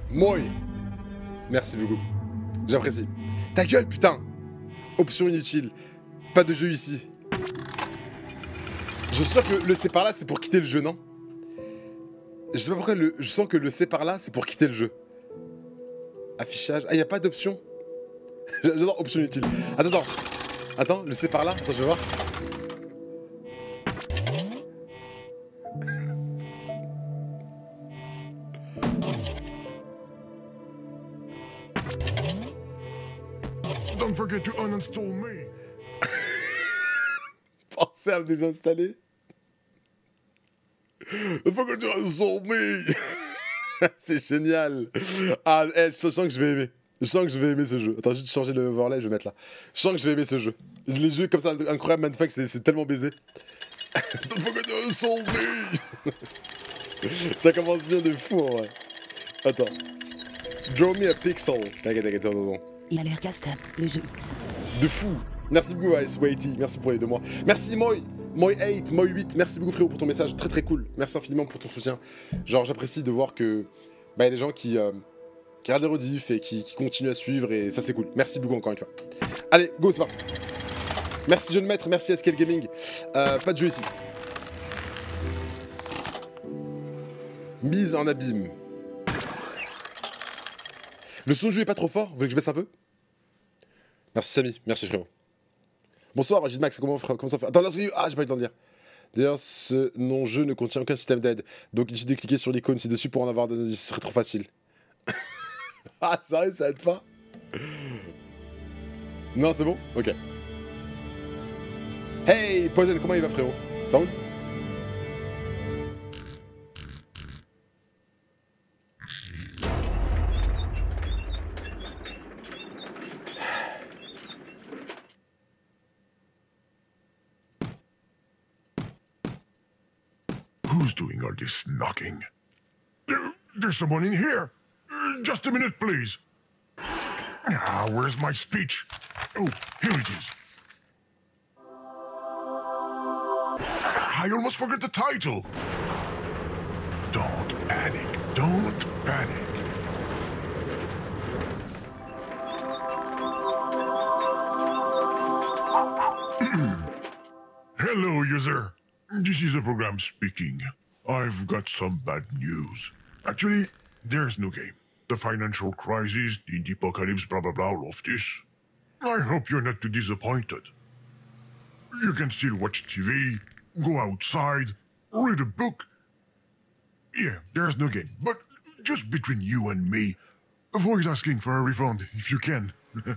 Moi. Merci beaucoup. J'apprécie. Ta gueule, putain. Option inutile. Pas de jeu ici. Je sens que le c'est par là, c'est pour quitter le jeu, non? Je sais pas pourquoi je sens que le c'est par là, c'est pour quitter le jeu. Affichage. Ah, y a pas d'option. J'adore option inutile. Attends. Attends, le c'est par là. Attends, je vais voir. Don't forget to uninstall me. Pensez à me désinstaller. Don't forget to uninstall me. C'est génial. Ah, je sens que je vais aimer. Je sens que je vais aimer ce jeu. Attends, juste changer le overlay, je vais mettre là. Je sens que je vais aimer ce jeu. Je l'ai joué comme ça, incroyable, Mindfuck, c'est tellement baisé. Don't forget to uninstall me. Ça commence bien de fou en vrai. Attends. Draw me a pixel. T'inquiète, non. Il a l'air casse-tête, le jeu X. De fou. Merci beaucoup Ice Waity, merci pour les 2 mois. Merci Moy 8, Moy 8, merci beaucoup frérot pour ton message, très cool. Merci infiniment pour ton soutien. Genre j'apprécie de voir que y a des gens qui regardent les rediffs et qui continuent à suivre et ça c'est cool. Merci beaucoup encore une fois. Allez, go, c'est parti. Merci Jeune Maître, merci SKL Gaming. Pas de jeu ici. Mise en abîme. Le son de jeu est pas trop fort, vous voulez que je baisse un peu? Merci Samy, merci frérot. Bonsoir, Agile Max, comment ça fait? Attends, là, ah, j'ai pas eu le temps de dire. D'ailleurs, ce non-jeu ne contient aucun système d'aide. Donc il suffit de cliquer sur l'icône ci-dessus pour en avoir des indices, ce serait trop facile. Ah, sérieux, ça aide pas? Non, c'est bon? Ok. Hey, Poison, comment il va frérot? Ça roule? Who's doing all this knocking? There's someone in here. Just a minute, please. Ah, where's my speech? Oh, here it is. I almost forgot the title. Don't panic. Don't panic. Hello, user. This is a program speaking. I've got some bad news. Actually, there's no game. The financial crisis, the apocalypse, blah blah blah, all of this. I hope you're not too disappointed. You can still watch TV, go outside, read a book. Yeah, there's no game. But just between you and me, avoid asking for a refund if you can.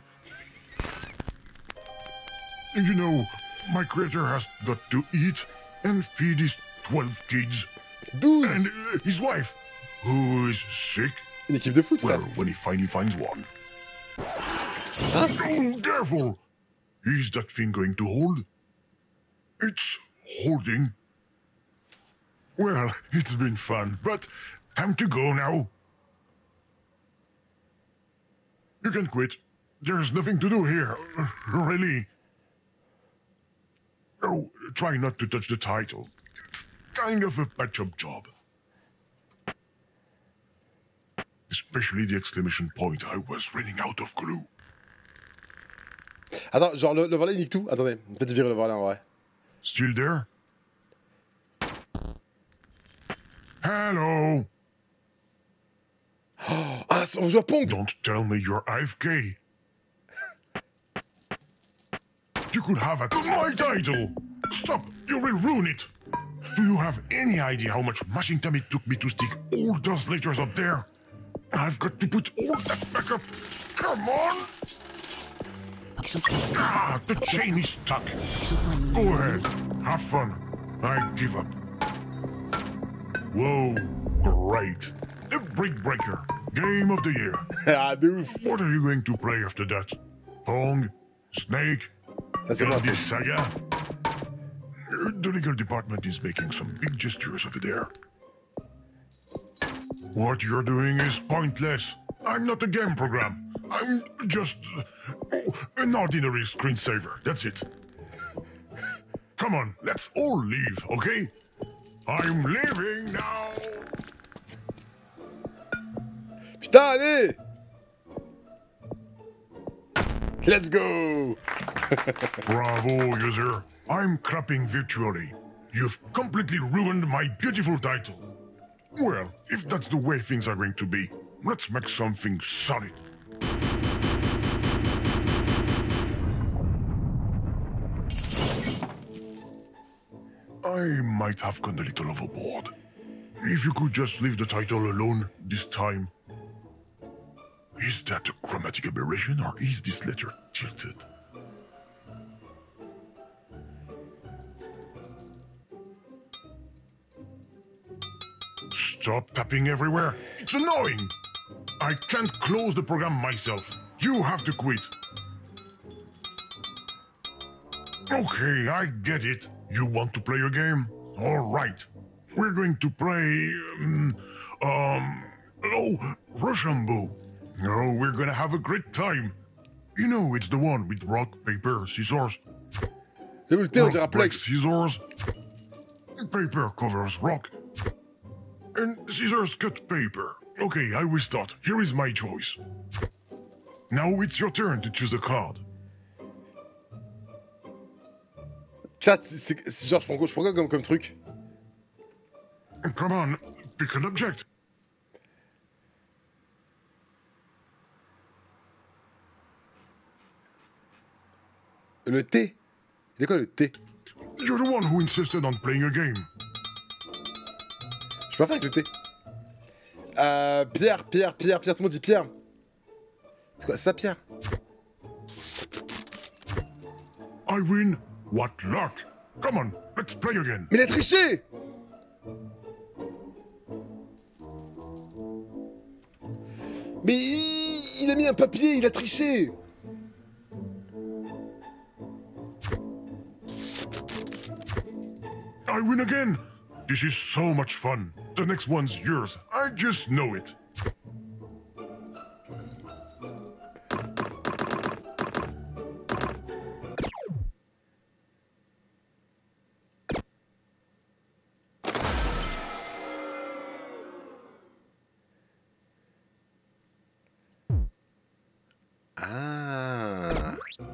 You know, my creator has got to eat and feed his 12 kids. 12 And his wife, who is sick. Une équipe de foot, frère. Well, when he finally finds one. Huh? Oh, careful! Is that thing going to hold? It's holding. Well, it's been fun, but time to go now. You can quit. There's nothing to do here, really. Oh, try not to touch the title. It's kind of a patch-up job. Especially the exclamation point. I was running out of glue. Attends, genre le volet nique tout? Attendez, peut-être virer le volet en vrai. Still there? Hello? Ah, on joue à Pong! Don't tell me you're AFK. You could have my title! Stop! You will ruin it! Do you have any idea how much mashing time it took me to stick all those letters up there? I've got to put all that back up. Come on! Ah, the chain is stuck. Go ahead. Have fun. I give up. Whoa, great. The Brick Breaker. Game of the year. Ah, de ouf! What are you going to play after that? Pong? Snake? Ah, c'est moi, Galaxy Saga? The legal department is making some big gestures over there. What you're doing is pointless. I'm not a game program. I'm just an ordinary screensaver. That's it. Come on, let's all leave, okay? I'm leaving now. Putain, allez! Let's go! Bravo, user. I'm clapping virtually. You've completely ruined my beautiful title. Well, if that's the way things are going to be, let's make something solid. I might have gone a little overboard. If you could just leave the title alone this time. Is that a chromatic aberration or is this letter tilted? Stop tapping everywhere. It's annoying. I can't close the program myself. You have to quit. Okay, I get it. You want to play a game? All right. We're going to play... Rochambeau. Oh, we're gonna have a great time. You know, it's the one with rock, paper, scissors. J'ai vu le thé, on dirait un Rock breaks Plex. scissors. Paper covers rock. And scissors cut paper. Okay, I will start. Here is my choice. Now it's your turn to choose a card. Chat, c'est genre, je prends quoi comme truc? Come on, pick an object. Le thé? Il est quoi le thé? You're the one who insisted on playing a game. Je peux pas faire avec le thé. Pierre, tout le monde dit Pierre. C'est quoi ça, Pierre? I win. What luck. Come on, let's play again. Mais il a triché! Mais il a mis un papier, il a triché! I win again. This is so much fun. The next one's yours. I just know it. Ah.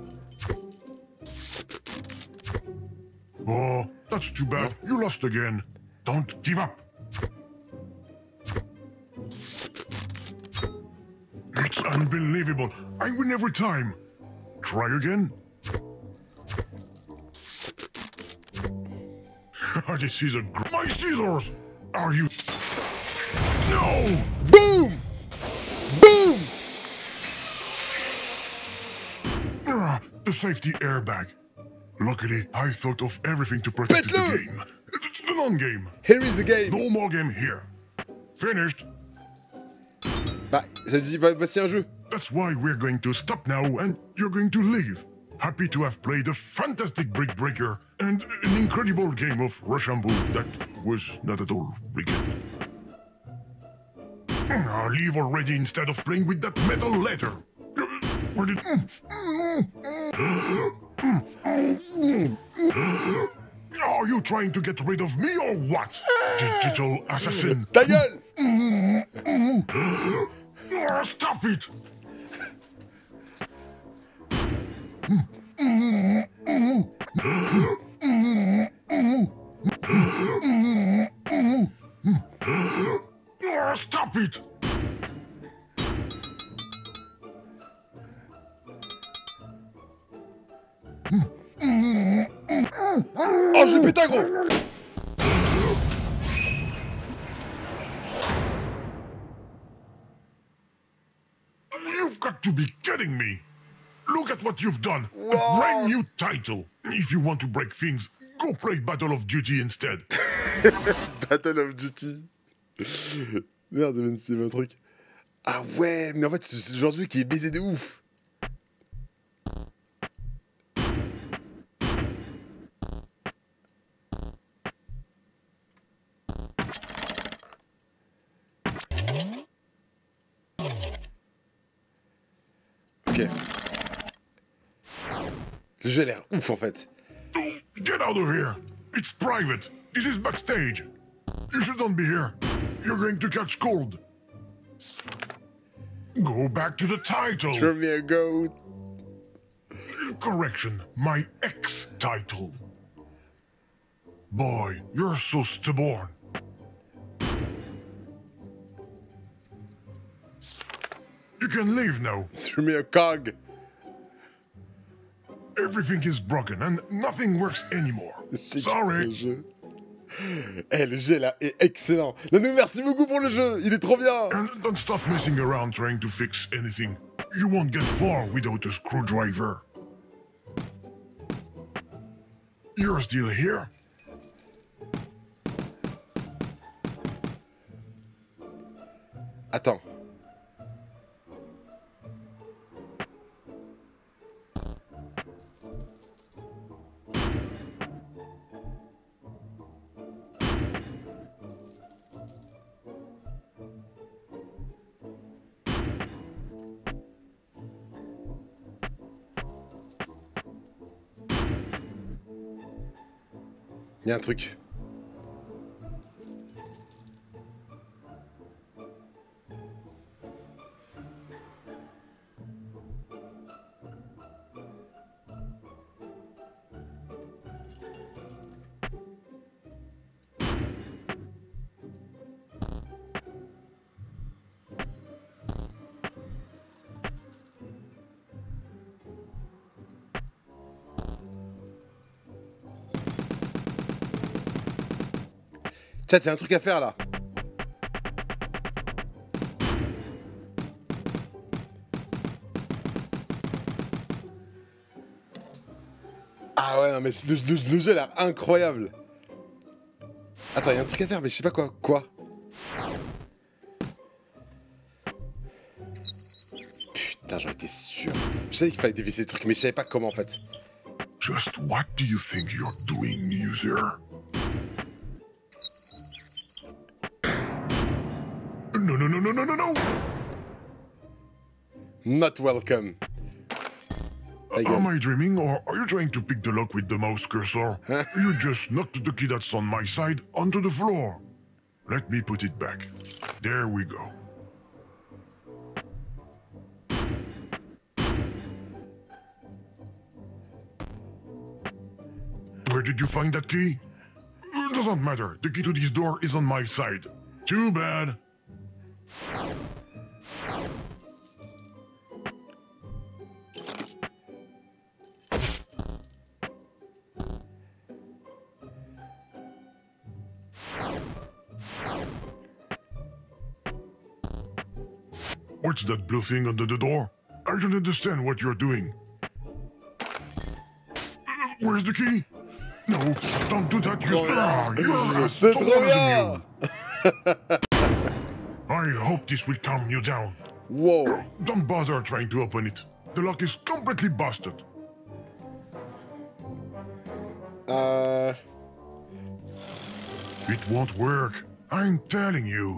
Oh, that's too bad. You lost again. Don't give up. It's unbelievable. I win every time. Try again. This is my scissors. Are you? No. Boom! Boom! The safety airbag. Luckily, I thought of everything to protect the Pète-le! game. The non-game. Here is the game! No more game here. Finished. Bah, ça dit, voici un jeu. That's why we're going to stop now and you're going to leave. Happy to have played a fantastic Brick Breaker and an incredible game of Rochambeau that was not at all rigged. I'll leave already instead of playing with that metal letter. Where did... Are you trying to get rid of me or what? Digital assassin. Ta gueule! Stop it! Stop it! Oh, je l'ai pété, gros! You've got to be kidding me! Look at what you've done! Wow. A brand new title! If you want to break things, go play Battle of Duty instead! Battle of Duty. Merde, c'est mon truc. Ah ouais, mais en fait, c'est le genre de jeu qui est baisé de ouf. Ok. Le jeu a l'air ouf en fait. Get out of here! It's private! This is backstage! You shouldn't be here! You're going to catch cold! Go back to the title. Throw me a goat. Correction, my ex-title. Boy, you're so stubborn. You can leave now. Throw me a cog. Everything is broken and nothing works anymore. Ce Sorry. jeu. Eh, le jeu là est excellent. Nanou, merci beaucoup pour le jeu. Il est trop bien. And don't stop messing around trying to fix anything. You won't get far without a screwdriver. You're still here? Attends. Il y a un truc. Chat, il y a un truc à faire là. Ah ouais, non, mais le jeu a l'air incroyable. Attends, il y a un truc à faire, mais je sais pas quoi. Quoi? Putain, j'en étais sûr. Je savais qu'il fallait dévisser des trucs, mais je savais pas comment en fait. Just what do you think you're doing, user? No, no, no, no, no, no, no! Not welcome. Am I dreaming, or are you trying to pick the lock with the mouse cursor? You just knocked the key that's on my side onto the floor. Let me put it back. There we go. Where did you find that key? Doesn't matter. The key to this door is on my side. Too bad. What's that blue thing under the door? I don't understand what you're doing. Where's the key? No, don't do that. You're C'est trop bien. I hope this will calm you down. Wow. Don't bother trying to open it. The lock is completely busted. It won't work. I'm telling you.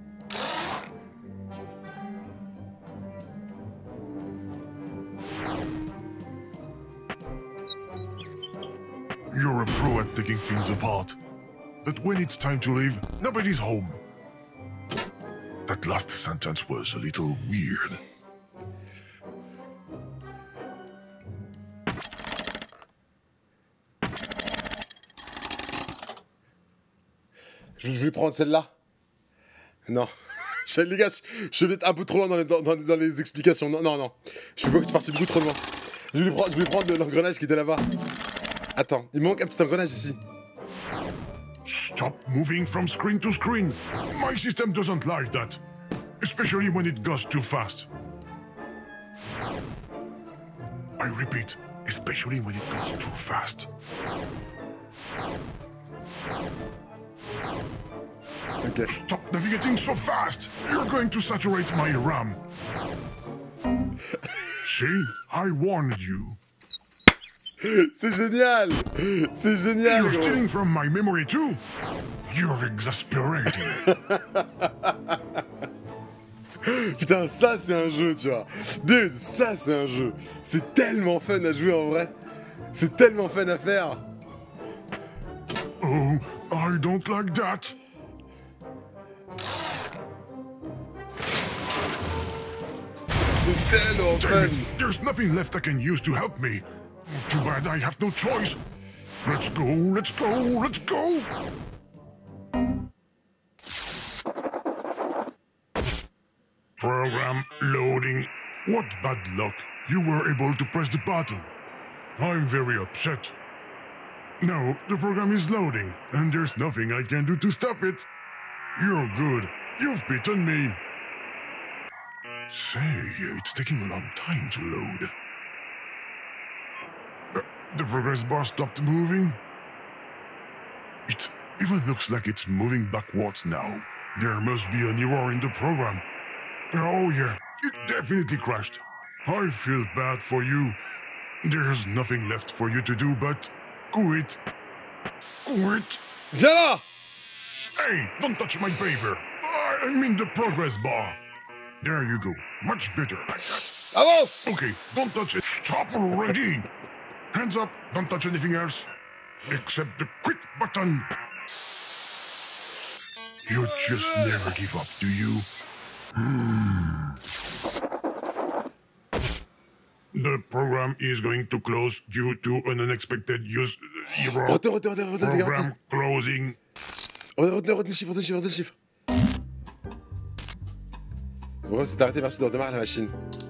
You're a pro at taking things apart. But when it's time to leave, nobody's home. That last sentence was a little weird. Je vais prendre celle-là. Non. Les gars, je vais être un peu trop loin dans les explications. Non, non, non. Je suis parti beaucoup trop loin. Je vais prendre l'engrenage qui était là-bas. Attends, il me manque un petit engrenage ici. Stop moving from screen to screen. My system doesn't like that. Especially when it goes too fast. I repeat, especially when it goes too fast. Ok. Stop navigating so fast! You're going to saturate my RAM. See? I warned you. C'est génial! C'est génial! You're Gros. stealing from my memory too? You're exasperating. Putain, ça c'est un jeu, tu vois. Dude, ça c'est un jeu. C'est tellement fun à jouer en vrai. C'est tellement fun à faire. Oh, I don't like that. c'est tellement Damn fun. it, there's nothing left I can use to help me. Too bad I have no choice. Let's go, let's go, let's go! Program loading. What bad luck. You were able to press the button. I'm very upset. No, the program is loading, and there's nothing I can do to stop it. You're good. You've beaten me. Say, it's taking a long time to load. The progress bar stopped moving? It even looks like it's moving backwards now. There must be an error in the program. Oh yeah, it definitely crashed. I feel bad for you. There's nothing left for you to do but quit. Quit. Viens là. Hey, don't touch my paper. I mean the progress bar. There you go. Much better like that. Avance. Okay, don't touch it. Stop already. Hands up. Don't touch anything else. Except the quit button. You just never give up, do you? The program is going to close due to an unexpected use error. Retenez, Program closing. retenez le chiffre, retenez le chiffre. Bon, c'est arrêté, merci de redémarrer la machine.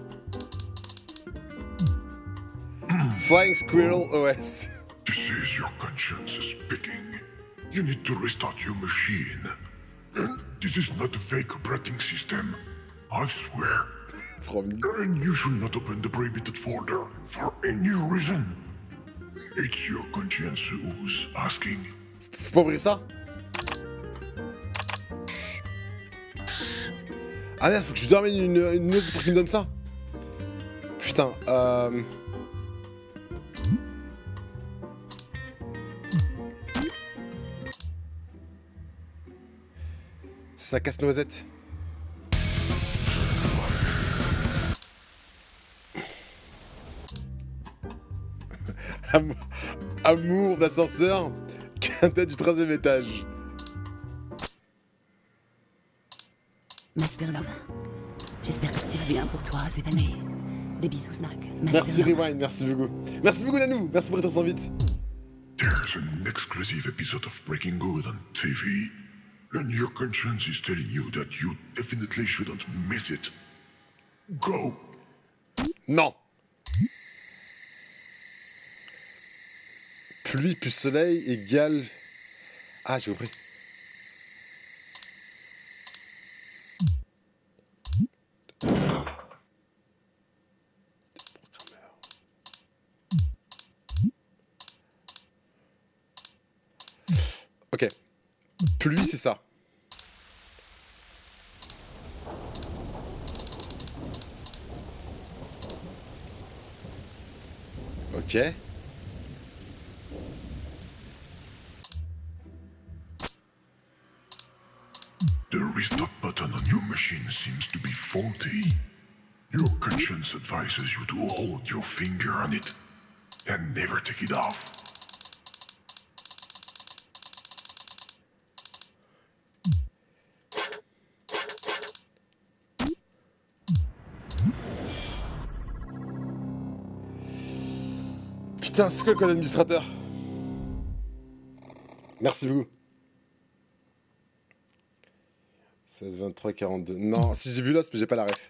Flying Squirrel OS. This is your conscience speaking. You need to restart your machine. And this is not a fake operating system. I swear. Promis. And you should not open the prohibited folder for any reason. It's your conscience who's asking. Faut pas ouvrir ça? Ah merde, faut que je lui ramène une news pour qu'il me donne ça. Putain, Ça casse-noisette. Amour d'ascenseur, quintet du 13e étage. Master Love, j'espère que tout ira bien pour toi cette année. Des bisous, Snack. Merci Love. Rewind, merci beaucoup. Merci beaucoup Nanou, merci pour être sans vite. There's an exclusive episode of Breaking Good on TV. And your conscience is telling you that you definitely shouldn't miss it. Go. Non. Pluie plus soleil égale... Ah, j'ai compris. Ok. Pluie, c'est ça. Ok. The restart button on your machine seems to be faulty. Your conscience advises you to hold your finger on it and never take it off. Putain, c'est quoi le code administrateur? Merci beaucoup. 16, 23, 42. Non, si j'ai vu l'os, mais j'ai pas la ref.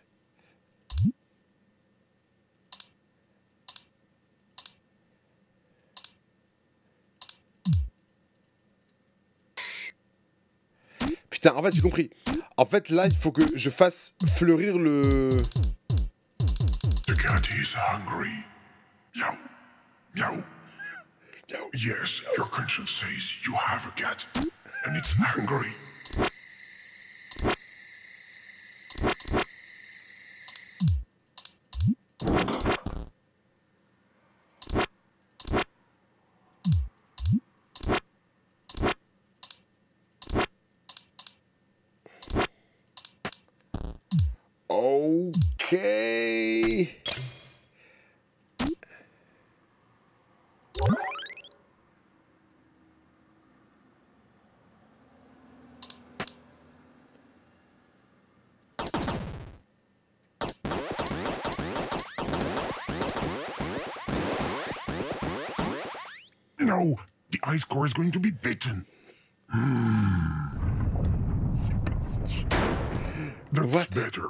Putain, en fait, j'ai compris. En fait, là, il faut que je fasse fleurir le... The cat is hungry. Meow. Meow. Meow. Yes, your conscience says you have a cat, and it's hungry. Ok. No, the ice core is going to be bitten. C'est quoi ce jeu? That's What? better.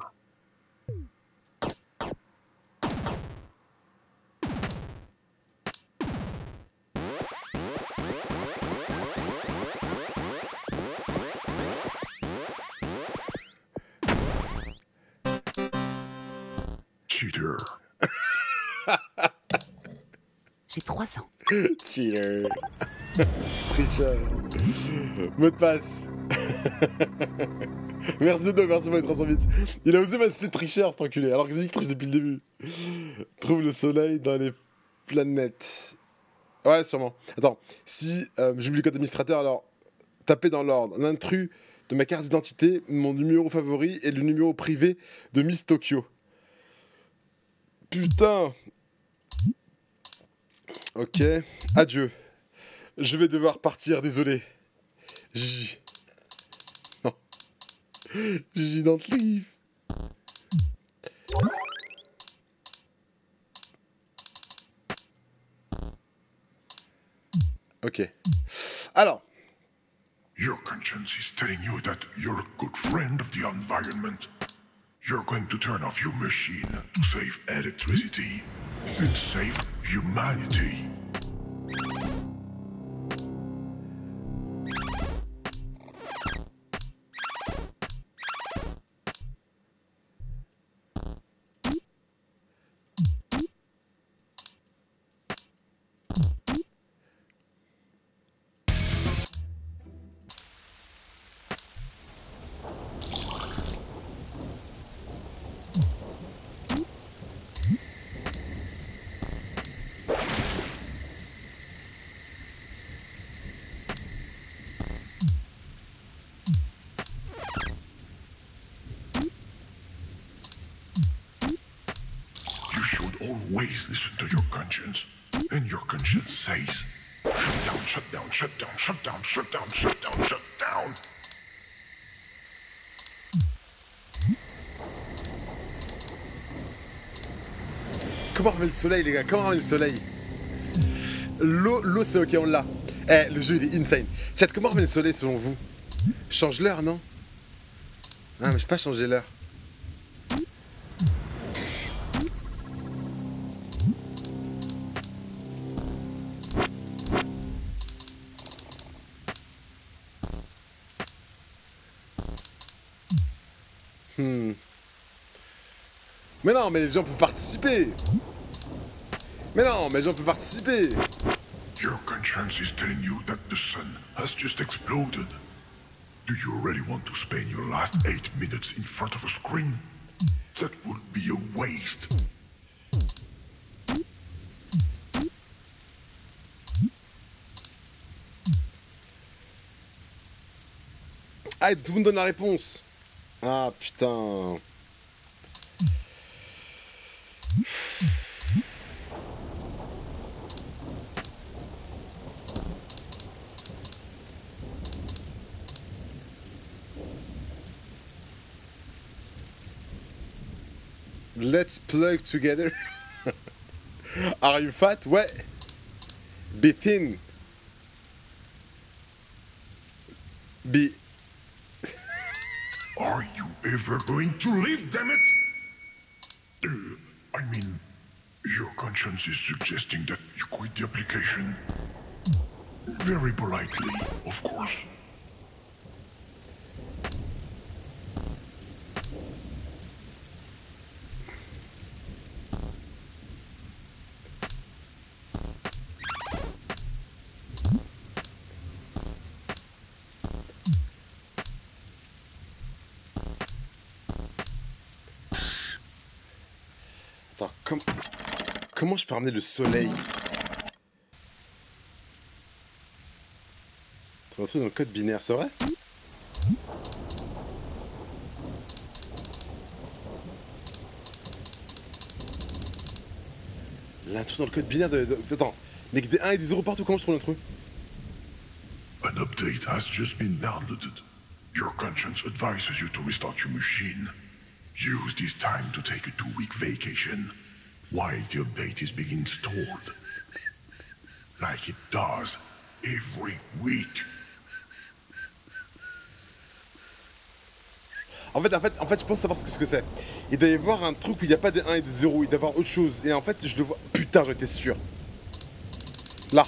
Cheater. J'ai 3 ans. Cheater. Tricheur. Mot de passe. Merci Dodo, merci pour les 300 bits. Il a osé m'associer de tricheur, cet enculé, alors que c'est lui qui triche depuis le début. Trouve le soleil dans les planètes. Ouais, sûrement. Attends, si j'oublie le code administrateur, alors tapez dans l'ordre l'intrus de ma carte d'identité, mon numéro favori et le numéro privé de Miss Tokyo. Putain. Ok, adieu. Je vais devoir partir, désolé. Gigi. Non. Gigi dans le livre. Ok. Alors. Your conscience is telling you that you're a good friend of the environment. You're going to turn off your machine to save electricity and save humanity. Always listen to your conscience. And your conscience says, shut down, shut down, shut down, shut down, shut down, shut down, shut down. Comment remet le soleil, les gars? Comment remet le soleil? L'eau, c'est ok, on l'a. Eh, le jeu, il est insane. Chat, comment remet le soleil selon vous? Change l'heure, non? Ah, mais je peux pas changer l'heure. Mais non, mais les gens peuvent participer. Mais non, mais les gens peuvent participer. Your conscience is telling you that the sun has just exploded. Do you really want to spend your last 8 minutes in front of a screen? That would be a waste. Ah, tout le monde donne la réponse. Ah, putain. Let's plug together. Are you fat? Ouais. Be thin. Be... Are you ever going to leave, damn it? I mean, your conscience is suggesting that you quit the application. Very politely, of course. Attends, comment je peux ramener le soleil? Tu retrouves dans le code binaire, c'est vrai? L'intrus dans le code binaire de... Attends, mais que des 1 et des 0 partout, comment je trouve l'intrus? An update has just been downloaded. Your conscience advises you to restart your machine. Use this time to take a 2-week vacation while the update is being installed. like it does every week. En fait, je pense savoir ce que c'est. Il doit y avoir un truc où il n'y a pas des 1 et des 0, il doit y avoir autre chose. Et en fait, je le vois. Putain, j'en étais sûr. Là.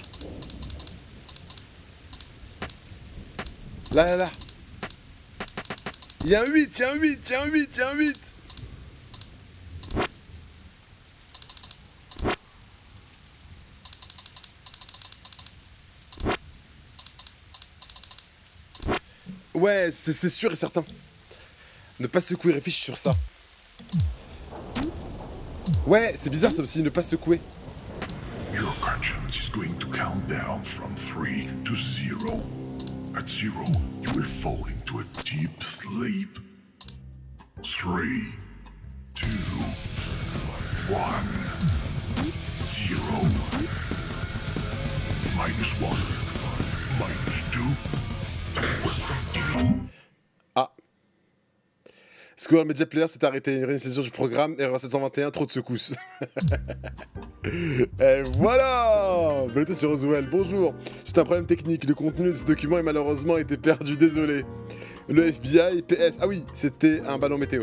Là. Il y a un 8, il y a un 8, il y a un 8, il y a un 8. Ouais, c'était sûr et certain. Ne pas secouer, réfléchis sur ça. Ouais, c'est bizarre ça aussi, ne pas secouer. Your conscience is going to count down from 3 to 0. At 0, you will fall into a deep sleep. 3, 2, 1, 0. -1, -2. Ah. Squirrel Media Player s'est arrêté. Une réinitialisation du programme. Erreur 721, trop de secousses. Et voilà. Vérité sur Roswell. Bonjour. C'est un problème technique. Le contenu de ce document a malheureusement été perdu. Désolé. Le FBI, PS. Ah oui, c'était un ballon météo.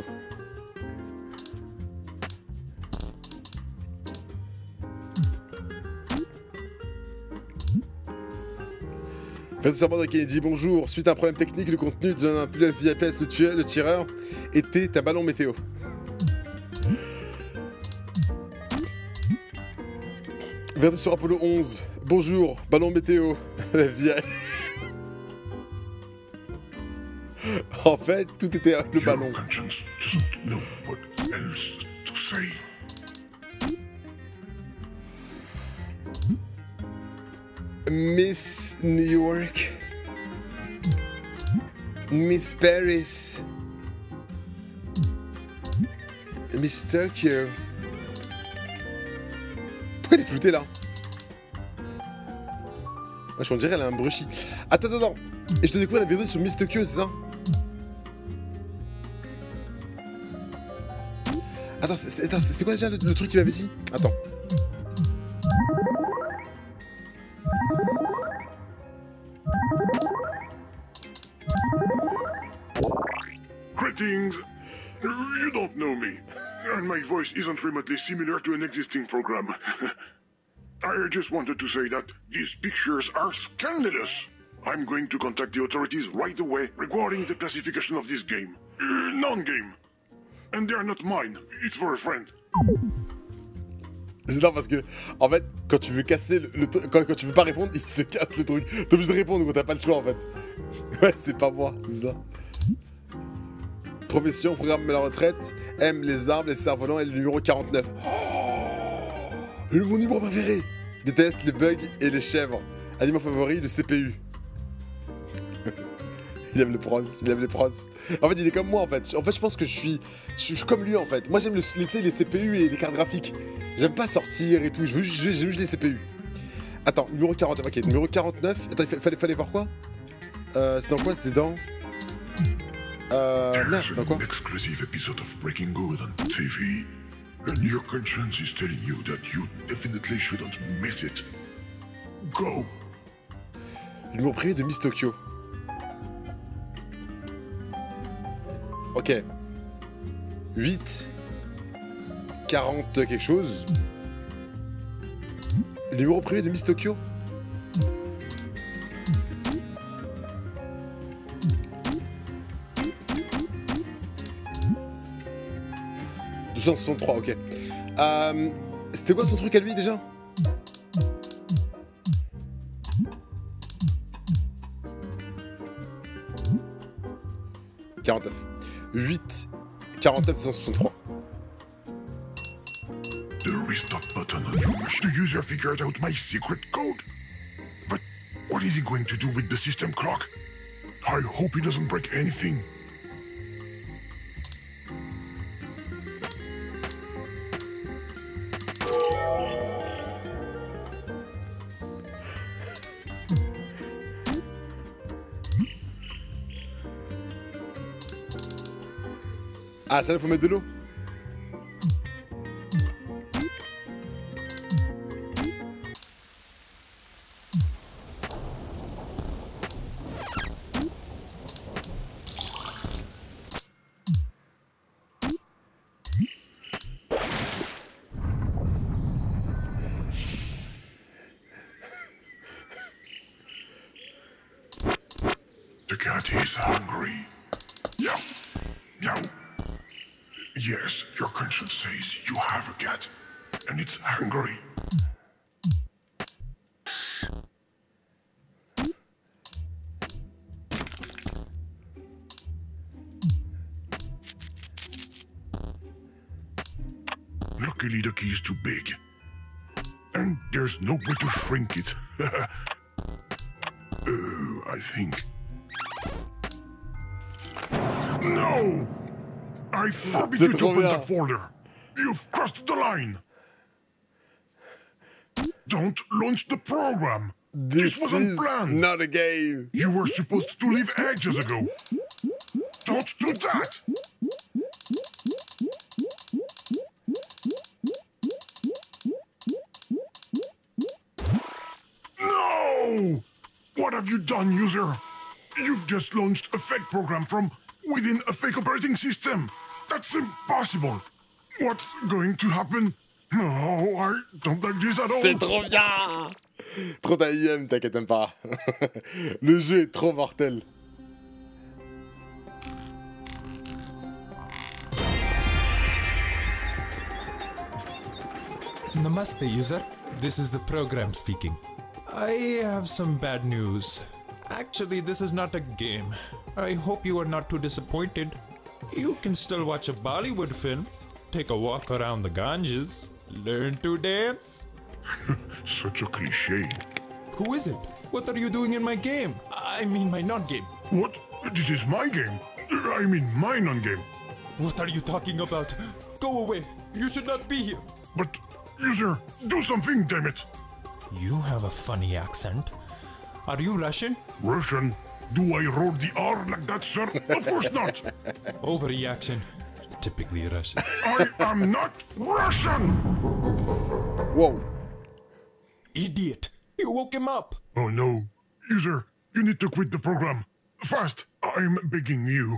Vérité sur de Kennedy. Bonjour. Suite à un problème technique, le contenu de le FBI, PS, le tireur, était un ballon météo. Vérité sur Apollo 11. Bonjour, ballon météo. FBI. En fait, tout était le ballon. Your conscience doesn't know what else to say. Miss New York. Miss Paris. Miss Tokyo. Pourquoi elle est floutée là? Wesh, on dirait elle a un brushie. Attends. Et je te découvre la vérité sur Miss Tokyo, c'est ça? Attends, c'était quoi déjà le truc qu'il m'avait dit? Attends. Greetings. You don't know me, and my voice isn't remotely similar to an existing program. I just wanted to say that these pictures are scandalous. I'm going to contact the authorities right away regarding the classification of this game. Non-game. And they are not mine. It's for a friend. Non, parce que, en fait, quand tu veux casser quand tu veux pas répondre, il se casse le truc. T'es obligé de répondre quand t'as pas le choix, en fait. Ouais, c'est pas moi, c'est ça. Profession, programme à la retraite, aime les arbres, les cerfs-volants et le numéro 49. Oh, mon numéro préféré. Déteste les bugs et les chèvres. Aliment favori, le CPU. Il aime les pros. En fait, il est comme moi, en fait. En fait, je pense que je suis comme lui, en fait. Moi, j'aime laisser les CPU et les cartes graphiques. J'aime pas sortir et tout. J'aime juste les CPU. Attends, numéro 49. Ok, numéro 49. Attends, il fallait voir quoi? C'est dans quoi? C'était dans... Merde, c'est dans quoi? Exclusive episode of Breaking Good on TV. And your conscience is telling you that you definitely shouldn't miss it. Go! Le numéro privé de Miss Tokyo. Ok. 8. 40 quelque chose. Le numéro privé de Miss Tokyo. « 263, ok. C'était quoi son truc à lui déjà? « 49. 8, 49, 263. The restart button on your machine. The user figured out my secret code. But what is he going to do with the system clock? I hope he doesn't break anything. Ah, ça là, faut mettre de l'eau. The cat is hungry. Meow. Meow. Yes, your conscience says you have a cat, and it's hungry. Luckily, the key is too big. And there's no way to shrink it. I think. No! I forbid you to open that folder. You've crossed the line. Don't launch the program. This wasn't planned. Not a game. You were supposed to leave ages ago. Don't do that. No! What have you done, user? You've just launched a fake program from within a fake operating system. That's impossible. What's going to happen? No, I don't like this at all. C'est trop bien. Trop d'AIM, t'inquiète même pas. Le jeu est trop mortel. Namaste, user. This is the program speaking. I have some bad news. Actually, this is not a game. I hope you are not too disappointed. You can still watch a Bollywood film, take a walk around the Ganges, learn to dance. Such a cliché. Who is it? What are you doing in my game? I mean my non-game. What? This is my game. I mean my non-game. What are you talking about? Go away. You should not be here. But, user, do something, damn it. You have a funny accent. Are you Russian? Russian? Do I roll the R like that, sir? Of course not. Overreaction. Typically Russian. I am not Russian. Wow. Idiot. You woke him up. Oh no. User, you need to quit the program. Fast. I'm begging you.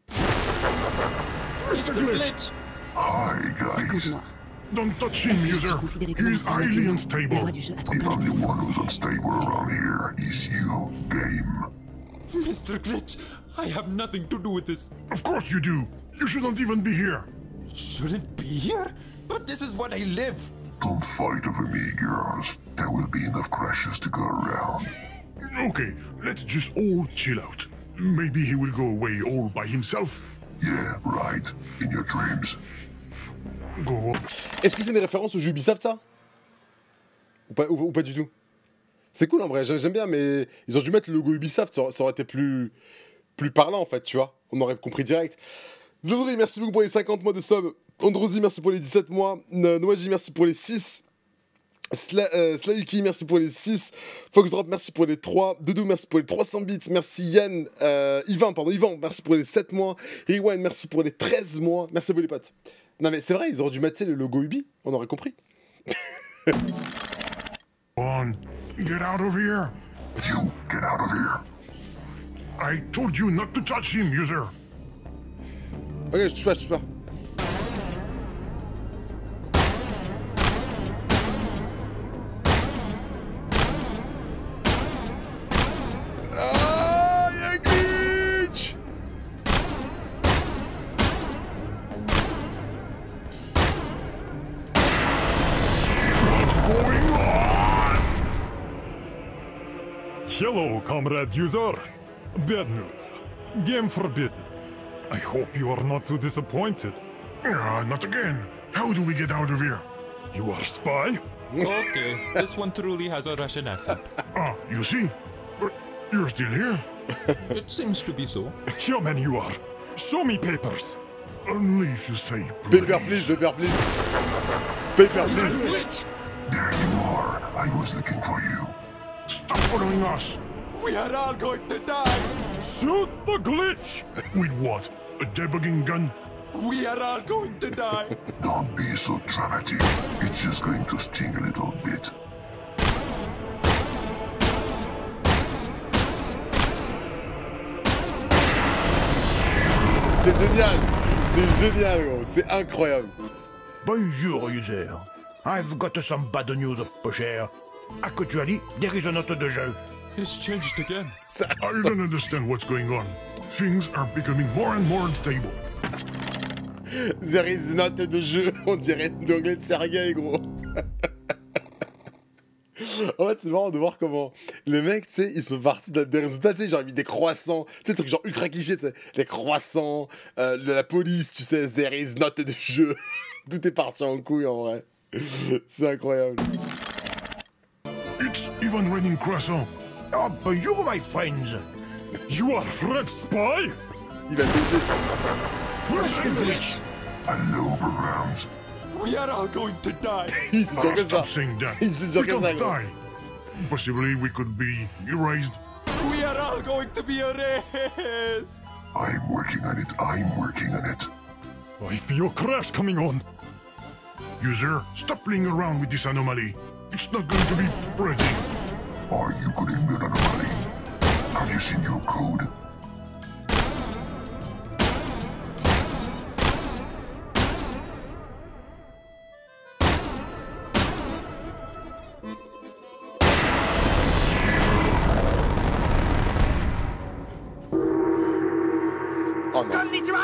Mr. Glitch. Hi, guys. Écoute-moi. Don't touch him, user. He's highly Les unstable. rois du jeu à trop The plein only d'exemples. one who's unstable around here is you, game. Mr. Glitch, I have nothing to do with this. Of course you do. You shouldn't even be here. Shouldn't be here? But this is what I live. Don't fight over me, girls. There will be enough crashes to go around. Okay, let's just all chill out. Maybe he will go away all by himself. Yeah, right. In your dreams. Go on. Est-ce que c'est une référence au jeu Ubisoft, ça ou pas du tout? C'est cool en vrai, j'aime bien, mais ils ont dû mettre le logo Ubisoft, ça aurait été plus parlant en fait, tu vois. On aurait compris direct. Zodri, merci beaucoup pour les 50 mois de sub. Androzy, merci pour les 17 mois. Noaji, merci pour les 6. Slayuki, merci pour les 6. Foxdrop, merci pour les 3. Doudou, merci pour les 300 bits. Merci Yann. Yvan, merci pour les 7 mois. Rewind, merci pour les 13 mois. Merci à vous les potes. Non mais c'est vrai, ils auraient dû mettre le logo Ubi, on aurait compris. On, get out of here. You, get out of here. I told you not to touch him, user. Ok, je touche pas. Ah, y'a glitch. Hello, comrade user. Bad news. Game forbidden. I hope you are not too disappointed. Not again. How do we get out of here? You are spy? Okay, this one truly has a Russian accent. Ah, you see? But you're still here. It seems to be so. Human you are. Show me papers. Only if you say Paper please, paper please. Paper please. There you are. I was looking for you. Stop following us. We are all going to die. Shoot the glitch! With what? A debugging gun? We are all going to die. Don't be so dramatic. It's just going to sting a little bit. C'est génial gros, c'est incroyable. Bonjour, user. I've got some bad news, pocher. Actually, there is a note de jeu. It's changed again. I don't understand what's going on. Things are becoming more and more unstable. There is not de jeu, on dirait l'anglais de Sergei, gros. En fait, c'est marrant de voir comment les mecs, tu sais, ils sont partis des résultats, tu sais, genre, ils ont mis des croissants, tu sais, trucs genre ultra clichés, tu sais, les croissants, la police, tu sais, there is not de jeu. Tout est parti en couille, en vrai. C'est incroyable. It's even raining croissant. Oh, bonjour, my friends. You are French spy? Il va baiser. French English. Hello, programs. We are all going to die. Il s'est sûr que ça. Stop saying that. Il s'est sûr We que don't ça, gros. die. Possibly we could be erased. We are all going to be erased. I'm working on it. I'm working on it. I feel crash coming on. User, stop playing around with this anomaly. It's not going to be pretty. Are you getting that anomaly? Have you seen your code? Oh non.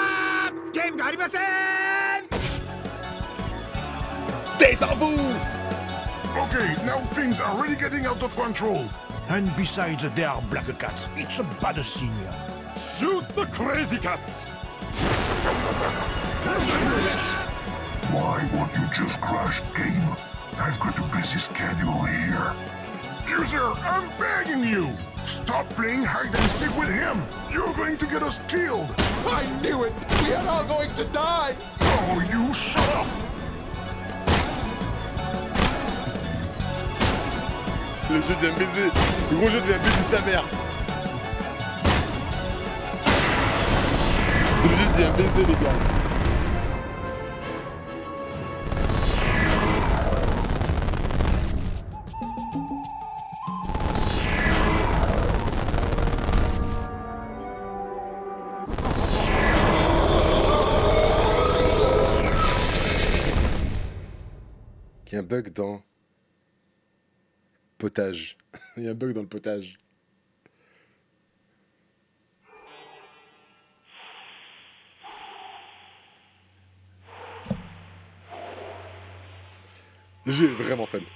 Déjà vu. Okay, now things are really getting out of control. And besides, they are black cats. It's a bad scene. Shoot the crazy cats! Why won't you just crash game? I've got a busy schedule here. User, I'm begging you! Stop playing hide and seek with him! You're going to get us killed! I knew it. We are all going to die. Oh, you shut up! Le jeu devient baiser. Le gros jeu devient baiser sa mère. Le jeu devient baiser, les gars. Il y a un bug dans potage. Il y a un bug dans le potage. Le jeu est vraiment faible.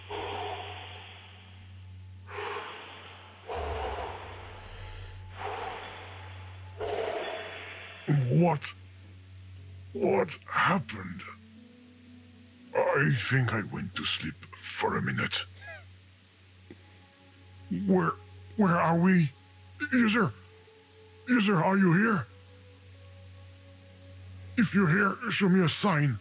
What happened? I think I went to sleep for a minute. Where are we? User, are you here? If you're here, show me a sign.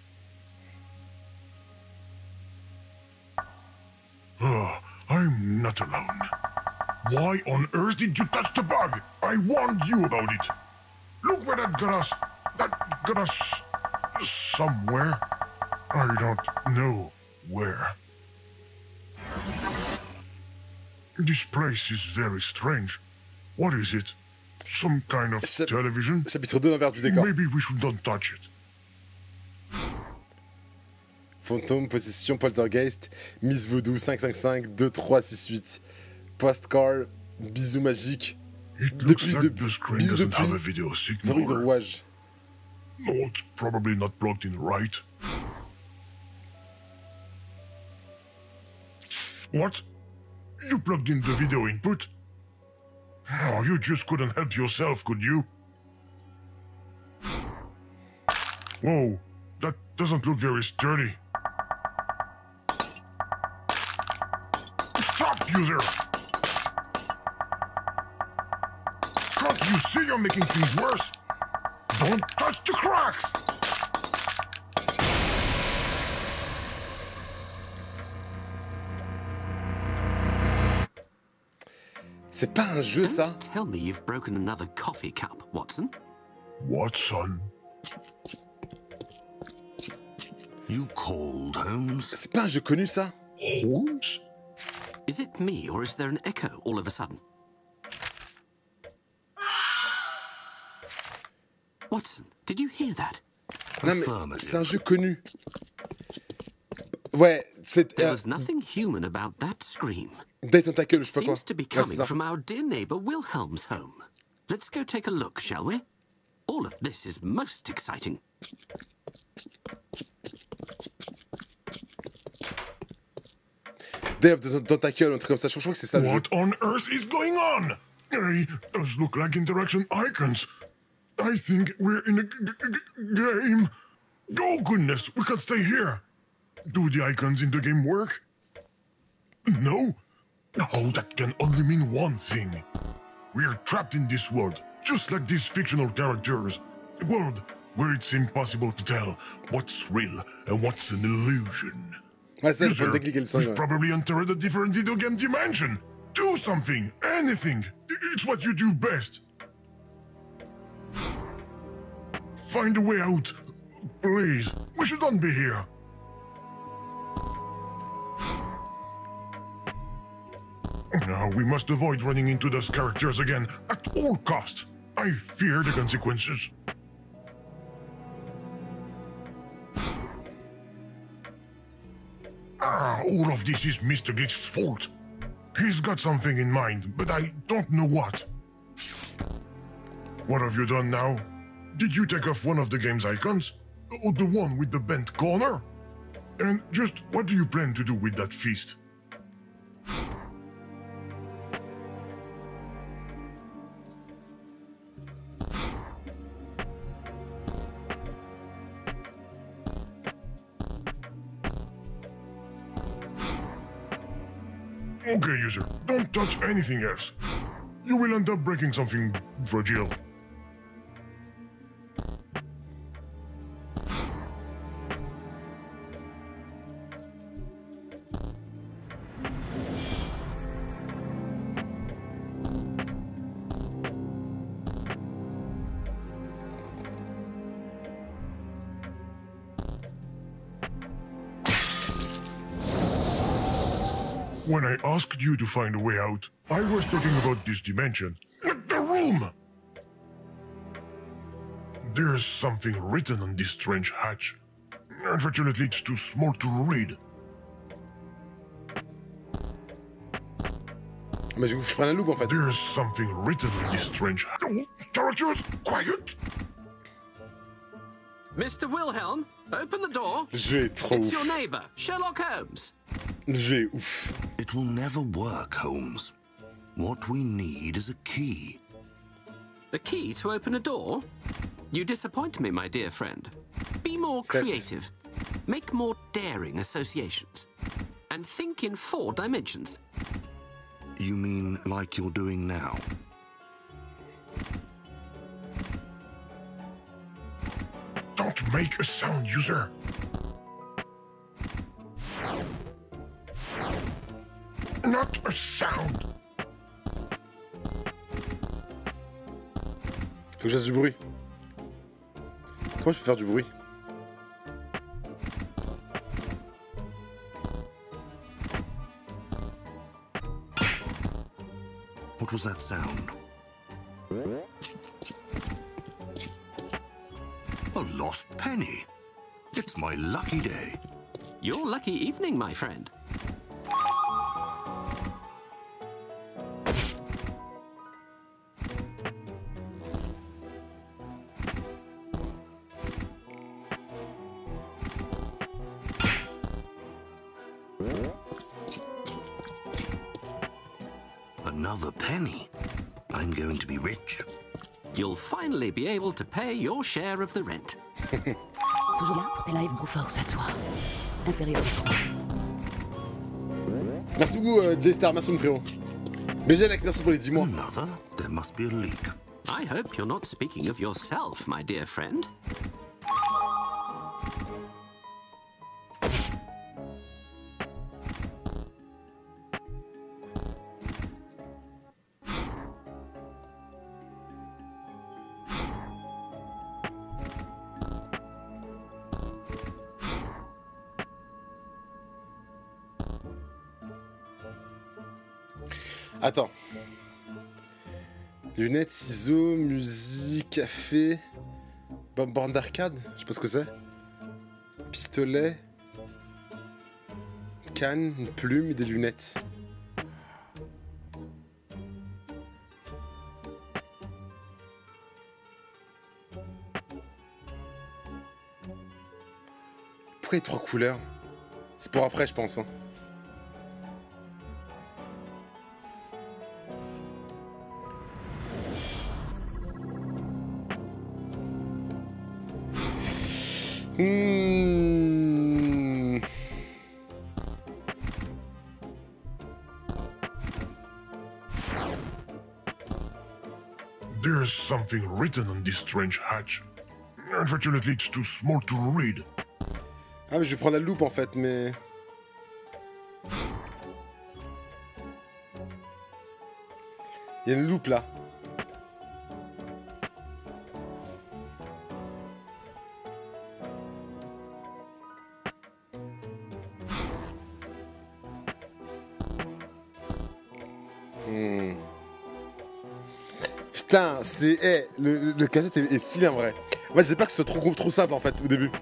Oh, I'm not alone. Why on earth did you touch the bug? I warned you about it. Look where that got us. That got us somewhere. I don't know where. This place is very strange. What is it? Some kind of television? Chapitre 2, l'envers du décor. Maybe we should not touch it. Fantôme, possession, poltergeist, Miss Voodoo, 555, 2368. Postcard, bisous magique. It looks like the screen doesn't have a video Fabrique de signal. rouage. No, it's probably not plugged in right. What? You plugged in the video input? Oh, you just couldn't help yourself, could you? Whoa, that doesn't look very sturdy. Stop, user! Can't you see you're making things worse? Don't touch the cracks! C'est pas un jeu, ça? Don't tell me you've broken another coffee cup, Watson. What, son? You called, Holmes? C'est pas un jeu connu, ça? Holmes? Is it me, or is there an echo all of a sudden? Watson, did you hear that? Non, mais c'est un jeu connu. Ouais, c'est... There was nothing human about that scream. Des tentacules, je sais pas quoi. Seems to be Ouais, c'est coming ça. from our dear neighbor Wilhelm's home. Let's go take a look, shall we? All of this is most exciting. Day of the Tentacle, un truc comme ça. Je crois que c'est ça le jeu. What on earth is going on? Hey, those look like interaction icons. I think we're in a game. Oh goodness, we can't stay here. Do the icons in the game work? No? Oh, that can only mean one thing. We're trapped in this world, just like these fictional characters. A world where it's impossible to tell what's real and what's an illusion. Ouais, c'est ça, je User, peux décliquer le son. you've Ouais. probably entered a different video game dimension. Do something, anything. It's what you do best. Find a way out. Please, we shouldn't be here. Now we must avoid running into those characters again at all costs. I fear the consequences. All of this is Mr. Glitch's fault. He's got something in mind, but I don't know what. What have you done now? Did you take off one of the game's icons? Or the one with the bent corner? And just what do you plan to do with that feast? Okay, user, don't touch anything else. You will end up breaking something fragile. When I asked you to find a way out, I was talking about this dimension, not the room! There's something written on this strange hatch. Unfortunately, it's too small to read. Mais je prends la loupe en fait. There's something written on this strange hatch. Oh, characters, quiet! Mr. Wilhelm, open the door. Le jeu est trop It's ouf. your neighbor, Sherlock Holmes. Le jeu est ouf. It will never work, Holmes. What we need is a key. The key to open a door? You disappoint me, my dear friend. Be more Set. creative. Make more daring associations. And think in 4 dimensions. You mean like you're doing now? Don't make a sound, user. Not a sound. Faut que je fasse du bruit. Comment je peux faire du bruit? What was that sound? A lost penny. It's my lucky day. Your lucky evening, my friend. Another penny. I'm going to be rich. You'll finally be able to pay your share of the rent. Toujours là pour tes live Broforce à toi. Inférieur. Merci beaucoup, J-Star, merci mon frérot. BG Alex, merci pour les 10 mois. Another? There must be a leak. I hope you're not speaking of yourself, my dear friend. Attends. Lunettes, ciseaux, musique, café. Borne d'arcade? Je sais pas ce que c'est. Pistolet. Canne, une plume et des lunettes. pourquoi il y a 3 couleurs? C'est pour après, je pense. Hein. There's something written on this strange hatch. Unfortunately, it's too small to read. Ah, mais je vais prendre la loupe en fait, mais. Il y a une loupe là. Putain, c'est. Hey, le cassette est stylé en vrai. Moi, j'ai peur que ce soit trop simple en fait au début.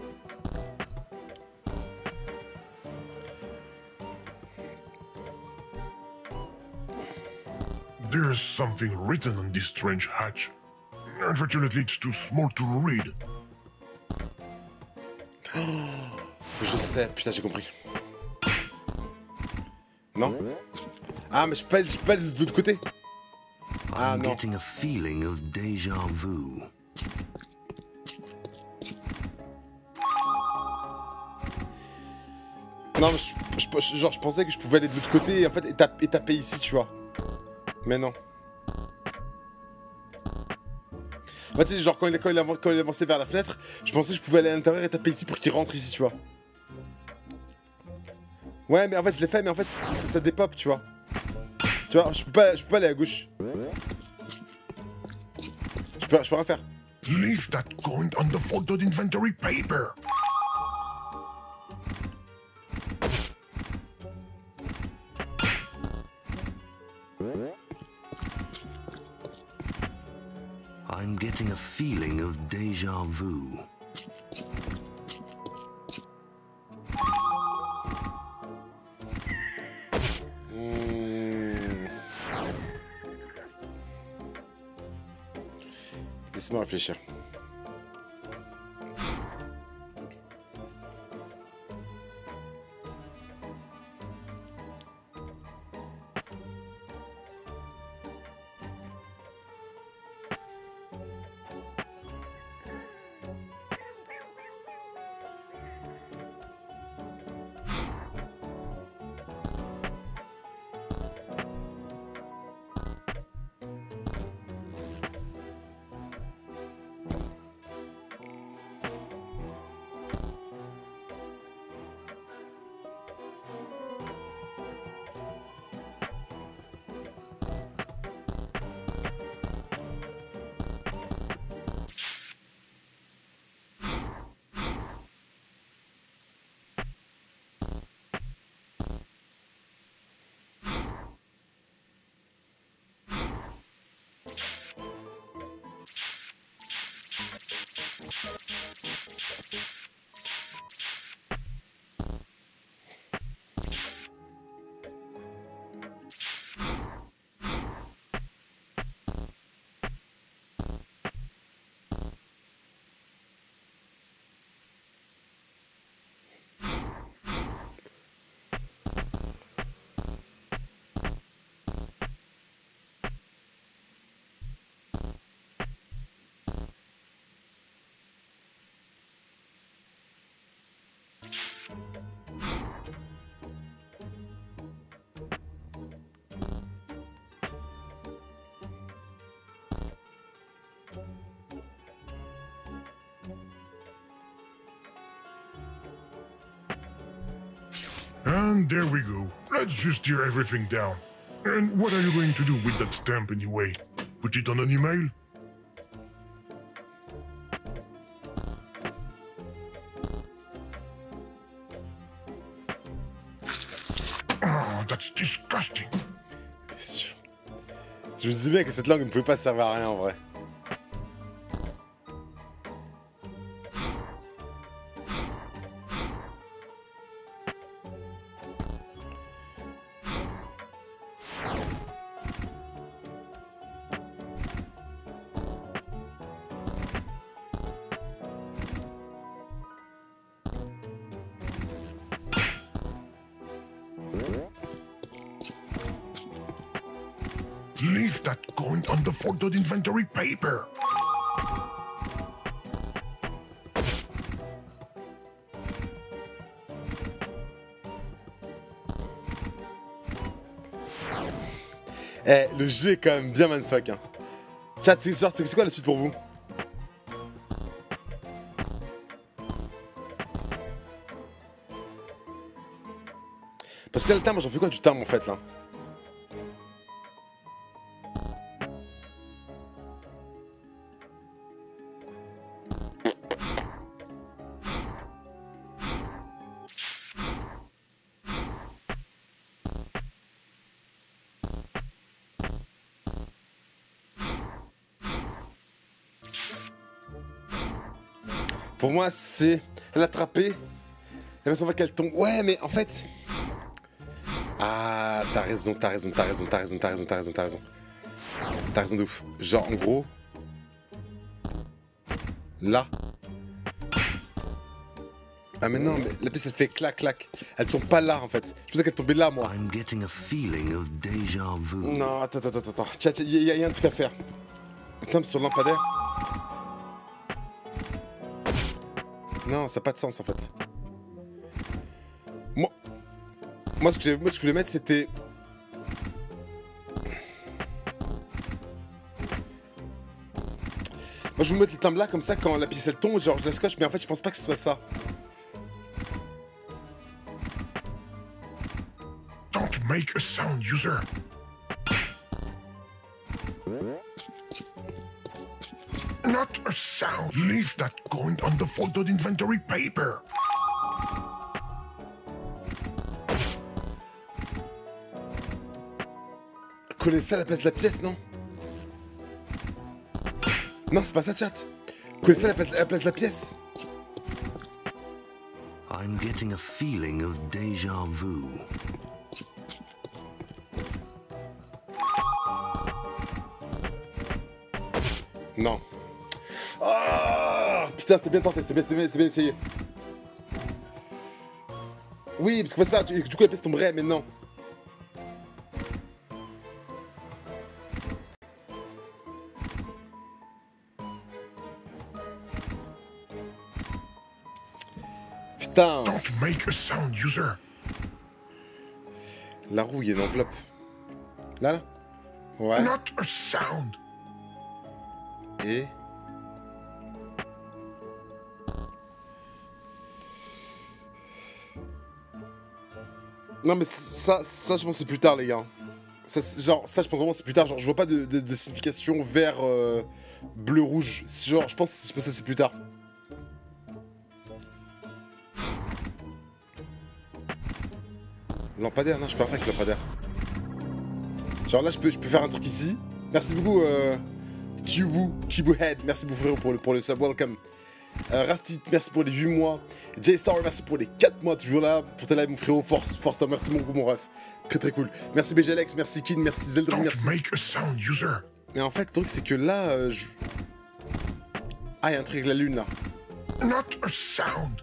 There's something written on this strange hatch. Unfortunately, it's too small to read. Je sais, putain, j'ai compris. Non? Ah, mais je peux pas aller de l'autre côté. Ah I'm non. getting a feeling of déjà vu. Non, mais je pensais que je pouvais aller de l'autre côté en fait, et taper ici, tu vois. Mais non. Bah, tu sais, genre quand il avançait vers la fenêtre, je pensais que je pouvais aller à l'intérieur et taper ici pour qu'il rentre ici, tu vois. Ouais, mais en fait, je l'ai fait, mais en fait, ça dépop, tu vois. Tu vois, je peux pas aller à gauche. Je peux rien faire. Leave that coin on the folded inventory paper. I'm getting a feeling of déjà vu. Laisse-moi réfléchir. And there we go. Let's just tear everything down. And what are you going to do with that stamp anyway? Put it on an email? Oh, that's disgusting. T'es sûr? Je me disais bien que cette langue ne pouvait pas servir à rien en vrai. Leave that coin on the folded inventory paper. Eh, le jeu est quand même bien mindfuck, hein. Chat, c'est quoi la suite pour vous? Parce que là, le timbre, j'en fais quoi du timbre en fait là? Pour moi, c'est l'attraper. La façon qu'elle tombe. Ouais, mais en fait. Ah, t'as raison. T'as raison de ouf. Genre, en gros. Là. Ah, mais non, mais la pièce elle fait clac, clac. Elle tombe pas là en fait. Je pensais qu'elle tombait là, moi. I'm getting a feeling of déjà vu. Non, attends. Tiens, il y a un truc à faire. Attends, sur le lampadaire. Non, ça n'a pas de sens en fait. Moi, ce que je voulais mettre, c'était. Moi, je voulais mettre les timbres là, comme ça, quand la pièce elle tombe, genre je la scotche, mais en fait, je pense pas que ce soit ça. Don't make a sound, user. Not a sound. Leave that coin on the folded inventory paper. Coller ça à la place de la pièce, non? Non, c'est pas ça, chat. Coller ça à la place de la pièce. I'm getting a feeling of déjà vu. Non. Oh, putain, c'était bien tenté, c'est bien essayé. Oui, parce que ça, du coup la pièce tomberait, mais non. Putain. Don't make a sound, user. La roue, il y a une enveloppe. Là. Ouais. Not a sound. Et... Non mais ça je pense c'est plus tard les gars. Ça, genre, ça je pense vraiment c'est plus tard, genre je vois pas de signification vert, bleu, rouge. Genre je pense que ça c'est plus tard. Lampadaire, non je peux pas faire avec lampadaire. Genre là je peux faire un truc ici. Merci beaucoup Kibuhead, merci beaucoup frérot pour le sub, welcome. Rastit, merci pour les 8 mois. J-Star, merci pour les 4 mois, toujours là. Pour tes lives, mon frérot, force, merci mon ref. Très cool. Merci BGLX, merci Kin, merci Zeldrin, merci. Make a sound, user. Mais en fait, le truc, c'est que là, Ah, il y a un truc avec la lune là. Not a sound.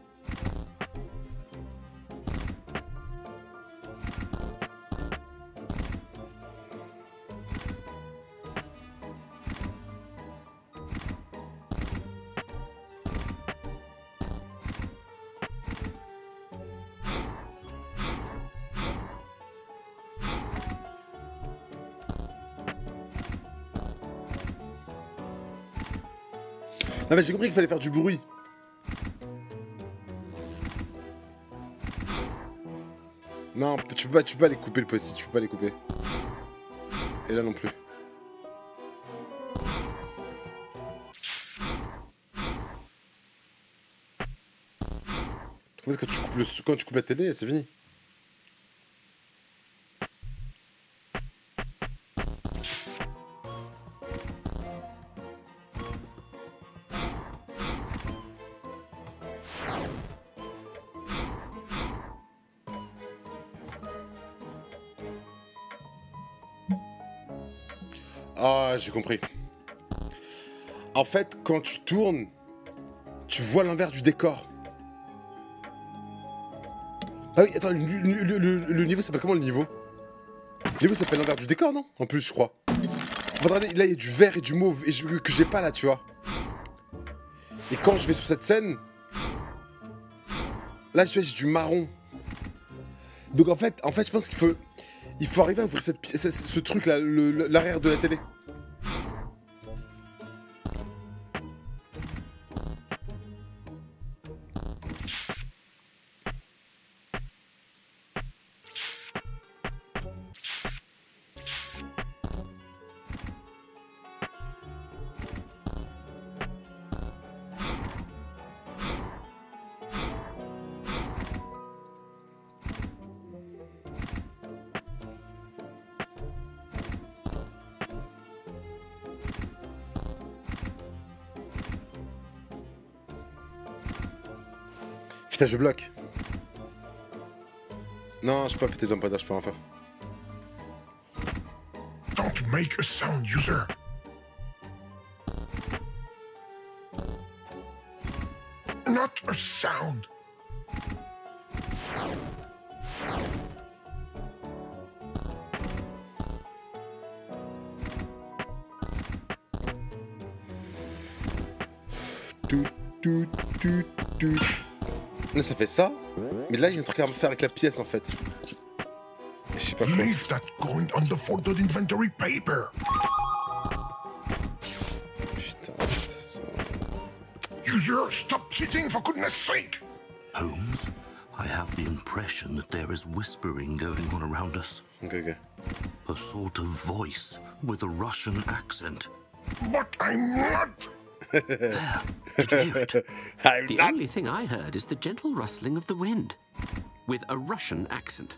Non mais j'ai compris qu'il fallait faire du bruit. Non, tu peux pas les couper le post-it, tu peux pas les couper. Et là non plus. En fait, quand tu coupes la télé, c'est fini. Ah, j'ai compris. En fait, quand tu tournes, tu vois l'envers du décor. Ah oui, attends, le niveau s'appelle comment le niveau? Les vous, ça s'appelle l'envers du décor, non? En plus, je crois. Regardez, là, il y a du vert et du mauve et que j'ai pas là, tu vois. Et quand je vais sur cette scène, là, tu vois, j'ai du marron. Donc en fait, je pense qu'il faut arriver à ouvrir ce truc là, l'arrière de la télé. Putain, je bloque. Non, je peux pas péter de lampadaire, je peux rien faire. Don't make a sound, user. Not a sound. Là, ça fait ça. Mais là, il y a un truc à faire avec la pièce en fait. Je sais pas quoi. Leave that coin on the folded inventory paper. Putain. User, stop cheating for goodness sake. Holmes, I have the impression that there is whispering going on around us. Okay. A sort of voice with a Russian accent. But I'm not. There, did you hear it? The only thing I heard is the gentle rustling of the wind, with a Russian accent.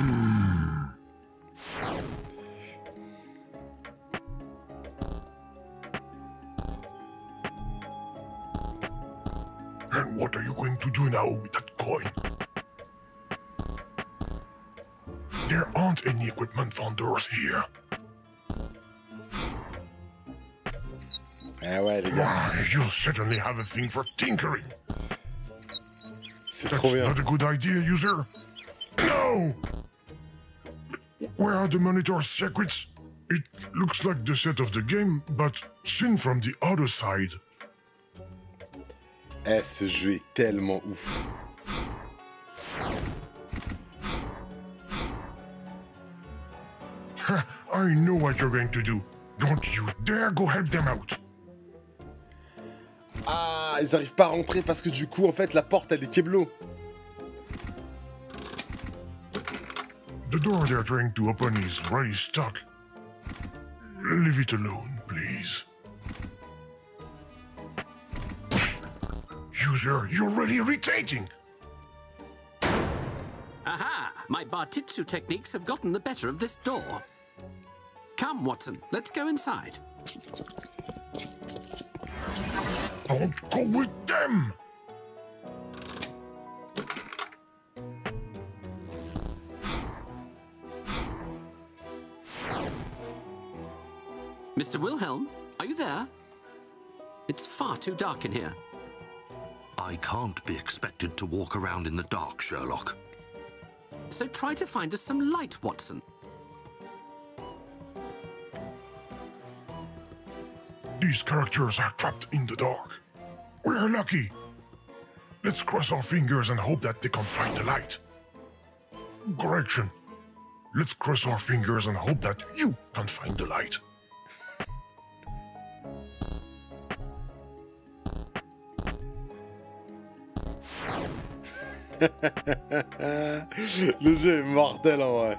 And what are you going to do now with that coin? There aren't any equipment vendors here. Eh ouais, les gars. You certainly have a thing for tinkering. C'est trop bien. Not a good idea, user. No! Where are the monitor circuits? It looks like the set of the game, but seen from the other side. Eh, ce jeu est tellement ouf. I know what you're going to do. Don't you dare go help them out. Ah, ils arrivent pas à rentrer parce que du coup, en fait, la porte, elle est keblo. The door they're trying to open is already stuck. Leave it alone, please. User, you're really irritating. Aha! My Bartitsu techniques have gotten the better of this door. Come, Watson, let's go inside. Don't go with them! Mr. Wilhelm, are you there? It's far too dark in here. I can't be expected to walk around in the dark, Sherlock. So try to find us some light, Watson. These characters are trapped in the dark. We're lucky. Let's cross our fingers and hope that they can find the light. Correction. Let's cross our fingers and hope that you can find the light. Le jeu est mortel en vrai.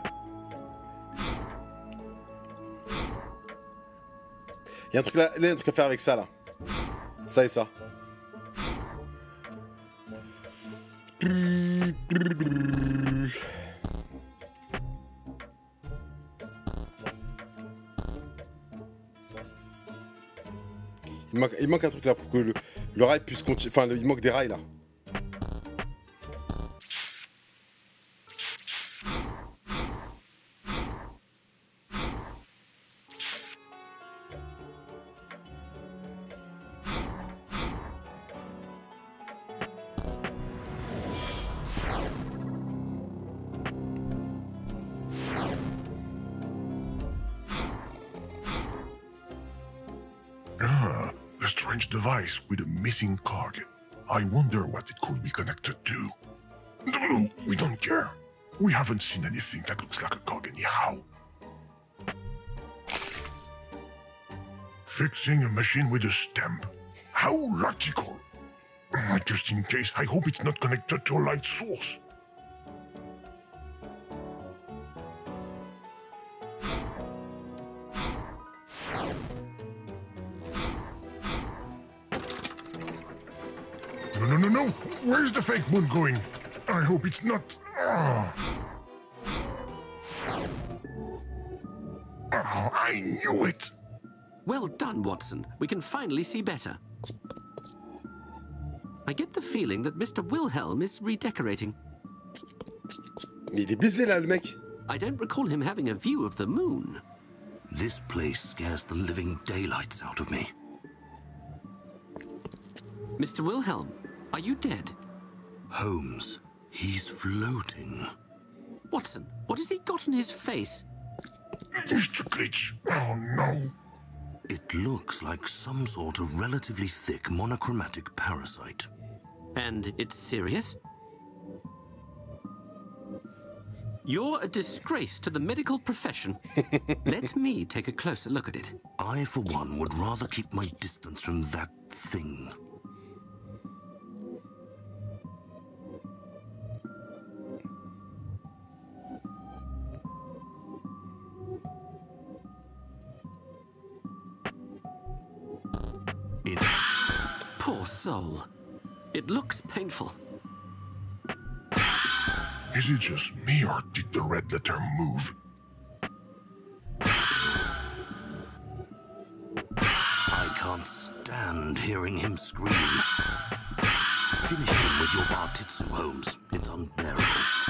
Il y a un truc là, il y a un truc à faire avec ça là. Ça et ça. Il manque un truc là pour que le rail puisse continuer. Enfin, il manque des rails là. strange device with a missing cog. I wonder what it could be connected to. No, we don't care. We haven't seen anything that looks like a cog anyhow. Fixing a machine with a stamp. How logical. Just in case, I hope it's not connected to a light source. No. Where's the fake moon going? I hope it's not... I knew it! Well done, Watson. We can finally see better. I get the feeling that Mr. Wilhelm is redecorating. Mais il est baisé là, le mec. I don't recall him having a view of the moon. This place scares the living daylights out of me. Mr. Wilhelm, are you dead? Holmes, he's floating. Watson, what has he got on his face? Mr. Glitch, oh no. It looks like some sort of relatively thick monochromatic parasite. And it's serious? You're a disgrace to the medical profession. Let me take a closer look at it. I, for one, would rather keep my distance from that thing. Poor soul. It looks painful. Is it just me, or did the red letter move? I can't stand hearing him scream. Finish him with your Bartitsu, Holmes. It's unbearable.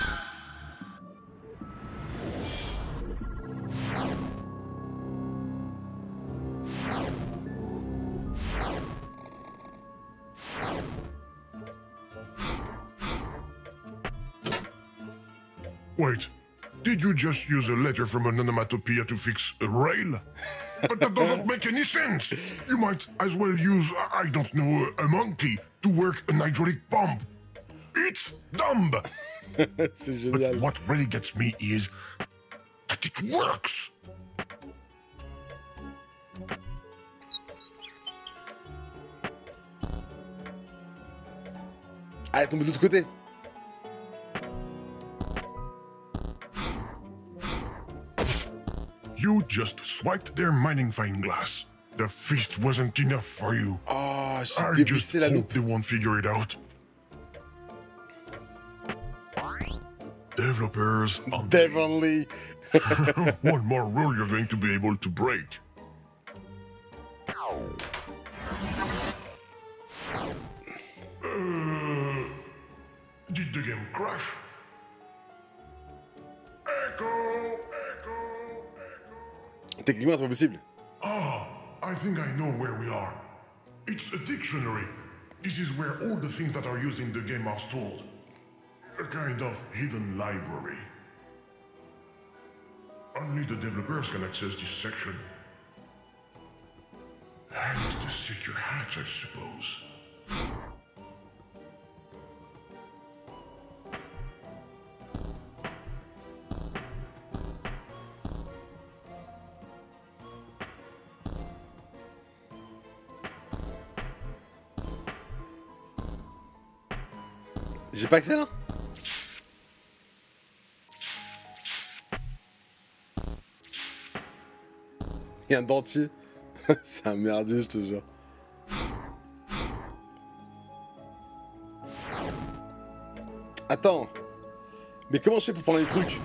Wait, did you just use a letter from an onomatopoeia to fix a rail? But that doesn't make any sense! You might as well use, I don't know, a monkey to work an hydraulic pump. It's dumb! C'est génial. But what really gets me is that it works! Ah, elle est tombée de l'autre côté. You just swiped their magnifying glass. The feast wasn't enough for you. Oh, I j'ai just dévissé la hope loupe. they won't figure it out. Developers on Definitely. one more rule you're going to be able to break. Did the game crash? Echo! Techniquement, c'est pas possible. Ah, I think I know where we are. It's a dictionary. This is where all the things that are used in the game are stored. A kind of hidden library. Only the developers can access this section. Hence the secure hatch, I suppose. J'ai pas accès là. Il y a un dentier. C'est un merdier, je te jure. Attends. Mais comment je fais pour prendre les trucs?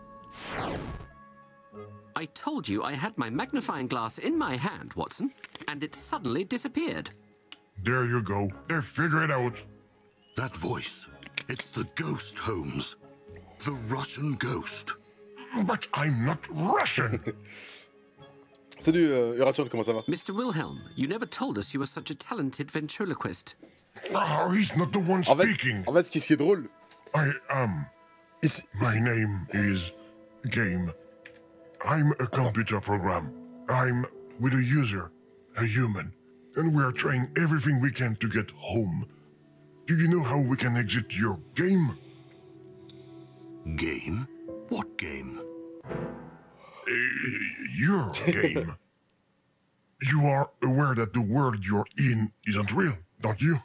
I told you I had my magnifying glass in my hand, Watson, and it suddenly disappeared. There you go. They figure it out. That voice. It's the ghost, Holmes. The Russian ghost. But I'm not Russian. Salut, Urachon, comment ça va? Mr. Wilhelm, you never told us you were such a talented ventriloquist. Oh, he's not the one speaking. En fait, ce qui est drôle. I am. My name is Game. I'm a computer program. I'm with a user, a human. and we are trying everything we can to get home. Do you know how we can exit your game? Game? What game? Your game. You are aware that the world you're in isn't real, don't you?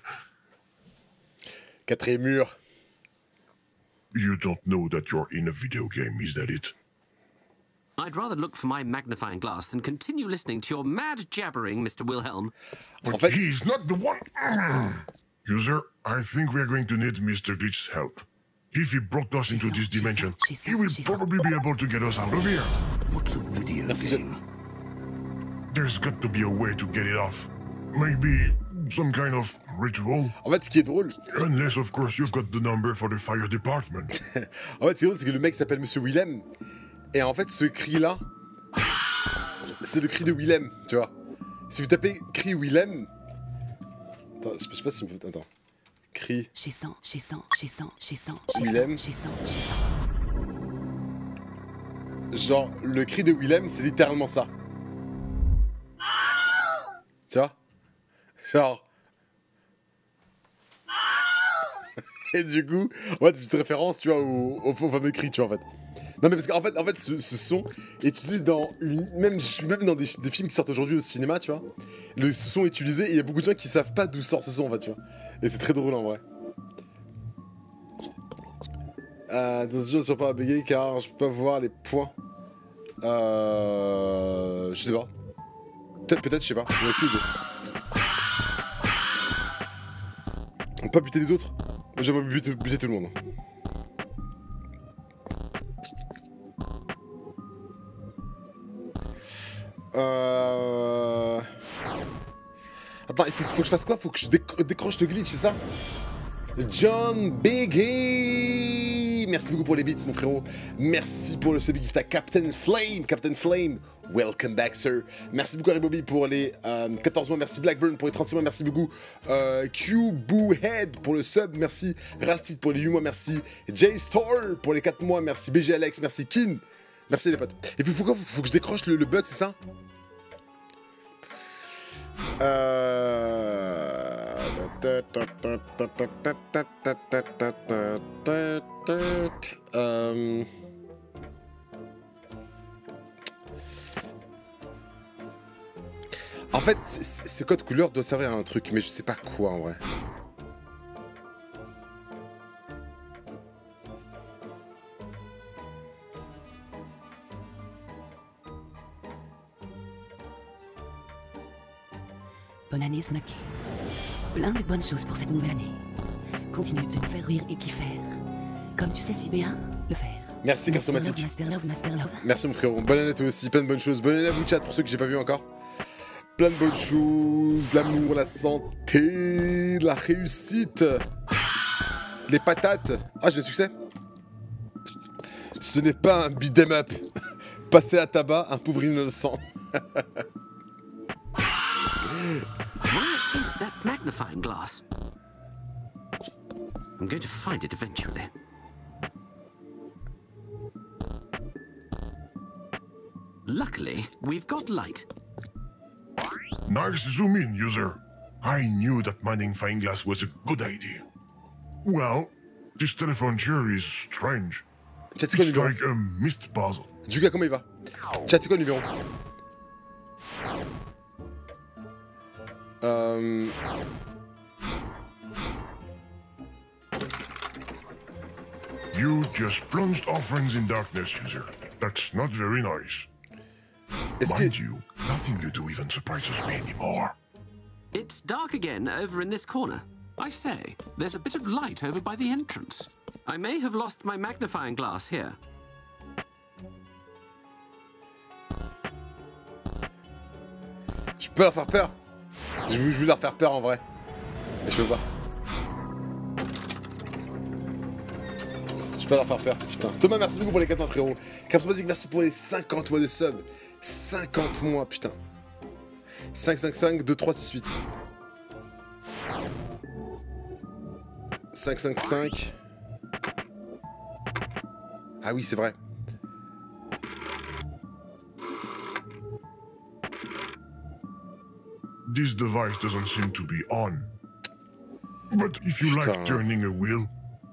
Quatrième mur. You don't know that you're in a video game, is that it? I'd rather look for my magnifying glass than continue listening to your mad jabbering, Mr. Wilhelm. But fait- he's not the one. User, I think we're going to need Mr. Glitch's help. If he brought us into this dimension, he will probably be able to get us out of here. What's a video game? There's got to be a way to get it off. Maybe some kind of ritual. En fait, ce qui est drôle, Unless, of course, you've got the number for the fire department. en fait, ce qui est drôle, c'est que le mec s'appelle Monsieur Willem. Et en fait, ce cri-là, c'est le cri de Willem, tu vois. Si vous tapez cri Willem. Attends, je sais pas si on peut. Attends. Cri. Chez 100, chez 100, chez 100, chez 100, Willem. chez 100, chez 100. Genre, le cri de Willem, c'est littéralement ça. Tu vois? Genre. Et du coup, en fait, petite référence, tu vois, au fameux cri, tu vois, en fait. Non, mais parce qu'en fait, ce son est utilisé dans même dans des films qui sortent aujourd'hui au cinéma, tu vois. Ce son est utilisé et il y a beaucoup de gens qui savent pas d'où sort ce son, en fait, tu vois. Et c'est très drôle en vrai. Dans ce jeu, je ne suis pas à bugger car je peux pas voir les points. Je sais pas. Peut-être, je sais pas. J'en ai aucune idée. On peut pas buter les autres. J'aimerais buter tout le monde. Attends, il faut que je fasse quoi? Faut que je décroche le glitch, c'est ça? John Biggie! Merci beaucoup pour les beats, mon frérot. Merci pour le sub gift à Captain Flame. Captain Flame, welcome back, sir. Merci beaucoup, Harry Bobby, pour les 14 mois. Merci, Blackburn, pour les 36 mois. Merci beaucoup. Q-Boo-Head pour le sub. Merci, Rastit, pour les 8 mois. Merci, J-Store, pour les 4 mois. Merci, BG Alex. Merci, Kin. Merci, les potes. Et faut que je décroche le bug, c'est ça? En fait, ce code couleur doit servir à un truc, mais je sais pas quoi en vrai. Bonne année, Snacky. Plein de bonnes choses pour cette nouvelle année. Continue de nous faire rire et kiffer. Comme tu sais si bien le faire. Merci, Cartomatique. Master Love, Master Love. Merci, mon frérot. Bonne année à toi aussi. Plein de bonnes choses. Bonne année à vous, chat, pour ceux que j'ai pas vu encore. Plein de bonnes choses. L'amour, la santé, la réussite. Les patates. Ah, j'ai le succès. Ce n'est pas un beat'em up. Passer à tabac, un pauvre innocent. Where is that magnifying glass? I'm going to find it eventually. Luckily, we've got light. Nice zoom in, user. I knew that magnifying glass was a good idea. Well, this telephone chair is strange. Chat, c'est quoi le It's numéro? like a mist puzzle. Juka, comment il va? Chat, c'est quoi le numéro? You just plunged our friends in darkness, user. That's not very nice. Est-ce Mind que... you, nothing you do even surprises me anymore. It's dark again over in this corner. I say, there's a bit of light over by the entrance. I may have lost my magnifying glass here. Je peux leur faire peur. Je veux leur faire peur en vrai. Mais je peux pas. Je peux leur faire peur, putain. Thomas, merci beaucoup pour les 4 mois, frérot. Capsmatic, merci pour les 50 mois de sub. 50 mois, putain. 5, 5, 5, 2, 3, 6, 8. 5, 5, 5. Ah oui, c'est vrai. this device doesn't seem to be on. But if you like turning a wheel...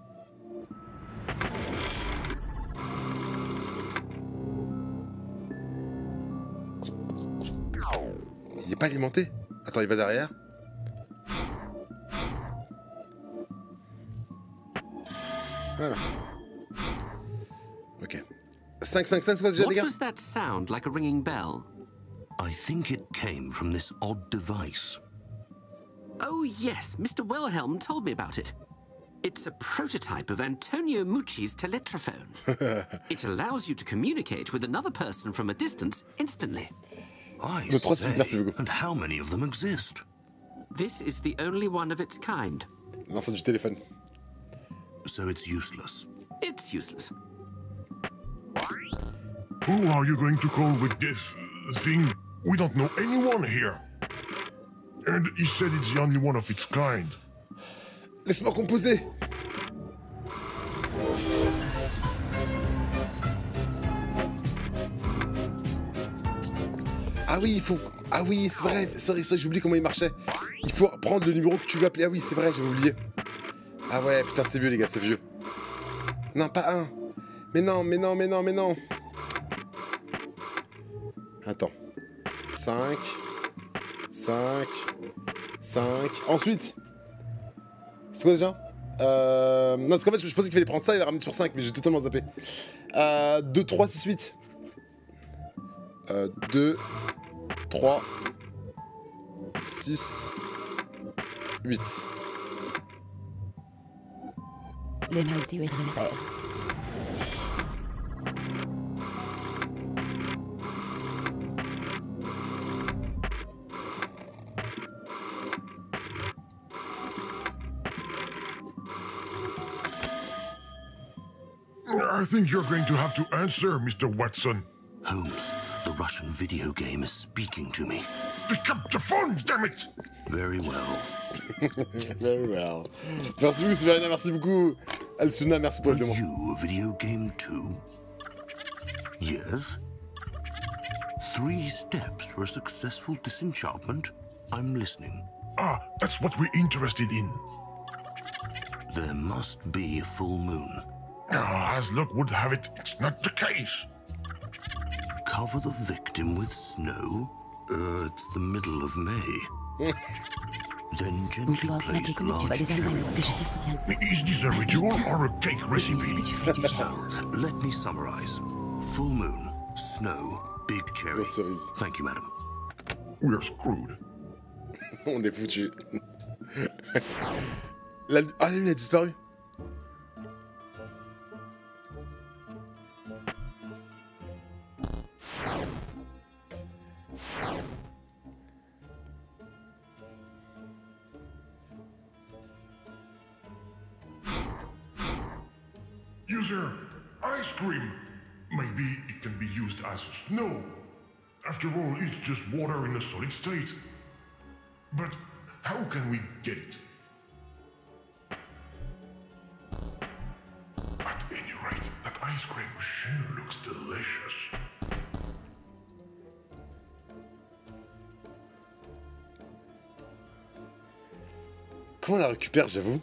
Il est pas alimenté. Attends, il va derrière. Voilà. Ok. 5, c'est quoi déjà, les gars? What was that sound like a ringing bell? I think it came from this odd device. Oh yes, Mr. Wilhelm told me about it. It's a prototype of Antonio Mucci's teletrophone. It allows you to communicate with another person from a distance instantly. I say, and how many of them exist? This is the only one of its kind. L'enceinte du téléphone. So it's useless. It's useless. Who are you going to call with this thing? We don't know anyone here. And he said it's the only one of its kind. Laisse-moi composer. Ah oui, il faut... Ah oui, c'est vrai, j'oublie comment il marchait. Il faut prendre le numéro que tu veux appeler. Ah oui, c'est vrai, j'avais oublié. Ah ouais, putain, c'est vieux, les gars, c'est vieux. Non, pas un. Mais non. Attends. 5. Ensuite. C'est quoi déjà non, parce qu'en fait, je pensais qu'il fallait prendre ça et la ramener sur 5, mais j'ai totalement zappé. 2, 3, 6, 8. 2, 3, 6, 8. Le mouse du RMR. I think you're going to have to answer, Mr. Watson. Holmes, the Russian video game is speaking to me. Pick up the phone, damn it! Very well. Very well. Merci beaucoup, Sylvania, merci beaucoup. Alsuna, merci pour le démon. Are you a video game too? Yes. 3 steps for a successful disenchantment? I'm listening. Ah, that's what we're interested in. There must be a full moon. As luck would have it, it's not the case. Cover the victim with snow? It's the middle of May. Then gently place a large cherry on top. Is this a ritual or a cake recipe? So, let me summarize. Full moon, snow, big cherry. Thank you, madam. We're screwed. On est foutu. Ah, la lune a disparu. User, ice cream. Maybe it can be used as snow. After all, it's just water in a solid state. But how can we get it? At any rate, that ice cream sure looks delicious. Comment on la récupère, j'avoue?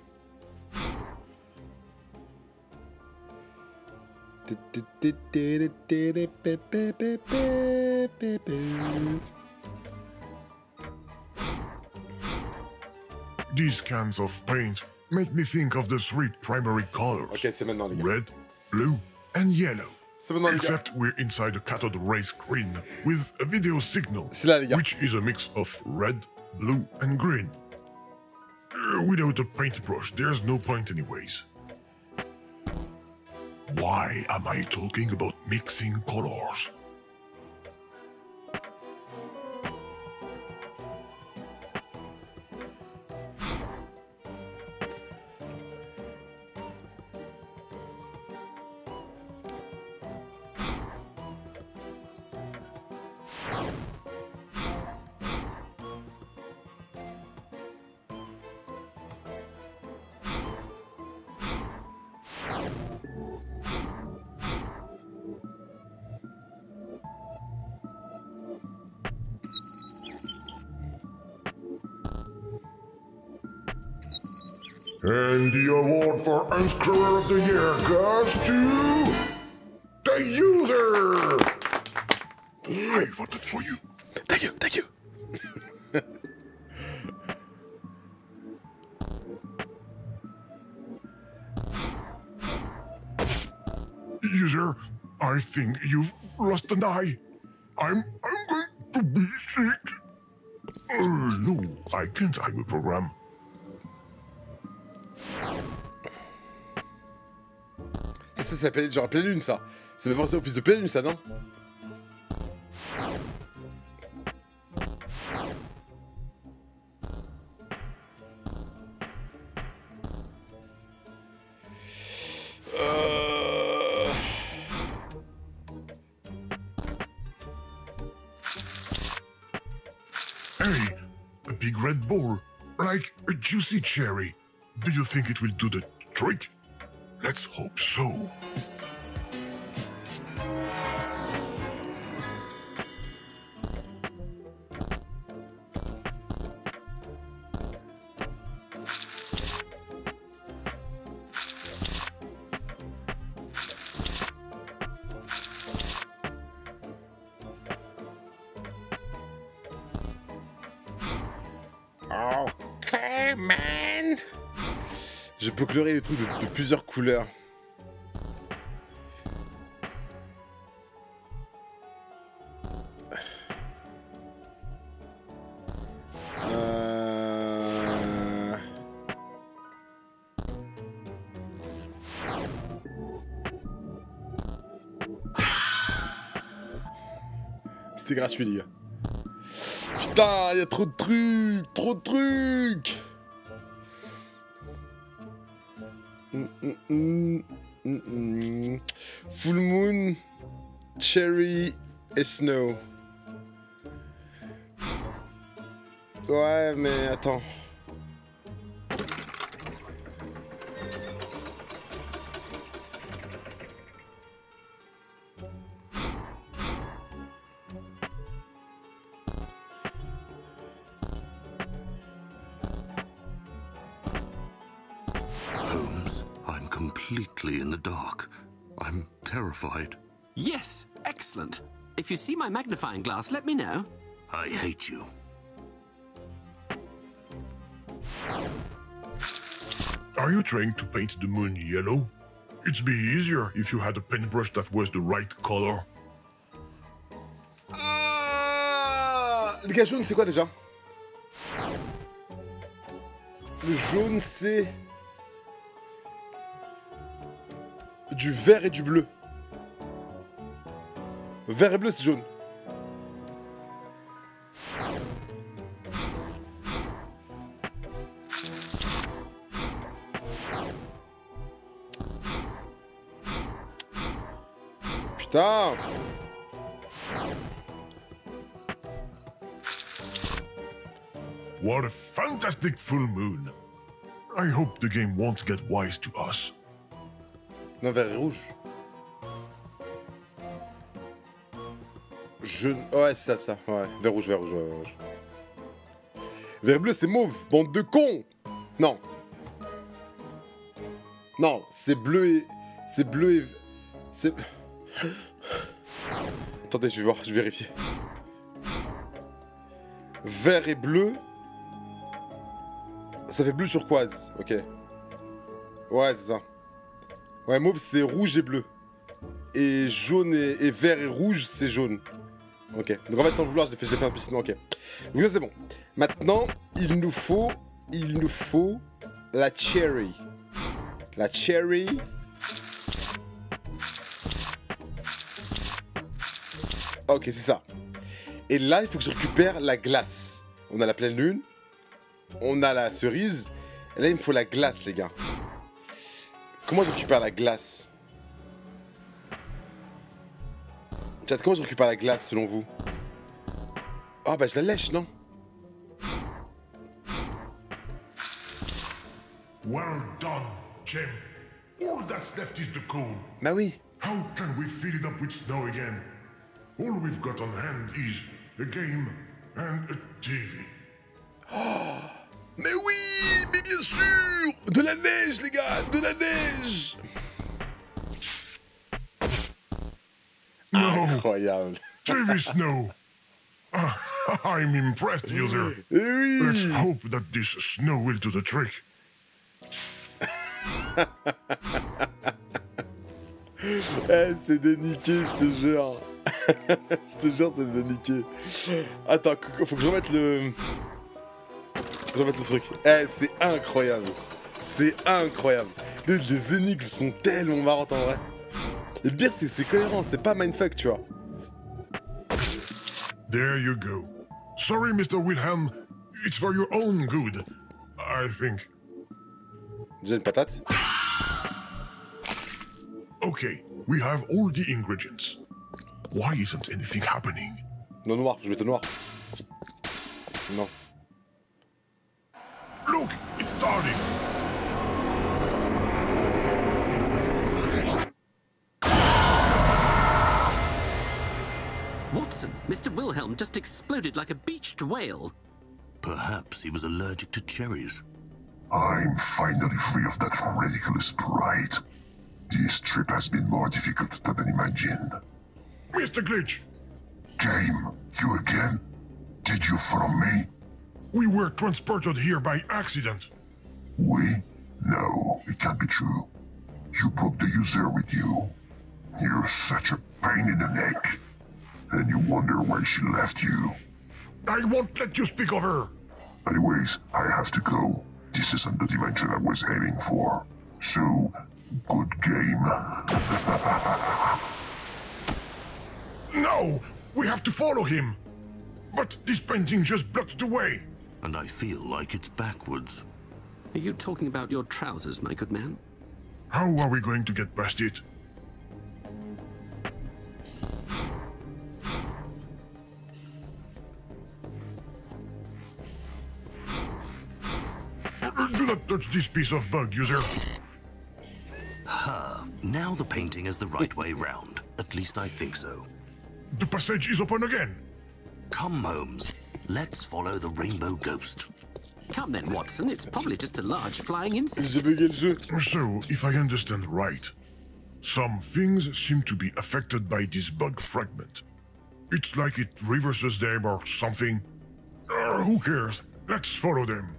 These cans of paint make me think of the 3 primary colors. Ok, c'est maintenant, les gars. Red, blue, and yellow. C'est maintenant, les gars. Except we're inside a cathode ray screen with a video signal, C'est là, les gars. which is a mix of red, blue, and green. Without a paintbrush, there's no point anyways. Why am I talking about mixing colors? And the award for Unscrewer of the Year goes to the user. I voted for you. Thank you, thank you. User, I think you've lost an eye. I'm going to be sick. No, I can't time a program. Ça s'appelle genre pleine lune, ça. Ça me fait penser au fils de pleine lune, ça, non? Hey, a big red ball, like a juicy cherry. Do you think it will do the trick? Let's hope so. Ok, man. Je peux colorer des trucs de plusieurs couleurs. C'était gratuit, les gars. Putain, il y a trop de trucs, trop de trucs. Full Moon, Cherry et Snow. Ouais, mais attends. Completely in the dark. I'm terrified. Yes, excellent. If you see my magnifying glass, let me know. I hate you. Are you trying to paint the moon yellow? It'd be easier if you had a paintbrush that was the right color. Les gars, jaune, c'est quoi déjà? Le jaune, c'est... du vert et du bleu. Vert et bleu, c'est jaune. Putain. What a fantastic full moon. I hope the game won't get wise to us. Non, vert et rouge. Jaune. Ouais, c'est ça. Ouais, vert rouge, vert rouge, vert rouge. Vert et bleu, c'est mauve. Bande de cons. Non. Non, c'est bleu et... c'est bleu et... c'est... Attendez, je vais voir, je vais vérifier. Vert et bleu... ça fait bleu turquoise, ok. Ouais, c'est ça. Ouais, mauve, c'est rouge et bleu. Et jaune et vert et rouge, c'est jaune. Ok. Donc en fait, sans le vouloir, j'ai fait un piscine. Ok. Donc ça, c'est bon. Maintenant, il nous faut la cherry. La cherry. Ok, c'est ça. Et là, il faut que je récupère la glace. On a la pleine lune. On a la cerise. Et là, il me faut la glace, les gars. Comment je récupère la glace? Chat, comment je récupère la glace selon vous? Oh bah je la lèche, non? Well done, Jim. All that's left is the cone. Bah oui. How can we fill it up with snow again? All we've got on hand is a game and a TV. Mais oui, mais bien sûr. De la neige, les gars, de la neige. No, Incroyable. Davy Snow. I'm impressed, user. Eh oui. Let's hope that this snow will do the trick. Eh, c'est déniqué, je te jure. Je te jure, c'est déniqué. Attends, faut que je remette le... truc. Eh, c'est incroyable. C'est incroyable. Les énigmes sont tellement marrantes en vrai. Et le pire, c'est cohérent, c'est pas mindfuck, tu vois. There you go. Sorry, Mr. Wilhelm. It's for your own good, I think. Déjà une patate. Okay, we have all the ingredients. Why isn't anything happening? Non, noir, je vais te noir. Non. Look, it's starting. Watson, Mr. Wilhelm just exploded like a beached whale. Perhaps he was allergic to cherries. I'm finally free of that ridiculous pride. This trip has been more difficult than I imagined. Mr. Glitch! Game, you again? Did you follow me? We were transported here by accident. We? No, it can't be true. You brought the user with you. You're such a pain in the neck. And you wonder why she left you. I won't let you speak of her! Anyways, I have to go. This isn't the dimension I was aiming for. So, good game. No! We have to follow him! But this painting just blocked the way! And I feel like it's backwards. Are you talking about your trousers, my good man? How are we going to get past it? Do not touch this piece of bug, user. Now the painting is the right way round. At least I think so. The passage is open again. Come, Holmes. Let's follow the rainbow ghost. Come then, Watson. It's probably just a large flying insect. J'ai bugué le jeu. So, if I understand right, some things seem to be affected by this bug fragment. It's like it reverses them or something. Who cares? Let's follow them.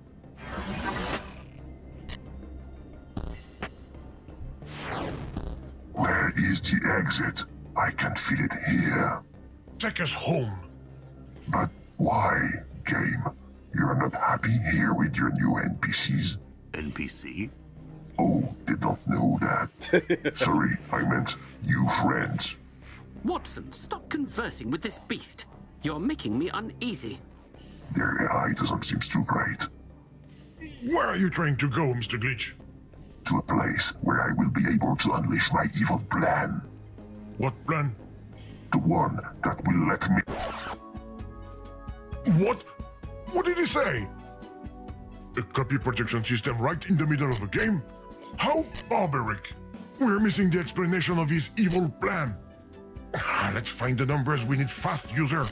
Where is the exit? I can feel it here. Take us home. But why, game? You're not happy here with your new NPCs? NPC? Oh, they don't know that. Sorry, I meant new friends. Watson, stop conversing with this beast. You're making me uneasy. Their AI doesn't seem too great. Where are you trying to go, Mr. Glitch? To a place where I will be able to unleash my evil plan. What plan? The one that will let me... What? What did he say? A copy protection system right in the middle of a game? How barbaric! We're missing the explanation of his evil plan. Let's find the numbers we need fast, user.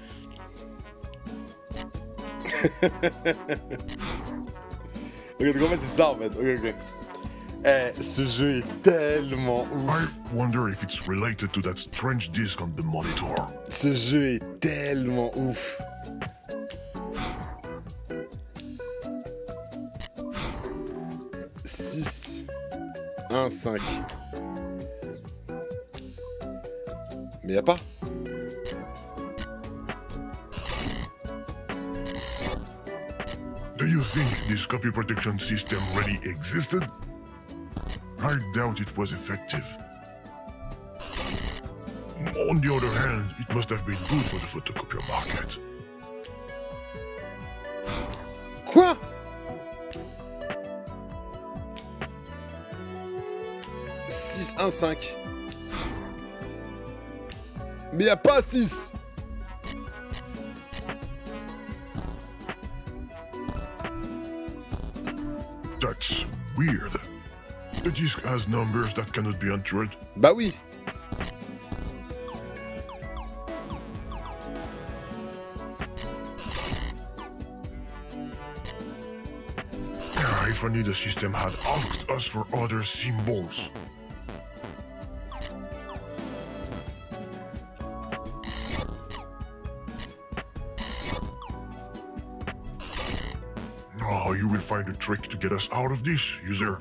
Ok, donc en fait c'est ça en fait. Ok, ok. Eh, ce jeu est tellement ouf. I wonder if it's related to that strange disc on the monitor. Ce jeu est tellement ouf. « 6, 1, 5. » Mais y'a pas. Do you think this copy protection system really existed? I doubt it was effective. On the other hand, it must have been good for the photocopier market. Quoi? « 6, 1, 5. » Mais y'a pas 6. That's weird. The disk has numbers that cannot be entered. Bah oui. only the system had asked us for other symbols. Oh, you will find a trick to get us out of this, user.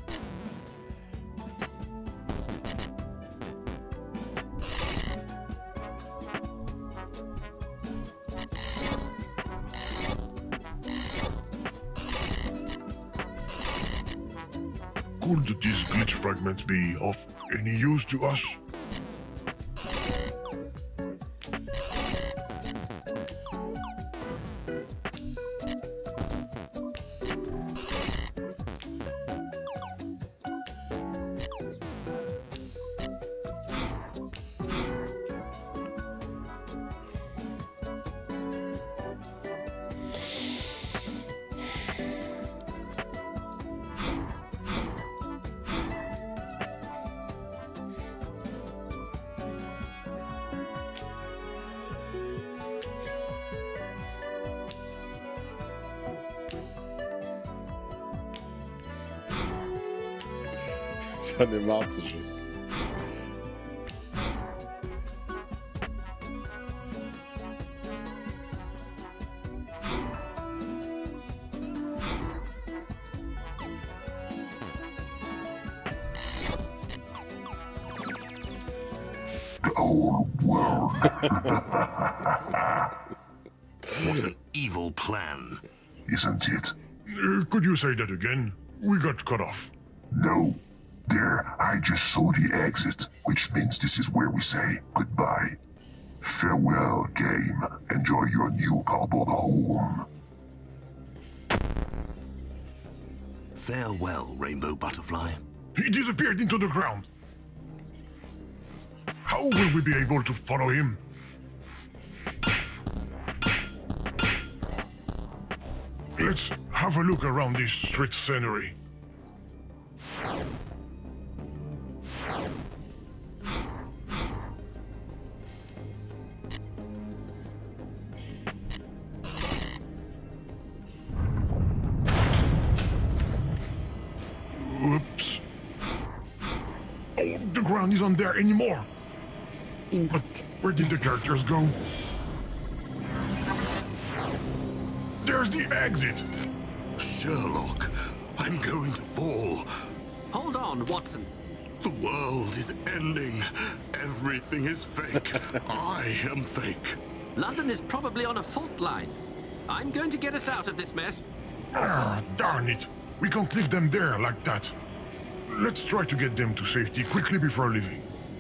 Could these glitch fragments be of any use to us? J'en ai marre de ce jeu. What an evil plan. Isn't it? Could you say that again? We got cut off. No. There, I just saw the exit, which means this is where we say goodbye. Farewell, game. Enjoy your new cardboard home. Farewell, Rainbow Butterfly. He disappeared into the ground. How will we be able to follow him? Let's have a look around this street scenery. Oops. Oh, the ground isn't there anymore. But where did the characters go? There's the exit. Sherlock, I'm going to fall. Hold on, Watson. The world is ending. Everything is fake. I am fake. London is probably on a fault line. I'm going to get us out of this mess. Ah, darn it. We can't leave them there like that. Let's try to get them to safety quickly before leaving.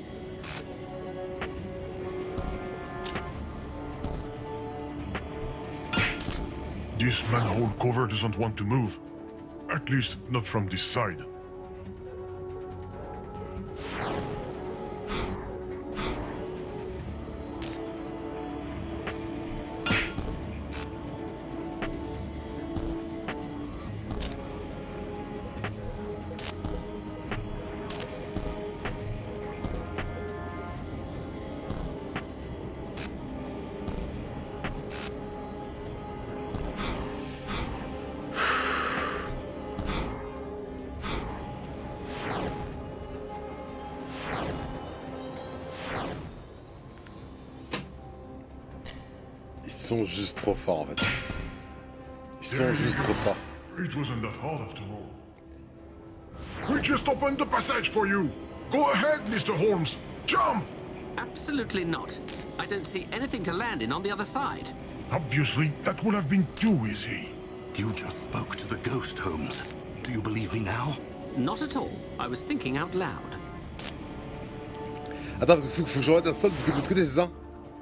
This manhole cover doesn't want to move. At least not from this side. Ils sont juste trop forts en fait. Ils sont juste trop forts. It wasn't that hard after all. We just opened the passage for you. Go ahead, Mr. Holmes. Jump! Absolutely not. I don't see anything to land in on the other side. Obviously, that would have been too easy. You just spoke to the ghost, Holmes. Do you believe me now? Not at all. I was thinking out loud. Attends, faut que je remette un sol de l'autre côté, c'est ça?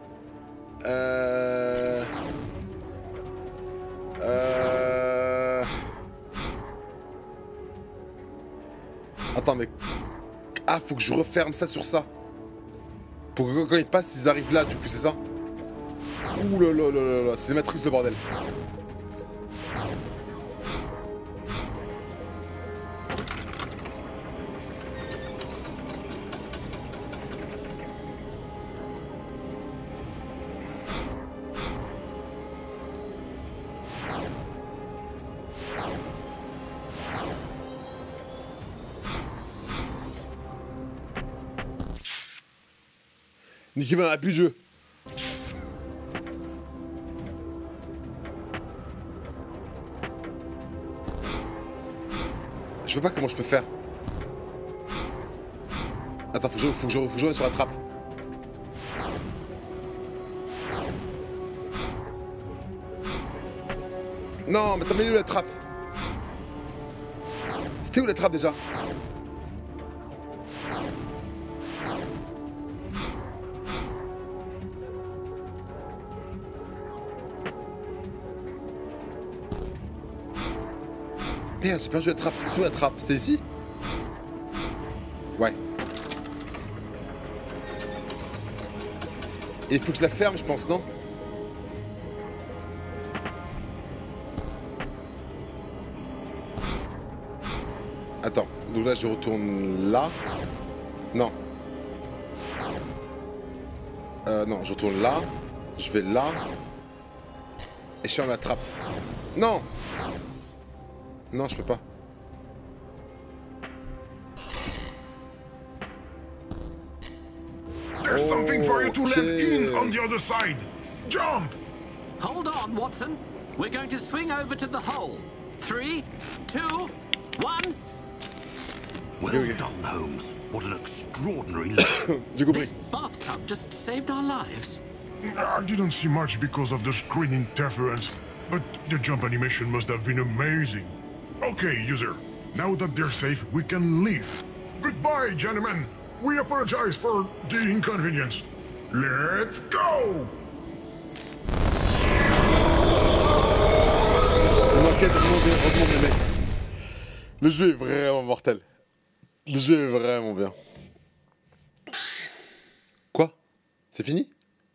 Attends, mais... Ah, faut que je referme ça sur ça. Pour que quand ils passent, ils arrivent là, du coup, c'est ça? Ouh là là là là, c'est Matrix le bordel. Nicky va, plus de jeu. Je vois pas comment je peux faire. Attends, faut que je revienne sur la trappe. Non, mais t'as mis où la trappe? C'était où la trappe déjà? Merde, j'ai perdu la trappe. C'est où la trappe? C'est ici? Ouais. Et il faut que je la ferme, je pense, non? Attends, donc là je retourne là. Non. Non, je retourne là. Je vais là. Et je ferme la trappe. Non! Non, je peux pas. There's something for you to let in on the other side. Jump! Hold on, Watson. We're going to swing over to the hole. 3, 2, 1. Well done, Holmes. What an extraordinary lesson. J'ai compris. This bathtub just saved our lives. I didn't see much because of the screen interference, but the jump animation must have been amazing. Okay, user. Now that they're safe, we can leave. Goodbye, gentlemen. We apologize for the inconvenience. Let's go! On enquête vraiment bien, mec. Le jeu est vraiment mortel. Le jeu est vraiment bien. Quoi? C'est fini?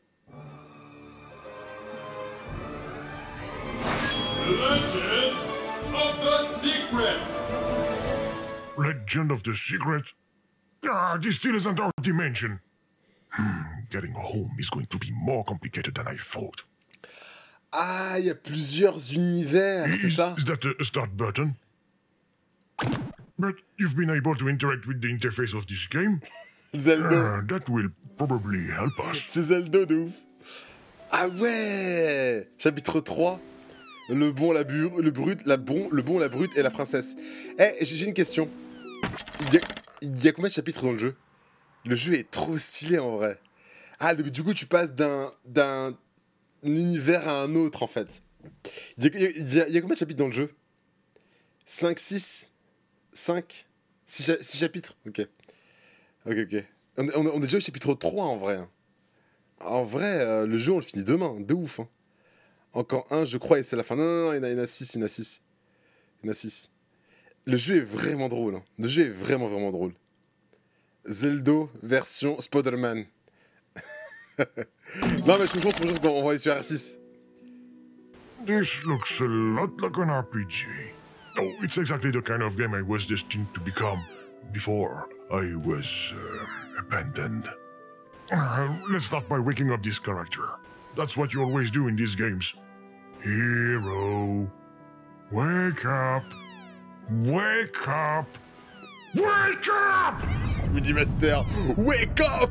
Legend of the Secret! Legend of the Secret? Ah, this still isn't our dimension. Getting home is going to be more complicated than I thought. Ah, il y a plusieurs univers, c'est ça? Is that a start button? But you've been able to interact with the interface of this game? Zelda. That will probably help us. C'est Zelda de ouf. Ah ouais! Chapitre 3. Le bon, la brute, la brute et la princesse. Eh, j'ai une question. Il y a combien de chapitres dans le jeu? Le jeu est trop stylé en vrai. Ah, donc, du coup, tu passes d'un univers à un autre en fait. Il y a combien de chapitres dans le jeu? 5, 6 5 6 chapitres? Ok. Ok. On est déjà au chapitre 3 en vrai. En vrai, le jeu on le finit demain, de ouf. Hein. Encore un, je crois, et c'est la fin. Non, il y en a 6, il y en a 6. Le jeu est vraiment drôle. Hein. Le jeu est vraiment drôle. Zelda version Spider-Man. Non, mais je pense qu'on va aller sur R6. This looks a lot like an RPG. Oh, it's exactly the kind of game I was destined to become before I was abandoned. Let's start by waking up this character. That's what you always do in these games. Hero, wake up! Wake up! Wake up! Woody Master, wake up!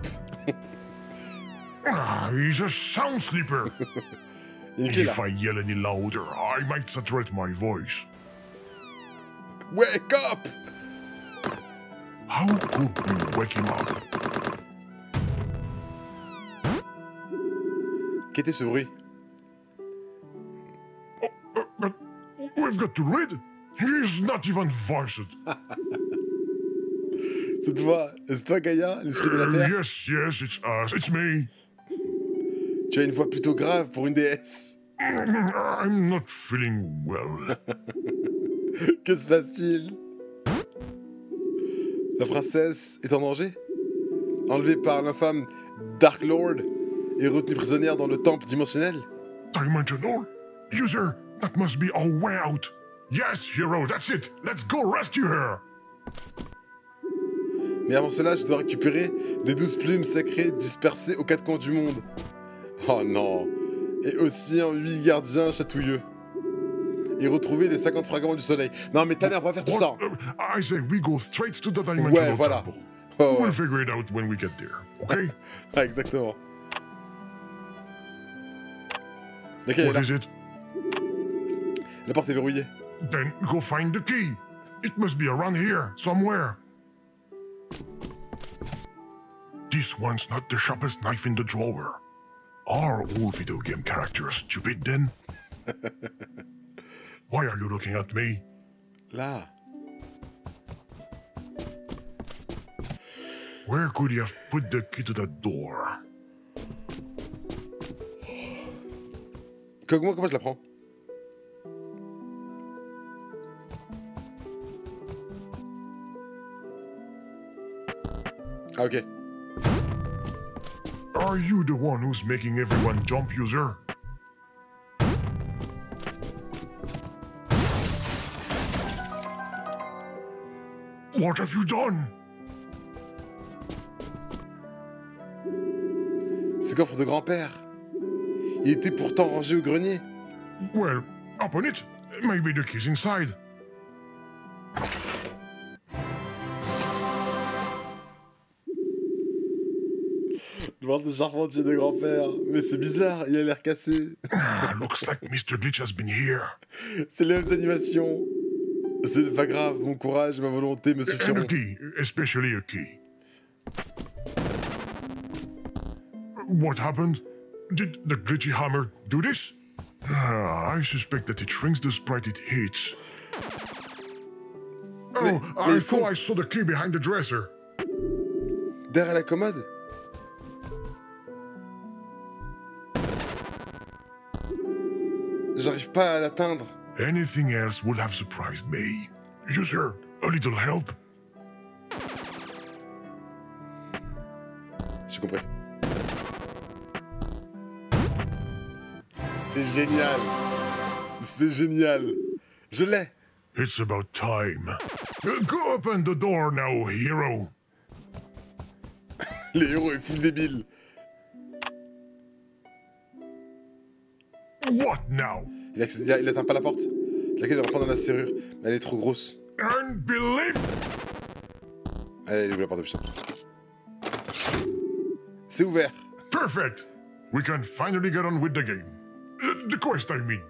He's a sound sleeper. If I yell any louder, I might saturate my voice. Wake up! How could we wake him up? Qu'était ce bruit? But we've got to read. He's not even voiced. C'est toi, Gaïa, l'esprit de la Terre? Yes, it's us. It's me. Tu as une voix plutôt grave pour une déesse. I'm not feeling well. Que se passe-t-il? La princesse est en danger? Enlevée par l'infâme Dark Lord et retenue prisonnière dans le temple dimensionnel? Dimensional? User, that must be our way out. Yes, hero, that's it. Let's go rescue her. Mais avant cela, je dois récupérer les 12 plumes sacrées dispersées aux 4 coins du monde. Oh non. Et aussi en 8 gardiens chatouilleux. Et retrouver les 50 fragments du soleil. Non mais ta mère, on va faire tout ça. I say we go straight to the dimensional ouais, voilà. temple. Oh, ouais. We'll figure it out when we get there, okay? Ah, exactement. Ok, What là. is it? La porte est verrouillée. Then go find the key. It must be around here, somewhere. This one's not the sharpest knife in the drawer. Are all video game characters stupid then? Why are you looking at me? Là. Where could he have put the key to that door? Comment je la prends? Ah, ok. Are you the one who's making everyone jump, user? What have you done? C'est le coffre de grand-père. Il était pourtant rangé au grenier. Well, open it. Maybe the key's inside. Le ventre de charpentier de grand-père. Mais c'est bizarre, il a l'air cassé. Ah, looks like Mr. Glitch has been here. C'est les mêmes animations. C'est pas grave, mon courage et ma volonté me And suffiront. a key, especially a key. What happened? Did the glitchy hammer do this? I suspect that it shrinks the sprite it hits. Oh, I thought I saw the key behind the dresser. Derrière la commode. J'arrive pas à l'atteindre. Anything else would have surprised me. User, a little help? J'ai compris. C'est génial. C'est génial. Je l'ai. It's about time. Go open the door now, hero. Les héros est full débile. What now? Il atteint pas la porte. Laquelle il reprend dans la serrure. Mais elle est trop grosse. Unbelievable! Allez, ouvre la porte, putain. C'est ouvert. Perfect! We can finally get on with the game. The quest, I mean.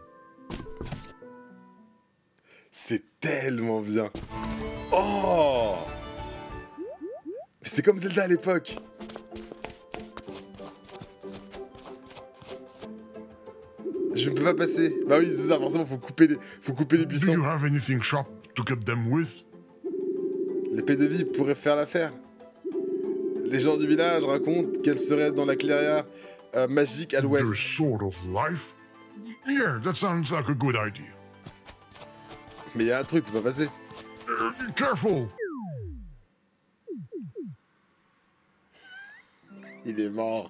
C'est tellement bien. Oh! C'était comme Zelda à l'époque. Je ne peux pas passer. Bah oui, c'est ça, forcément, faut couper les Do buissons. you have anything sharp to cut them with? L'épée de vie pourrait faire l'affaire. Les gens du village racontent qu'elle serait dans la clairière magique à The l'ouest. sword of life? Yeah, that sounds like a good idea. Mais il y a un truc, il peut pas passer. Careful! Il est mort.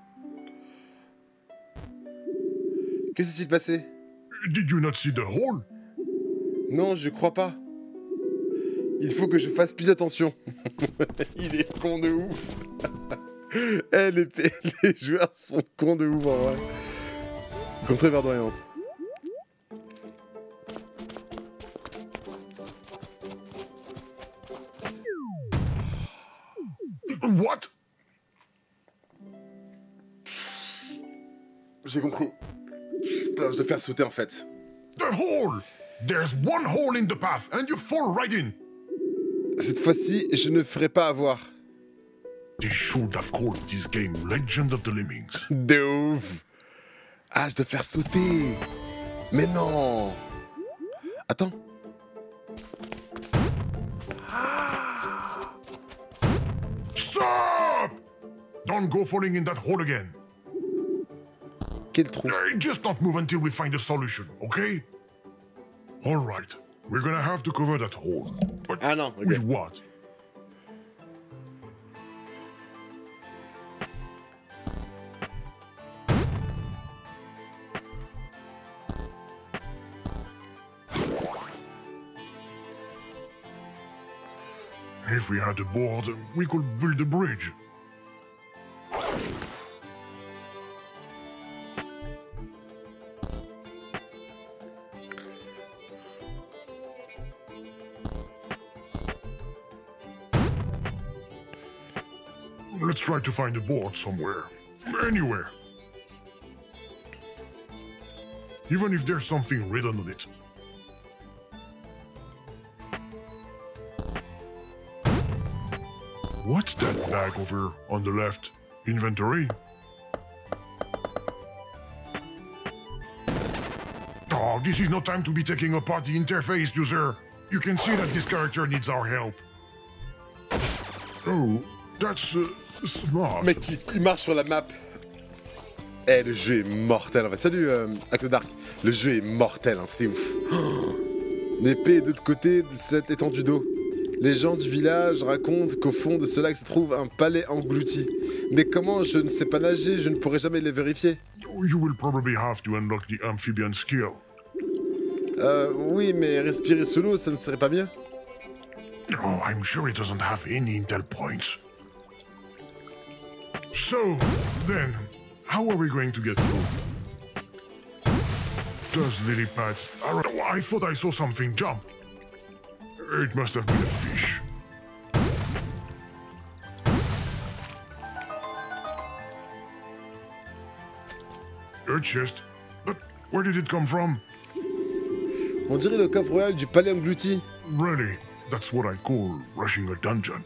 Que s'est-il passé? Did you not see the hole? Non, je crois pas. Il faut que je fasse plus attention. Il est con de ouf. Eh, les joueurs sont cons de ouf en vrai. Contrée verdoyante. What? J'ai compris. Je dois faire sauter en fait. The hole! There's one hole in the path and you fall right in. Cette fois-ci, je ne ferai pas avoir. They should have called this game Legend of the Lemmings. De ouf. Ah, je dois faire sauter. Mais non. Attends. Stop! Don't go falling in that hole again. Quel trou. Just don't move until we find a solution, okay? All right, we're gonna have to cover that hole. But Ah non, ok. with what? If we had a board, we could build a bridge. Let's try to find a board somewhere. Anywhere. Even if there's something written on it. What's that bag over on the left? Inventory? Oh, this is no time to be taking apart the interface, user. You can see that this character needs our help. Oh, that's smart. Mec, il marche sur la map. Eh, le jeu est mortel en fait. Salut, Acte Dark. Le jeu est mortel, hein, c'est ouf. Oh, l'épée de l'autre côté de cette étendue d'eau. Les gens du village racontent qu'au fond de ce lac se trouve un palais englouti. Mais comment? Je ne sais pas nager, je ne pourrai jamais les vérifier. You will probably have to unlock the amphibian skill. Oui, mais respirer sous l'eau, ça ne serait pas mieux? Oh, I'm sure it doesn't have any intel points. So, then, how are we going to get through? Those lily pads are... Oh, I thought I saw something jump. It must have been a fish. A chest? But where did it come from? On dirait le coffre royal du palais englouti. Really? That's what I call rushing a dungeon.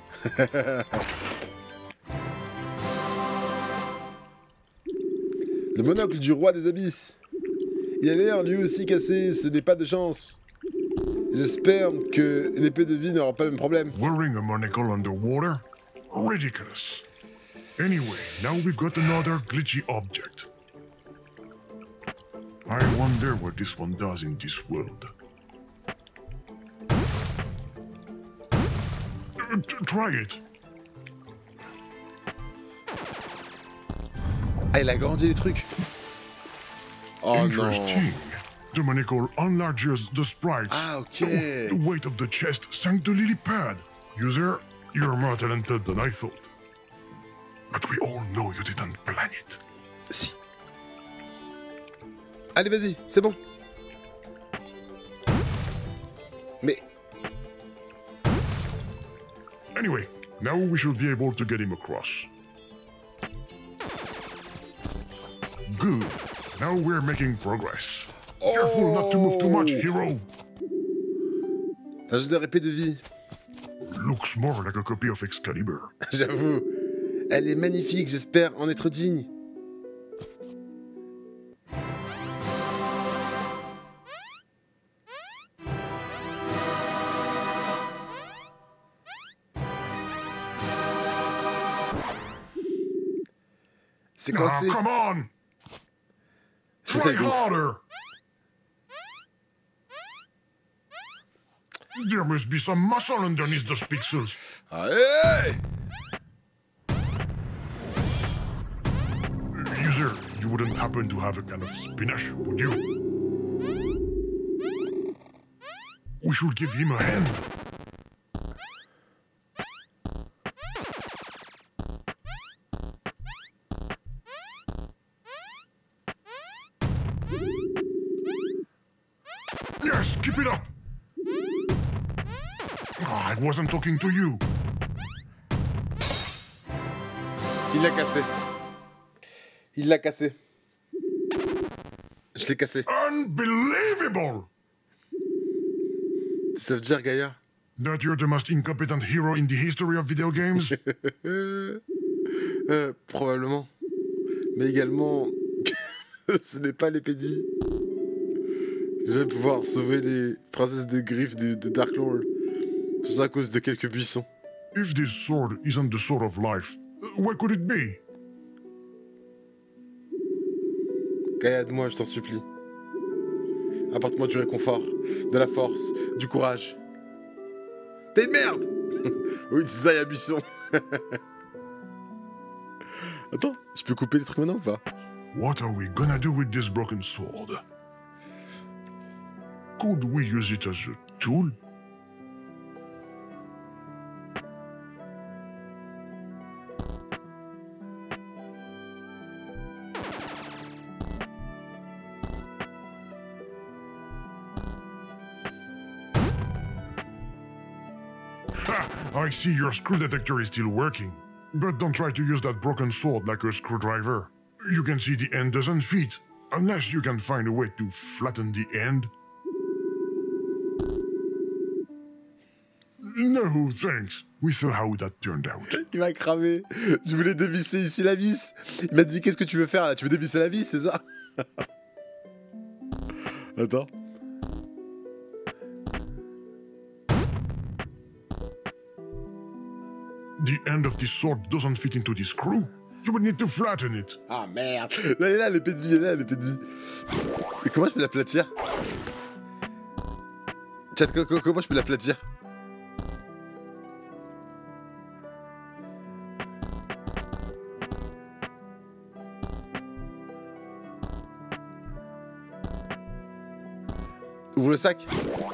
Le monocle du roi des abysses. Il a l'air lui aussi cassé, ce n'est pas de chance. J'espère que l'épée de vie n'aura pas le même problème. Wearing a monocle underwater? Ridiculous. Anyway, now we've got another glitchy object. I wonder what this one does in this world. Try it. Ah, il a agrandi les trucs. Oh Interesting. non. The monocle enlarges the sprites. Ah, ok. The weight of the chest sank the lily pad. User, you're more talented than I thought. But we all know you didn't plan it. Si. Allez, vas-y, c'est bon. Mais... Anyway, now we should be able to get him across. Good. Now we're making progress. Careful not to move too much, hero. Ajoute de épée de vie. Looks more like a copy of Excalibur. J'avoue. Elle est magnifique, j'espère en être digne. C'est coincé. Come on! C'est ça, Try le ouf. harder! There must be some muscle underneath those pixels. Allez! User, you wouldn't happen to have a kind of spinach, would you? We should give him a hand. Yes, keep it up. Oh, I wasn't talking to you. Il l'a cassé. Il l'a cassé. Je l'ai cassé. Unbelievable! Ça veut dire, Gaïa? That you're the most incompetent hero in the history of video games? Probablement. Mais également, ce n'est pas l'épée de vie. Je vais pouvoir sauver les princesses de griffes de Dark Lord. Tout ça à cause de quelques buissons. If this sword isn't the sword of life, what could it be? Gaïa, aide-moi, je t'en supplie. Apporte-moi du réconfort, de la force, du courage. T'es une merde! Oui, c'est ça, y'a buisson. Attends, je peux couper les trucs maintenant ou pas? What are we gonna do with this broken sword? Could we use it as a tool? Ha! I see your screw detector is still working. But don't try to use that broken sword like a screwdriver. You can see the end doesn't fit, unless you can find a way to flatten the end. No, thanks. We saw how that turned out. Il m'a cramé. Je voulais dévisser ici la vis. Il m'a dit, qu'est-ce que tu veux faire là? Tu veux dévisser la vis, c'est ça? Attends. The end of this sword doesn't fit into the screw. You would need to flatten it. Ah merde. Là, elle est là, l'épée de vie, elle est là, l'épée de vie. Et comment je peux l'aplatir? Chat, comment je peux l'aplatir? Ouvre le sac.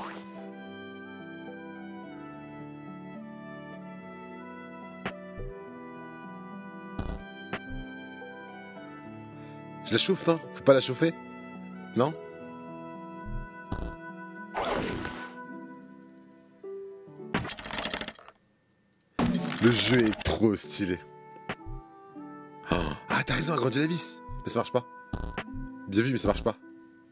Je la chauffe, non? Faut pas la chauffer? Non? Le jeu est trop stylé. Oh. Ah, t'as raison, agrandir la vis. Mais ça marche pas. Bien vu, mais ça marche pas.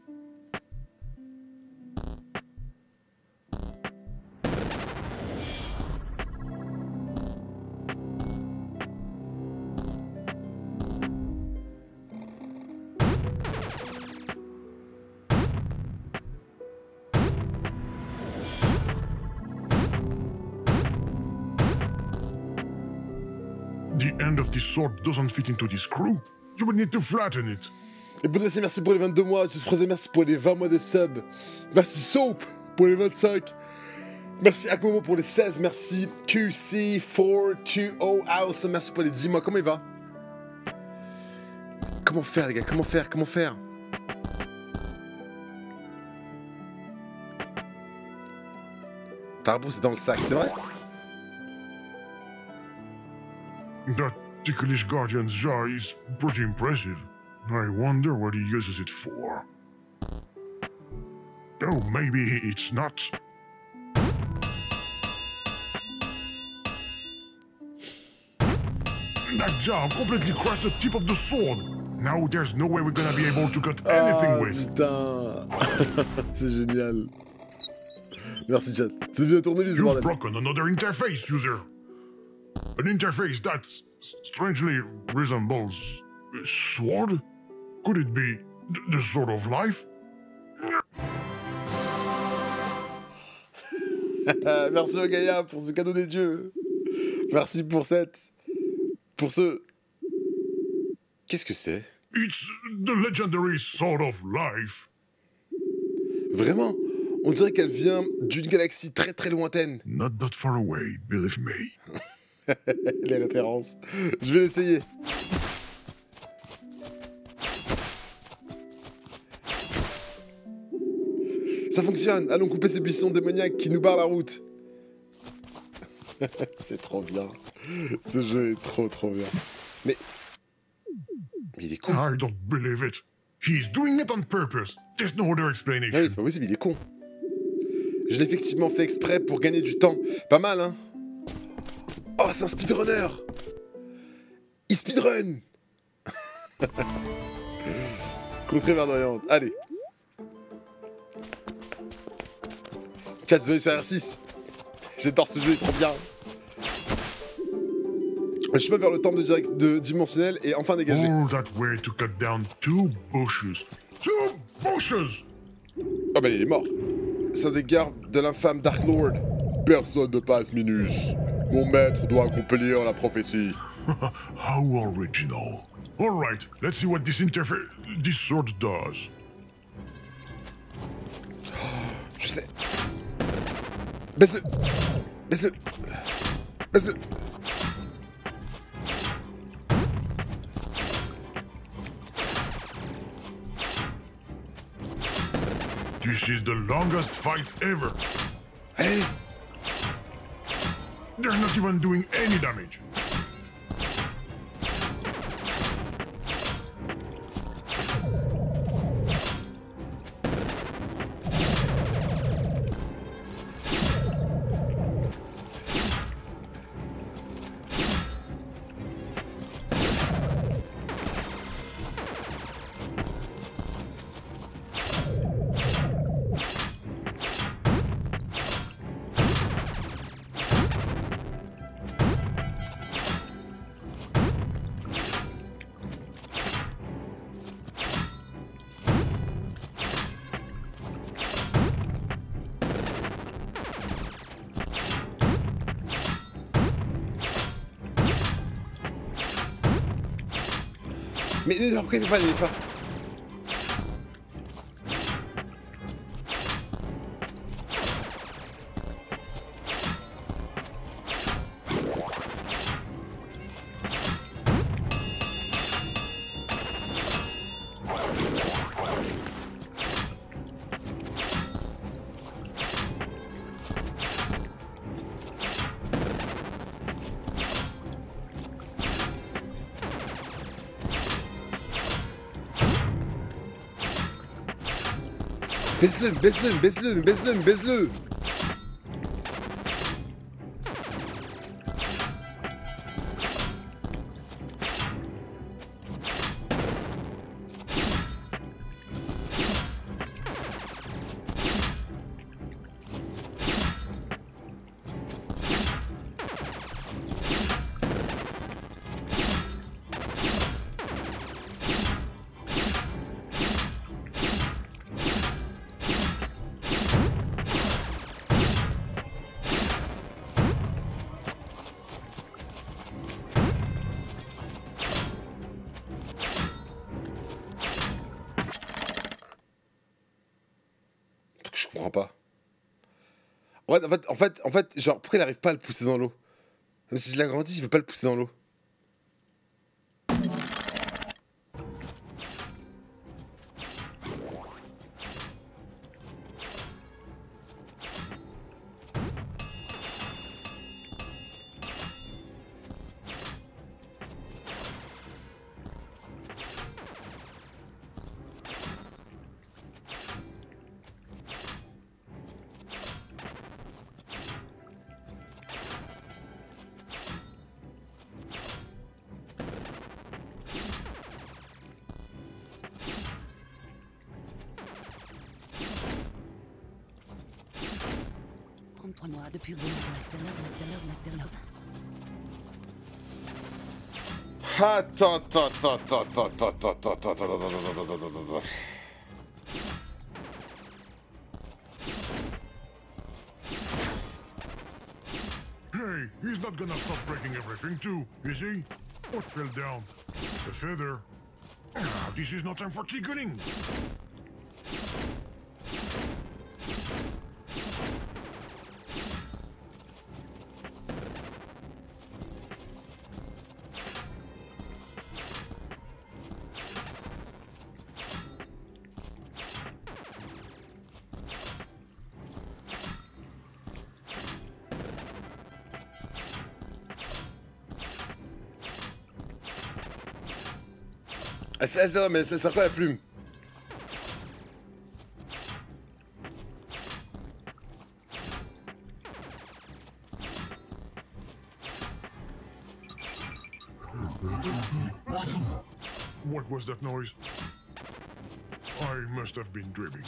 The end of this sword doesn't fit into the screw. You would need to flatten it. Et Boudassi, merci pour les 22 mois. Just Frozen, merci pour les 20 mois de sub. Merci Soap pour les 25. Merci Akmomo pour les 16. Merci QC420 House. Merci pour les 10 mois. Comment il va? Comment faire, les gars? Comment faire? Comment faire? Ta réponse est dans le sac, c'est vrai? That ticklish guardian's jaw is pretty impressive. I wonder what he uses it for. Oh, maybe it's not. That jaw completely crushed the tip of the sword. Now there's no way we're gonna be able to cut anything with. Putain. C'est génial. Merci chat. C'est bien tournevis, You've bordel. broken another interface, user. An interface that strangely resembles a sword? Could it be the sword of life? Merci Ogaya pour ce cadeau des dieux. Merci pour cette... Pour ce... Qu'est-ce que c'est? It's the legendary sword of life. Vraiment? On dirait qu'elle vient d'une galaxie très très lointaine. Not that far away, believe me. Les références. Je vais l'essayer. Ça fonctionne. Allons couper ces buissons démoniaques qui nous barrent la route. C'est trop bien. Ce jeu est trop trop bien. Mais il est con. I don't believe it. He's doing it on purpose. There's no other explanation. Ah oui, c'est pas possible, il est con. Je l'ai effectivement fait exprès pour gagner du temps. Pas mal, hein? Oh, c'est un speedrunner! Il speedrun! Contrée verdoyante. Allez. Chat, je vais sur R6. J'adore ce jeu, il est trop bien. Le chemin vers le temple de dimensionnel est enfin dégagé. Oh, that way to cut down 2 bushes. 2 bushes! Oh bah il est mort. C'est des gardes de l'infâme Dark Lord. Personne ne passe Minus. Mon maître doit accomplir la prophétie. How original. Alright, let's see what this sword does. Je sais. Baisse-le. Baisse-le. Baisse-le. This is the longest fight ever. Hey. They're not even doing any damage. Mais pourquoi il fait pas les fins? Baise-le, baise-le, baise-le, baise-le, baise-le. Je comprends pas. En fait, genre, pourquoi il arrive pas à le pousser dans l'eau? Même si je l'agrandis, il veut pas le pousser dans l'eau. Mois depuis le Master. Attends. Hey, he's not gonna stop breaking everything too, is he? What fell down? The feather. Ah, this is not time for chickening. Mais ça sert quoi la plume? What was that noise? I must have been dreaming.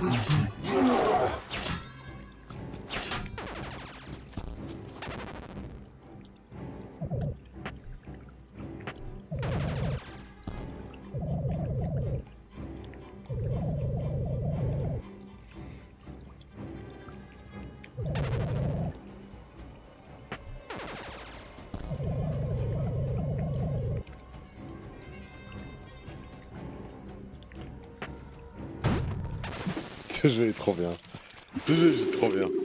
Ce jeu est trop bien. Ce jeu est juste trop bien.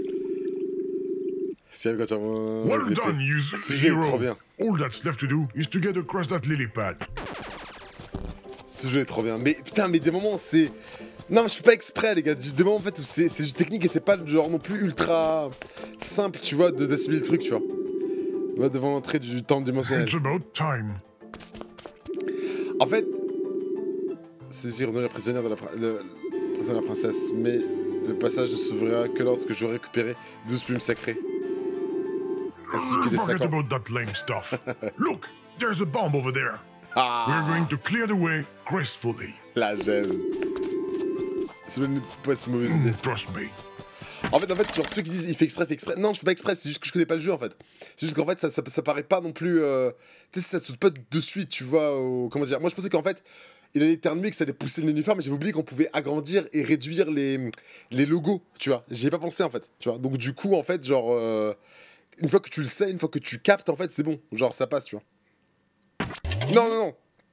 Well done, you hero. All that's left to do is to get across that lily pad. Ce jeu est trop bien. Mais putain, mais des moments c'est... Non, mais je fais pas exprès, les gars. Des moments en fait où c'est juste technique et c'est pas genre non plus ultra simple, tu vois, d'assimiler le truc, tu vois. On va devant l'entrée du temps dimensionnel. It's about time. En fait, c'est aussi redonner la prisonnière de la princesse, mais le passage ne s'ouvrira que lorsque j'aurai récupéré 12 plumes sacrées. Ainsi que des Forget about that lame stuff. Look, there's a bomb over there. We're going to clear the way gracefully. La gêne. C'est même pas si mauvaise idée. Trust me. En fait, genre, ceux qui disent il fait exprès. Non, je fais pas exprès, c'est juste que je connais pas le jeu en fait. C'est juste qu'en fait, ça paraît pas non plus. Tu sais, ça saute pas de suite, tu vois. Comment dire. Moi, je pensais qu'en fait, il allait éternuer, que ça allait pousser le nénuphar, mais j'avais oublié qu'on pouvait agrandir et réduire les logos, tu vois. J'y ai pas pensé en fait, tu vois. Donc, du coup, en fait, genre. Une fois que tu le sais, une fois que tu captes, en fait, c'est bon. Genre, ça passe, tu vois. Non.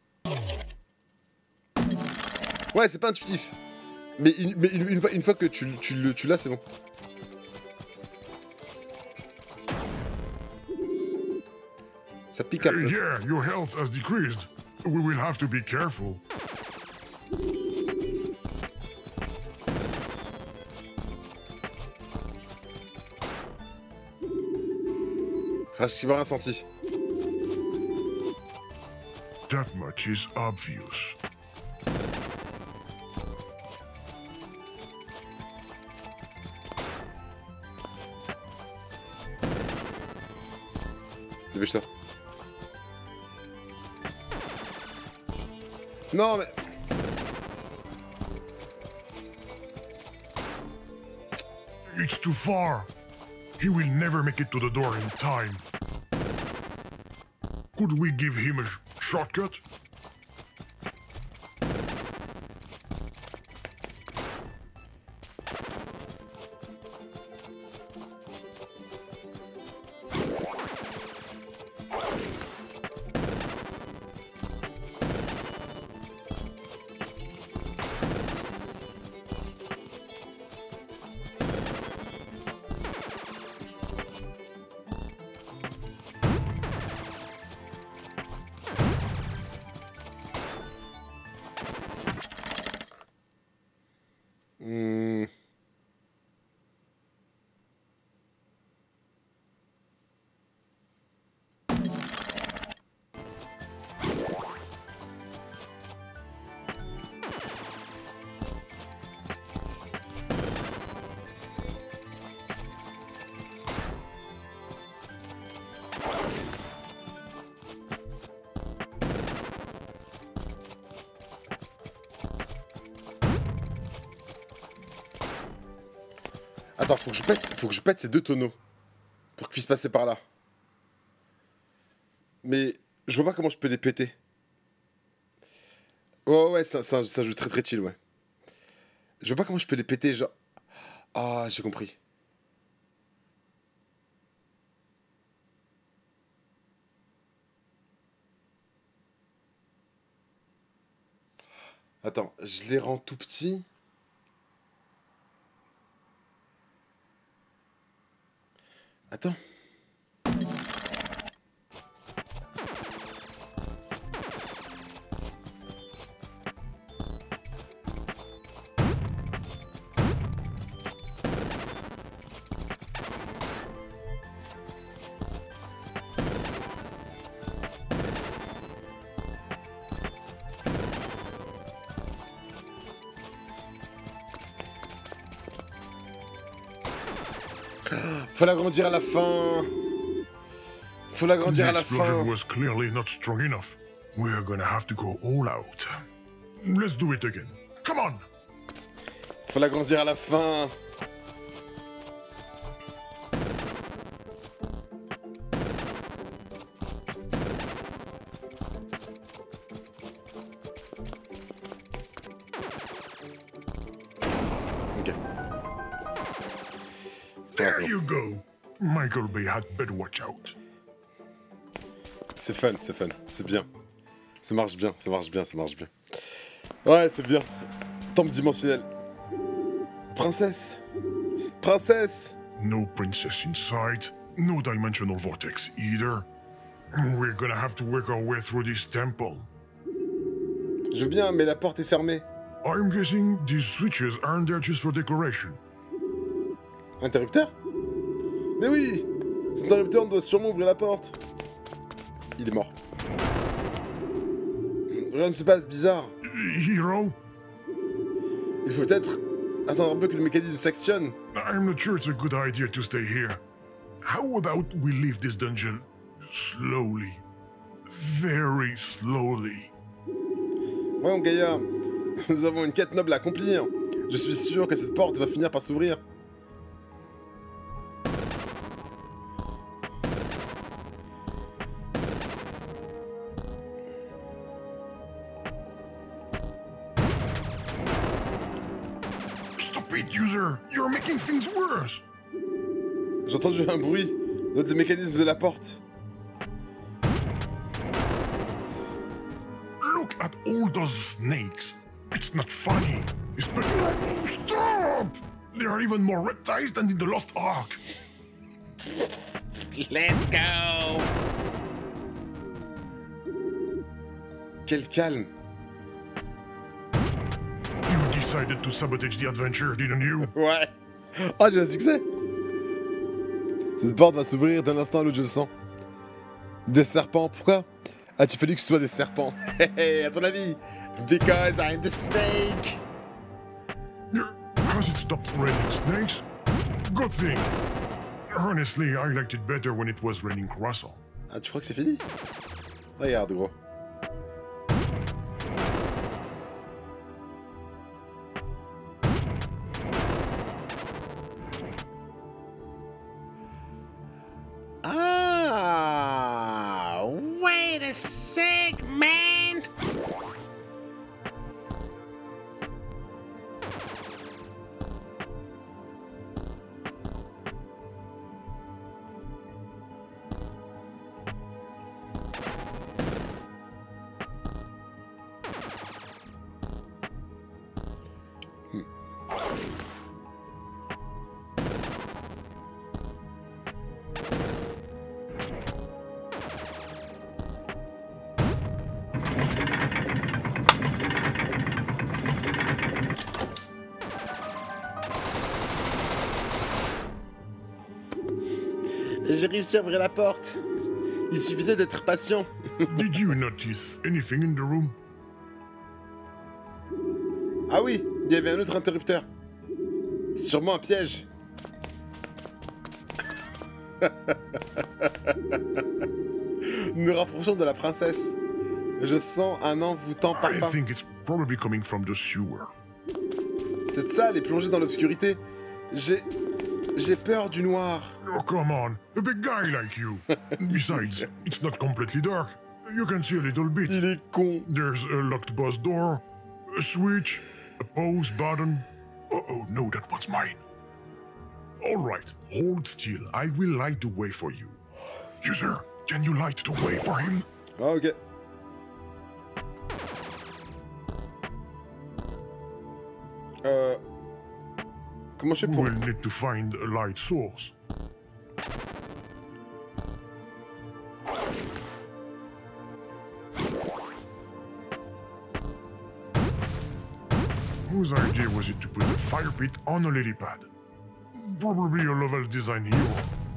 Ouais, c'est pas intuitif. Mais une fois que tu l'as, c'est bon. Ça pique un peu. Yeah, your health has decreased. We will have to be careful. Parce qu'il m'a rien senti. That much is obvious. Dépêche-toi. Non mais... It's too far. He will never make it to the door in time. Could we give him a shortcut? Attends, faut que je pète ces deux tonneaux pour qu'ils puissent passer par là. Mais je vois pas comment je peux les péter. Ouais, ça joue très très chill, ouais. Je vois pas comment je peux les péter, genre... Ah, j'ai compris. Attends, je les rends tout petits. Attends. Faut l'agrandir à la fin. Faut l'agrandir à la fin. Was clearly not strong enough. We're gonna have to go all out. Let's do it again. Come on. faut l'agrandir à la fin. Ok. There you go. Michael Bay had better watch out. C'est fun, c'est bien. Ça marche bien. Ouais, c'est bien. Temple dimensionnel. Princesse. No princess in sight. No dimensional vortex either. We're gonna have to work our way through this temple. Je veux bien, mais la porte est fermée. I'm guessing these switches aren't there just for decoration. Interrupteur? Mais oui! Cet interrupteur doit sûrement ouvrir la porte. Il est mort. Rien ne se passe, bizarre. Hero? Il faut peut-être attendre un peu que le mécanisme s'actionne. I'm not sure it's a good idea to stay here. How about we leave this dungeon slowly? Very slowly. Voyons, Gaïa. Nous avons une quête noble à accomplir. Je suis sûr que cette porte va finir par s'ouvrir. User, you're making things worse. J'ai entendu un bruit. Note le mécanisme de la porte. Look at all those snakes. It's not funny. Stop! There are even more reptiles than in the Lost Ark. Let's go. Quel calme. You decided to sabotage the adventure, didn't you? Ouais. Ah, j'ai un succès. Cette porte va s'ouvrir d'un instant à l'autre, je le sens. Des serpents, pourquoi? A-t-il fallu que ce soit des serpents? Hé, à ton avis? Because I'm the snake. Has it stopped raining snakes? Good thing. Honestly, I liked it better when it was raining croissants. Ah, tu crois que c'est fini? Regarde, gros. Wait a sec, man! J'ai réussi à ouvrir la porte. Il suffisait d'être patient. Did you notice anything in the room? Ah oui, il y avait un autre interrupteur. Sûrement un piège. Nous nous rapprochons de la princesse. Je sens un envoûtant parfum. I think it's probably coming from the sewer. Cette salle est plongée dans l'obscurité. J'ai peur du noir. Oh, come on. A big guy like you. Besides, it's not completely dark. You can see a little bit. Il est con. There's a locked bus door, a switch, a pause button. Oh, no, that one's mine. All right, hold still. I will light the way for you. User, can you light the way for him? Ah, ok. Comment je fais pour... We'll need to find a light source. Whose idea was it to put a fire pit on a lily pad? Probably a level design hero.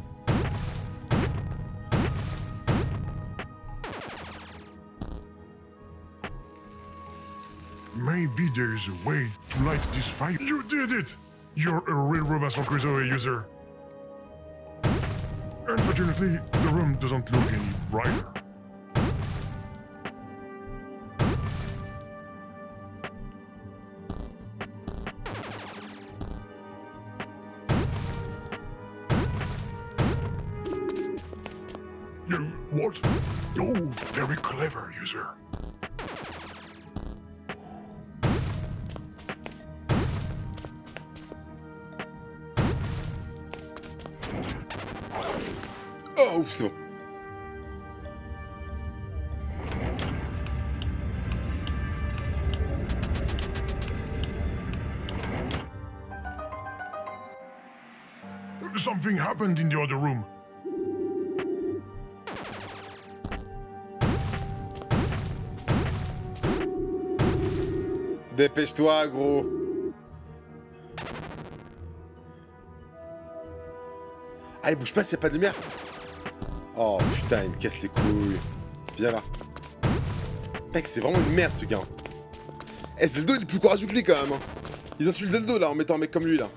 Maybe there's a way to light this fire. You did it! You're a real Robinson Crusoe user. Unfortunately, the room doesn't look any brighter. What? Oh, very clever, user. Oh, c'est bon. Something happened in the other room. Dépêche-toi, gros. Ah, il bouge pas s'il n'y a pas de lumière. Oh putain, il me casse les couilles. Viens là. Mec, c'est vraiment une merde ce gars. Eh, Zeldo, il est plus courageux que lui quand même. Hein. Ils insultent Zeldo là en mettant un mec comme lui là.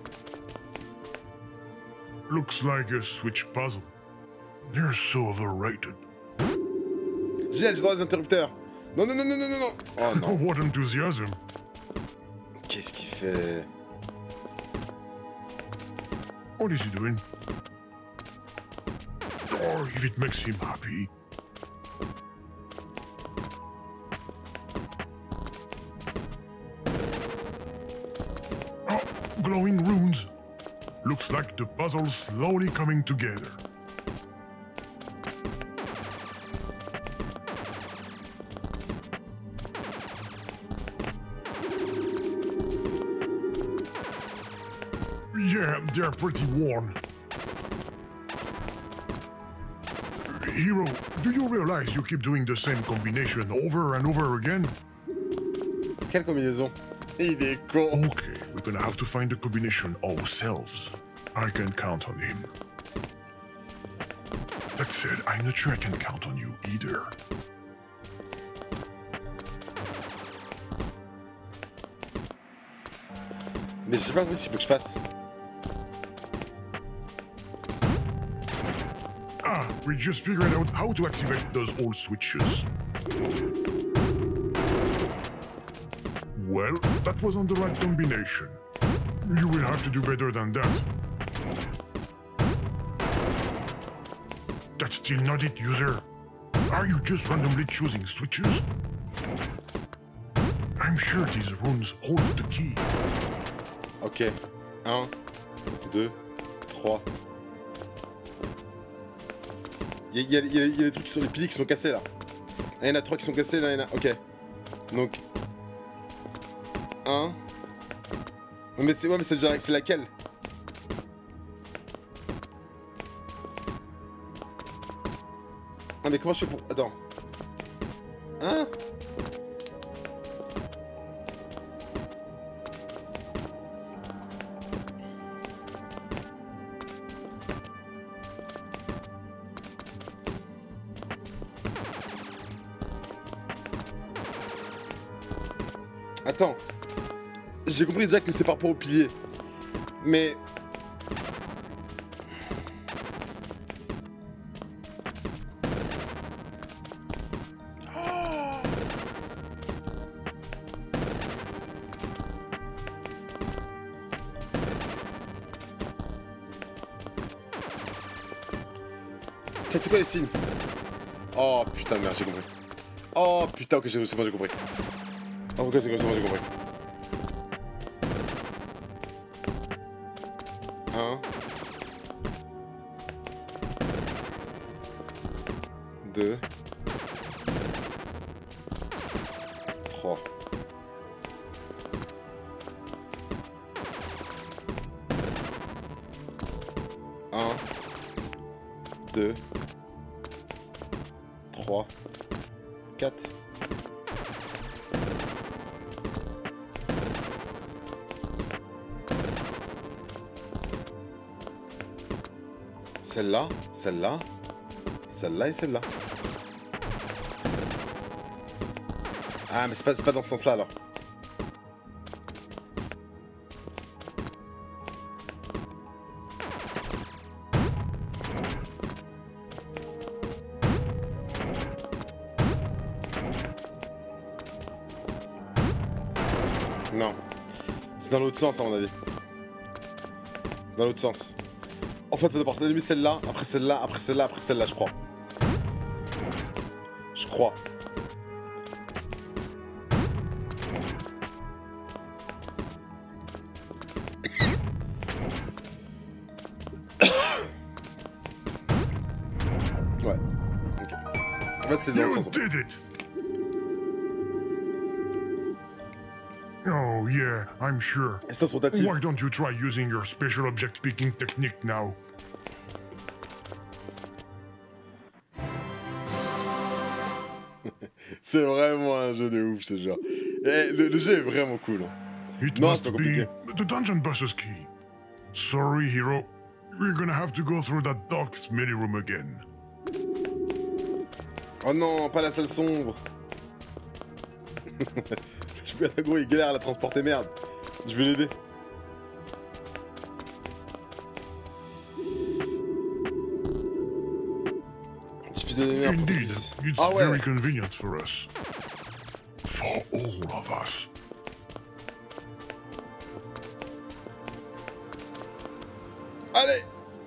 Looks like a Switch puzzle. They're so overrated. J'ai droit des interrupteurs. Non, non, non, non, non, non, non. Oh non. What enthusiasm. Qu'est-ce qu'il fait? What is he doing? Or if it makes him happy. Oh, glowing runes. Looks like the puzzle's slowly coming together. Yeah, they're pretty worn. Hero, do you realize you keep doing the same combination over and over again? Quelle combinaison? Il est con. Okay, we're gonna have to find the combination ourselves. I can count on him. That said, I'm not sure I can count on you either. Mais je sais pas s'il faut que je fasse. Ah, we just figured out how to activate those old switches. Well, that wasn't the right combination. You will have to do better than that. That's still not it, user. Are you just randomly choosing switches? I'm sure these runes hold the key. Ok. 1, 2, 3. Il y a des trucs sur les piliers qui sont cassés là. Là, il y en a 3 qui sont cassés, là il y en a. Ok. Donc. 1. Mais c'est. Ouais, mais c'est laquelle? Ah, mais comment je fais pour. Attends. Hein? Attends, j'ai compris déjà que c'était par rapport au pilier, mais... C'est quoi les signes? Oh putain de merde, j'ai compris. Oh putain, ok, c'est bon, j'ai compris. Oh, ok, c'est bon, j'ai compris. 1. 2. 3. 1. 2. 3. 4. Celle-là, celle-là, celle-là et celle-là. Ah, mais c'est pas dans ce sens-là, alors. Non. C'est dans l'autre sens, à mon avis. Dans l'autre sens. En fait, faut d'abord allumer celle-là, après celle-là, après celle-là, après celle-là, je crois. crois. Ouais. Ok. En fait, c'est dans le sens. You did it! Oh yeah, I'm sure. C'est tentative. Why don't you try using your special object picking technique now? C'est vraiment un jeu de ouf ce jeu. Et le jeu est vraiment cool. It Non, must c'est pas be compliqué. the dungeon boss's key. Sorry, hero. We're gonna have to go through that dark, smelly room again. Oh non, pas la salle sombre. Je peux être gros, il galère à la transporter, merde. Je vais l'aider. Diffuser des merdes. Indeed, it's Ah ouais. very convenient for us. For all of us. Allez.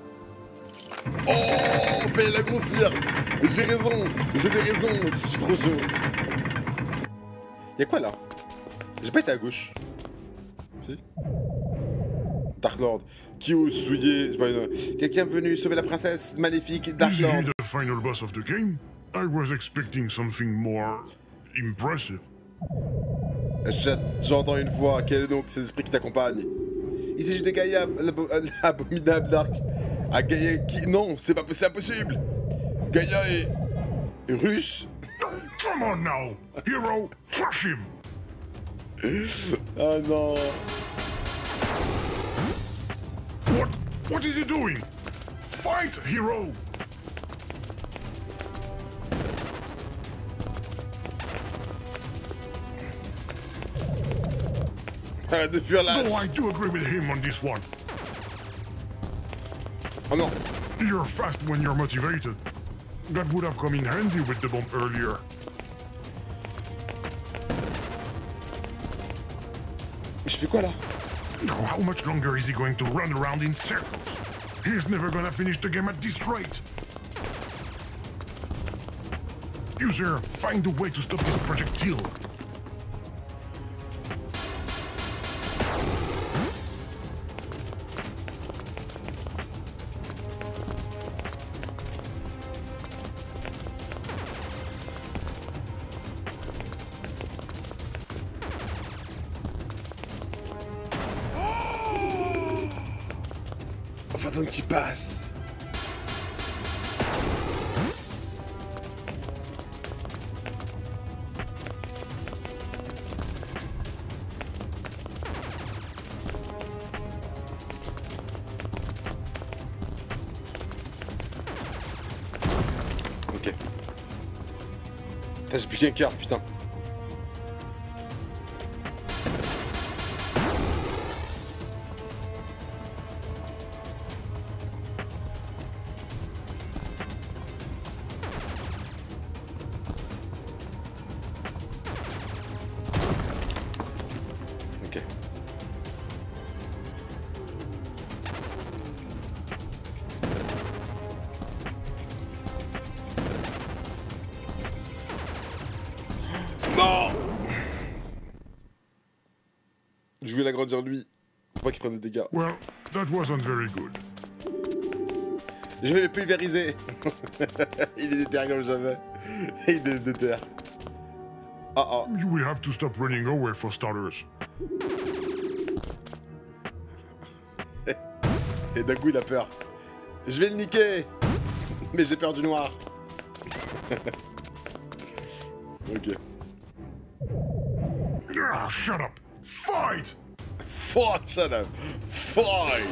Oh, fallait la grossir. J'ai raison, j'avais raison, je suis trop chaud. Y'a quoi là? J'ai pas été à gauche. Si? Dark Lord. Qui ose souiller? C'est pas une... Quelqu'un venu sauver la princesse maléfique, Dark Is Lord. he the final boss of the game? I was expecting something more impressive. J'entends une voix. Quel est donc cet esprit qui t'accompagne? Il s'agit de Gaïa, l'abominable Dark. Ah, Gaïa qui... Non, c'est impossible. Gaïa est russe. Come on now, hero, crush him. Ah non. What is he doing? Fight, hero. Arrête de fuir là. No, I do agree with him on this one. Oh non. You're fast when you're motivated. That would have come in handy with the bomb earlier. Je fais quoi là? Now, how much longer is he going to run around in circles? He's never gonna finish the game at this rate. User, find a way to stop this projectile. Enfin donc qu'il passe. Ok. J'ai plus qu'un quart, putain. Ok. Non! Je voulais l'agrandir lui, pour pas qu'il prenne des dégâts. Well, that wasn't very good. Je vais le pulvériser. Il est déter comme jamais. Il est déter. Ah ah. You will have to stop running away for starters. Et d'un coup il a peur. Je vais le niquer. Mais j'ai peur du noir. Ok. Ah, shut up! Fight! Fuck, shut up. Fight.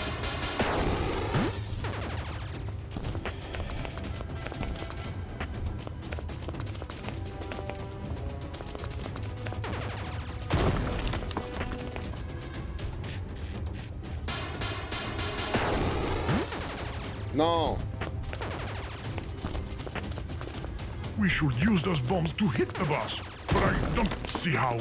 Non. We should use those bombs to hit the boss, but I don't see how.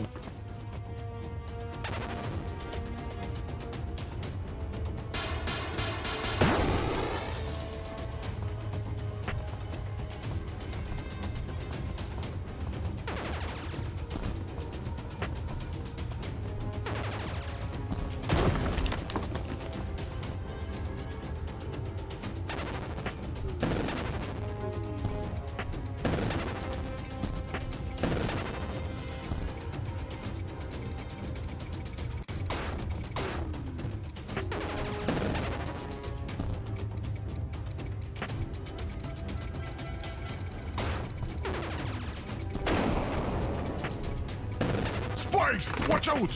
Spikes! Watch out!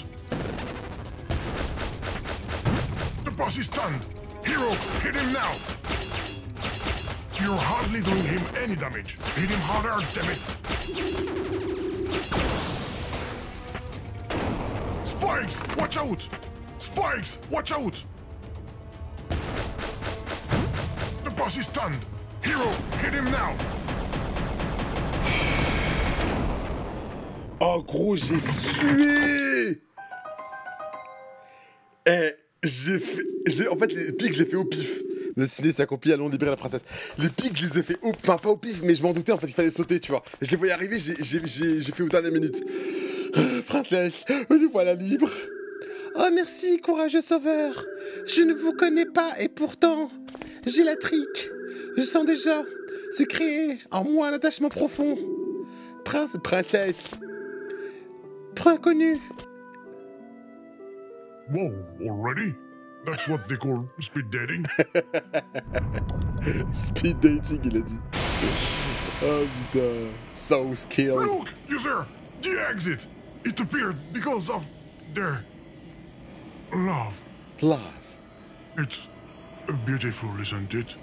The boss is stunned. Hero, hit him now! You're hardly doing him any damage. Hit him harder, damn it! Spikes! Watch out! Spikes! Watch out! The boss is stunned. Hero, hit him now! Oh gros, j'ai sué. En fait, les pics, je les ai fait au pif. Le ciné s'accomplit, allons libérer la princesse. Les pics, je les ai fait enfin pas au pif, mais je m'en doutais, en fait, il fallait sauter, tu vois. Je les voyais arriver, j'ai fait au dernière minute. Princesse, nous voilà libre. Oh merci, courageux sauveur. Je ne vous connais pas et pourtant, j'ai la trique. Je sens déjà se créer en moi un attachement profond. Princesse. Inconnu. Whoa, already? That's what they call speed dating? Speed dating, il a dit. Oh putain. So skilled. Look, user! The exit! It appeared because of their love. Love. It's beautiful, isn't it?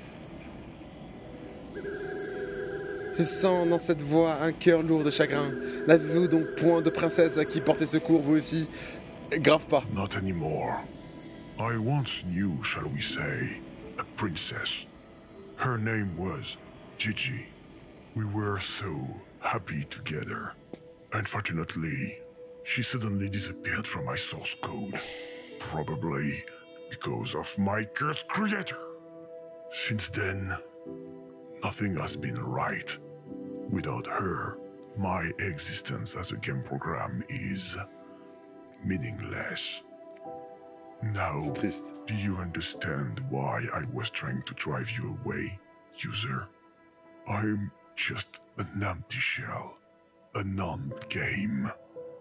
Je sens dans cette voix un cœur lourd de chagrin. N'avez-vous donc point de princesse à qui porter secours, vous aussi? Grave pas. Not anymore. I once knew, shall we say, a princess. Her name was Gigi. We were so happy together. Unfortunately, she suddenly disappeared from my source code. Probably because of my cursed creator. Since then, nothing has been right. Without her, my existence as a game program is meaningless. Now, do you understand why I was trying to drive you away, user? I'm just an empty shell, a non-game.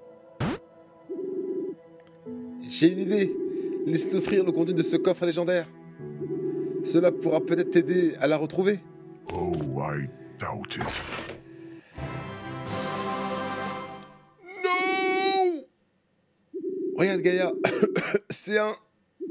J'ai une idée. Laisse-nous offrir le contenu de ce coffre légendaire. Cela pourra peut-être t'aider à la retrouver. Oh, I doubt it. Non! Regarde Gaïa, c'est un...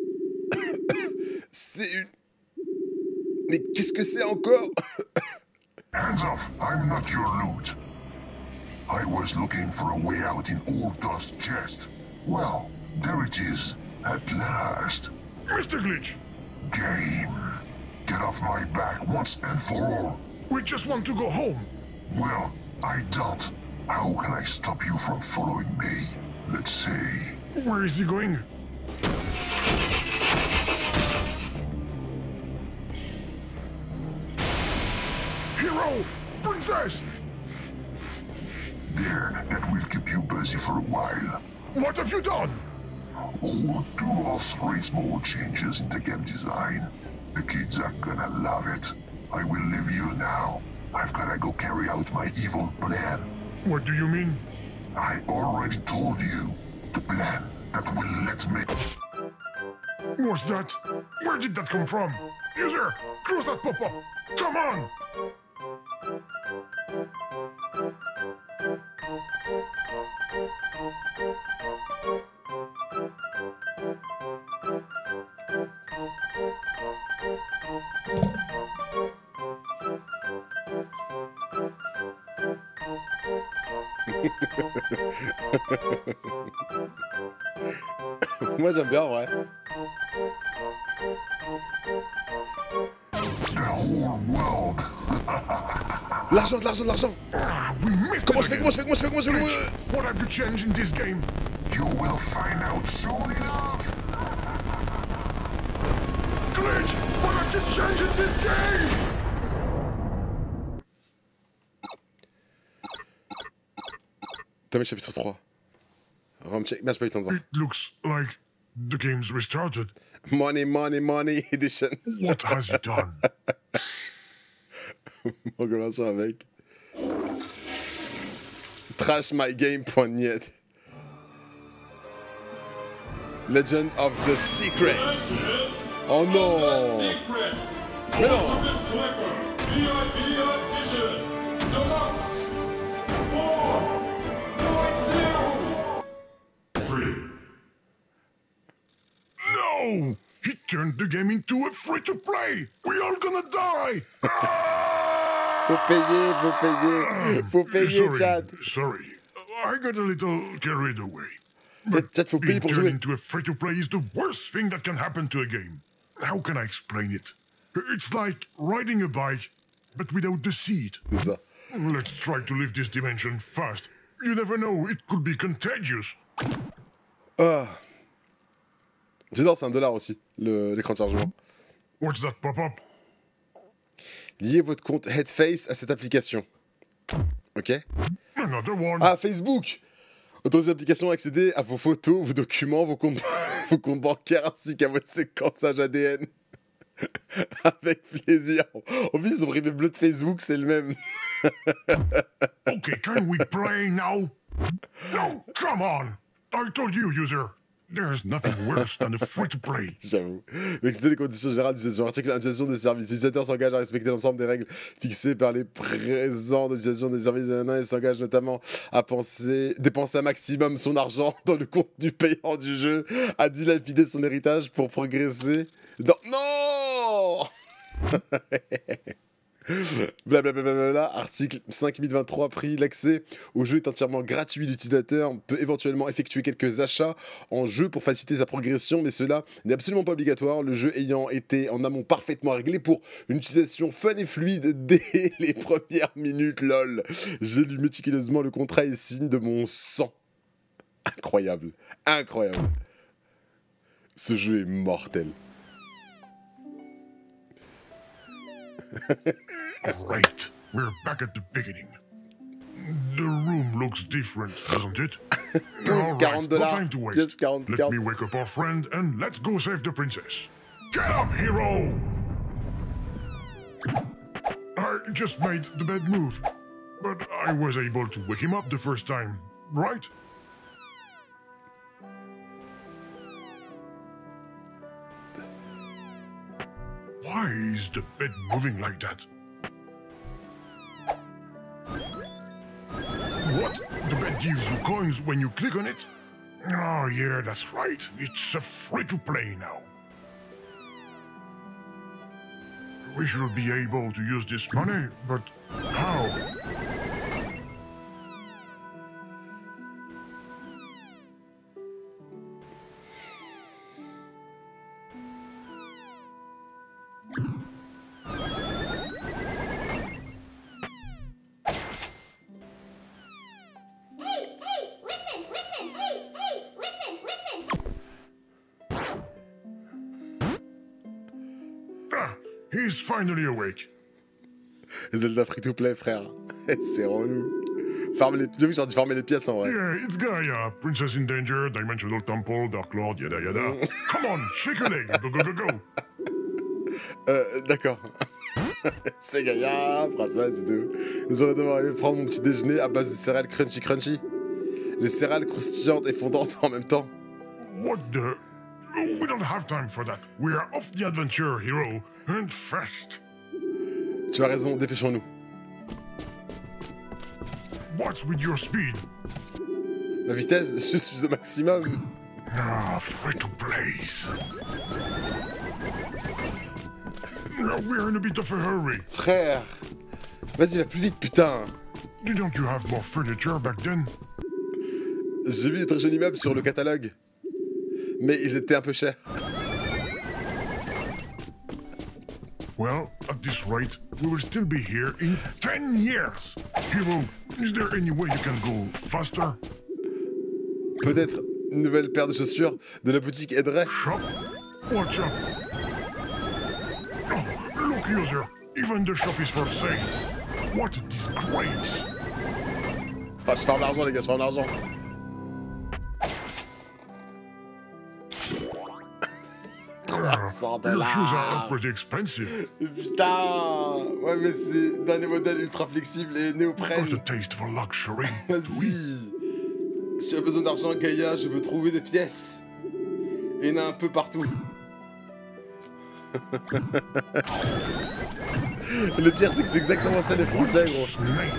c'est une... Mais qu'est-ce que c'est encore? Hands off, I'm not your loot. I was looking for a way out in Old Dust's chest. Well, there it is, at last. Mr. Glitch! Game. Get off my back once and for all. We just want to go home. Well, I don't. How can I stop you from following me? Let's see. Where is he going? Hero! Princess! There, that will keep you busy for a while. What have you done? Oh, 2 or 3 small changes in the game design. The kids are gonna love it. I will leave you now. I've gotta go carry out my evil plan. What do you mean? I already told you. The plan that will let me... What's that? Where did that come from? User, close that pop-up! Come on! Moi j'aime bien en vrai. L'argent, de l'argent, de l'argent. Comment je fais? What have you changed in this game? You will find out soon enough. Glitch! What have you changed in this game? T'as mis chapitre 3. Ram check, j'ai pas eu le temps de voir. It looks like the game's restarted. Money, money, money edition. What has he done? En relation avec. Trashmygame.net. Legend of the Secrets. Oh non! Mais non! No! He turned the game into a free-to-play! We're all gonna die! Faut payer, Chad. Sorry, I got a little carried away. Chad, faut payer pour jouer. Being turned into a free-to-play is the worst thing that can happen to a game. How can I explain it? It's like riding a bike, but without the seat. C'est ça. Let's try to leave this dimension fast. You never know, it could be contagious. J'adore, c'est $1 aussi, l'écran de chargement. What's that pop-up? Liez votre compte Headface à cette application. Ok. Another one. Ah, Facebook. Autorisez l'application à accéder à vos photos, vos documents, vos comptes bancaires ainsi qu'à votre séquençage ADN. Avec plaisir. En plus, ils ont pris le bleu de Facebook, c'est le même. Okay, can we play now? No, come on! I told you, user. There's nothing worse than a free-to-play. J'avoue. Excéder les conditions générales d'utilisation. Article 1. Utilisation des services. L'utilisateur s'engage à respecter l'ensemble des règles fixées par les présents d'utilisation des services et s'engage notamment à dépenser un maximum son argent dans le contenu payant du jeu, à dilapider son héritage pour progresser. Non. Blablabla, article 5023, prix. L'accès au jeu est entièrement gratuit. L'utilisateur peut éventuellement effectuer quelques achats en jeu pour faciliter sa progression, mais cela n'est absolument pas obligatoire, le jeu ayant été en amont parfaitement réglé pour une utilisation fun et fluide dès les premières minutes. Lol. J'ai lu méticuleusement le contrat et signe de mon sang. Incroyable. Incroyable. Ce jeu est mortel. Great. We're back at the beginning. The room looks different, doesn't it? Tous $40. No time to waste. Just 40. Let me wake up our friend and let's go save the princess. Get up, hero! I just made the bad move, but I was able to wake him up the first time, right? Why is the bed moving like that? What? The bed gives you coins when you click on it? Oh yeah, that's right. It's a free-to-play now. We should be able to use this money, but how? He's finally awake. Zelda free-to-play, frère. C'est relou. J'ai vu que j'ai dû farmer les pièces en vrai. Yeah, it's Gaia. Princess in danger, Dimensional Temple, Dark Lord, yada yada. Come on, shake a leg. Go, go, go, go. D'accord. C'est Gaia, Princess, c'est tout. Je vais devoir aller prendre mon petit déjeuner à base de céréales crunchy. Les céréales croustillantes et fondantes en même temps. What the? We don't have time for that. We are off the adventure, hero. And fast. Tu as raison, dépêchons-nous. What's with your speed? Ma vitesse, je suis au maximum. Ah, free to play. We're in a bit of a hurry. Frère, vas-y, va plus vite, putain. Didn't you have more furniture back then? J'ai vu de très jolis meubles sur le catalogue, mais ils étaient un peu chers. Well, at this rate, we will still be here in 10 years. Hero, is there any way you can go faster? Peut-être une nouvelle paire de chaussures de la boutique aiderait. Shop? Watch out. Oh, look, user. Even the shop is for sale. What a disgrace. Ah, je farme l'argent, les gars, je farme l'argent. Your shoes are pretty expensive. Putain. Ouais, mais c'est dans des modèles ultra flexibles et néoprène. Got a taste for luxury. Vas-y. Si tu as besoin d'argent, Gaïa, je veux trouver des pièces. Et il y en a un peu partout. Le pire, c'est que c'est exactement ça les problèmes, gros.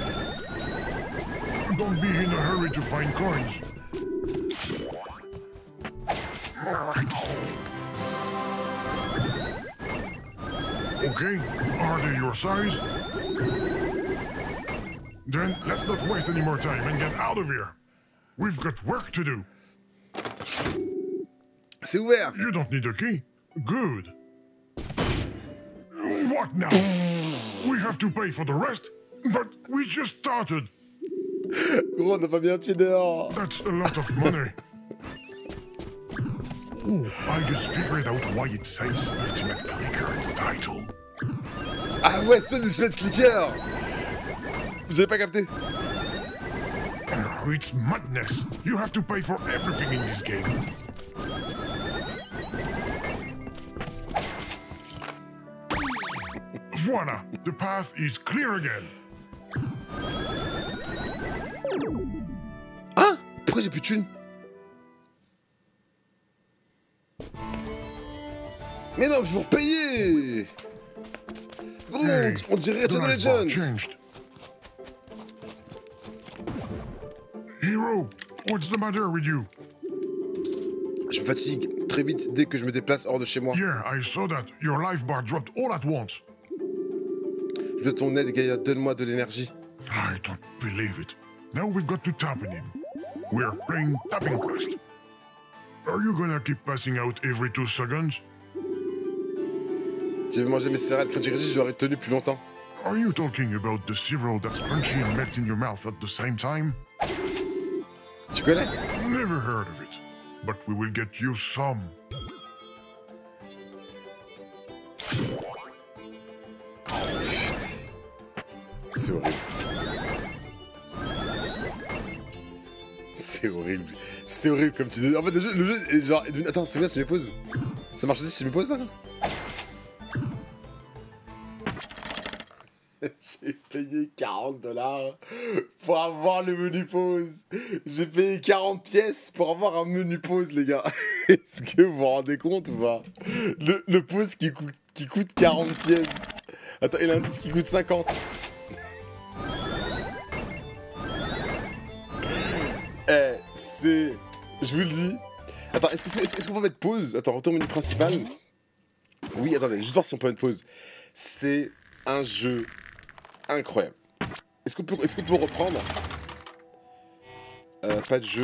Don't be in a hurry to find coins. Okay, are they your size? Then let's not waste any more time and get out of here. We've got work to do. C'est ouvert. You don't need a key. Good. What now? We have to pay for the rest, but we just started. Gros, on n'a pas mis un pied dehors. That's a lot of money. Ooh, I just figured out why it says Ultimate Clicker in the title. Ah ouais, c'est l'Ultimate Clicker. J'avais pas capté. Oh, it's madness. You have to pay for everything in this game. Voila, the path is clear again. Hein? Pourquoi j'ai plus de thunes? Mais non, faut repayer. Gros, on dirait Shadow Legends. Hero, what's the matter with you? Je me fatigue très vite dès que je me déplace hors de chez moi. Yeah, I saw that. Your life bar dropped all at once. Je veux ton aide, Gaïa. Donne-moi de l'énergie. I don't believe it. Now we've got to tap in him. We're playing Tapping Quest. Are you gonna keep passing out every 2 seconds? Si j'avais mangé mes céréales crunchy, j'aurais tenu plus longtemps. Are you talking about the cereal that's crunchy and melts in your mouth at the same time? Tu connais? Never heard of it, but we will get you some. C'est horrible. C'est horrible. C'est horrible comme tu dis. En fait, le jeu est genre... Attends, c'est bien si je me pose. Ça marche aussi si je me pose, ça? J'ai payé 40$ pour avoir le menu pause. J'ai payé 40 pièces pour avoir un menu pause, les gars. Est-ce que vous vous rendez compte ou pas? Le pause qui coûte 40 pièces. Attends, il y en a un qui coûte 50. Eh, c'est... Je vous le dis. Attends, est-ce qu'on peut mettre pause? Attends, retour au menu principal. Oui, attendez, juste voir si on peut mettre pause. C'est un jeu incroyable. Est-ce qu'on peut reprendre? Pas de jeu.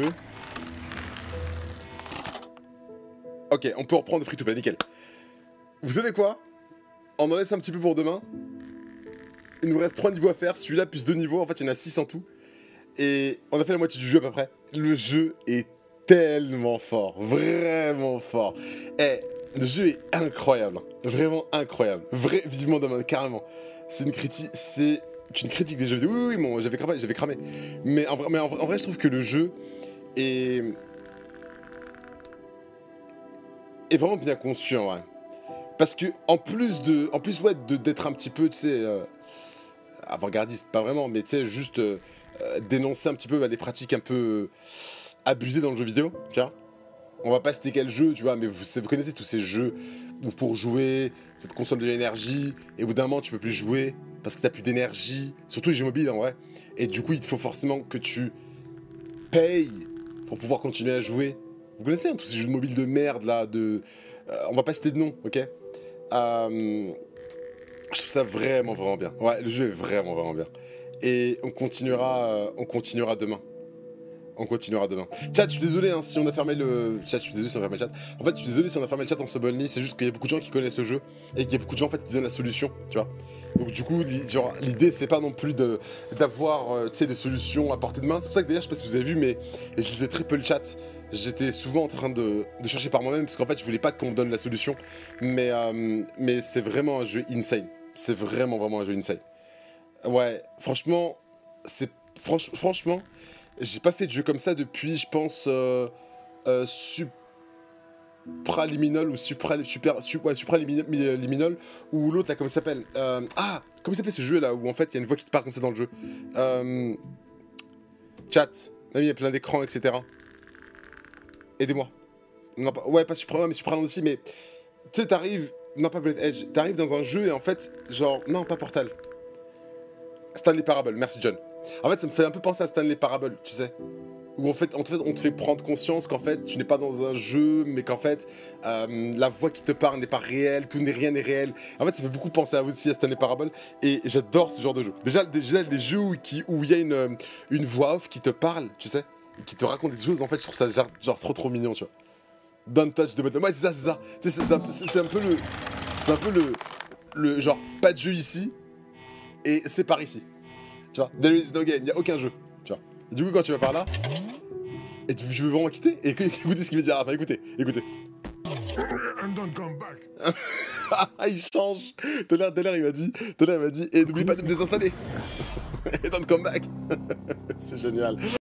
Ok, on peut reprendre Free to Play, nickel. Vous savez quoi? On en laisse un petit peu pour demain. Il nous reste 3 niveaux à faire, celui-là plus 2 niveaux, en fait il y en a 6 en tout. Et on a fait la moitié du jeu à peu près. Le jeu est tellement fort, vraiment fort. Eh, le jeu est incroyable, vraiment incroyable. Vivement demain, carrément. C'est une critique des jeux vidéo. Oui, bon, j'avais cramé. Mais en vrai, je trouve que le jeu est vraiment bien conçu en vrai. Parce que en plus d'être un petit peu, tu sais, avant-gardiste, pas vraiment, mais tu sais, juste dénoncer un petit peu des pratiques un peu abusées dans le jeu vidéo, tu vois. On va pas citer quel jeu, tu vois, mais vous connaissez tous ces jeux où pour jouer, ça te consomme de l'énergie, et au bout d'un moment, tu peux plus jouer parce que t'as plus d'énergie, surtout les jeux mobiles en vrai. Et du coup, il te faut forcément que tu payes pour pouvoir continuer à jouer. Vous connaissez tous ces jeux de mobiles de merde là, on va pas citer de nom, ok. Je trouve ça vraiment bien. Ouais, le jeu est vraiment bien. Et on continuera demain. Chat, je suis désolé si on a fermé le chat. En fait, je suis désolé si on a fermé le chat en sub only. C'est juste qu'il y a beaucoup de gens qui connaissent le jeu et qu'il y a beaucoup de gens en fait qui donnent la solution, tu vois. Donc du coup, l'idée c'est pas non plus d'avoir des solutions à portée de main. C'est pour ça que d'ailleurs, je sais pas si vous avez vu, mais je lisais très peu le chat. J'étais souvent en train de chercher par moi-même parce qu'en fait, je voulais pas qu'on me donne la solution. Mais c'est vraiment un jeu insane. C'est vraiment un jeu insane. Ouais, franchement, franchement, j'ai pas fait de jeu comme ça depuis, je pense, Supraliminal ou Supraliminal ou l'autre là, comment ça s'appelle comment s'appelle ce jeu là où en fait il y a une voix qui te parle comme ça dans le jeu. Chat, il y a plein d'écrans, etc. Aidez-moi. Non, pas Supraliminal, mais Supraliminal aussi, mais tu sais, t'arrives, non pas Blade Edge, t'arrives dans un jeu et en fait, genre, non, pas Portal. Stanley Parable, merci John. En fait, ça me fait un peu penser à Stanley Parable, tu sais. où en fait, on te fait prendre conscience qu'en fait, tu n'es pas dans un jeu, mais qu'en fait, la voix qui te parle n'est pas réelle, rien n'est réel. En fait, ça fait beaucoup penser aussi à Stanley Parable, et j'adore ce genre de jeu. Déjà des jeux où il y a une voix off qui te parle, tu sais, qui te raconte des choses, en fait, je trouve ça genre trop mignon, tu vois. Don't touch the button. Ouais, c'est ça. C'est un peu le genre, pas de jeu ici, et c'est par ici. Tu vois, there is no game, il n'y a aucun jeu. Tu vois. Et du coup, quand tu vas par là, et tu veux vraiment quitter, et écoutez ce qu'il veut dire à la fin, écoutez. And don't come back. Il change. Tout à l'heure, il m'a dit, et n'oublie pas de me désinstaller. Et don't come back. C'est génial.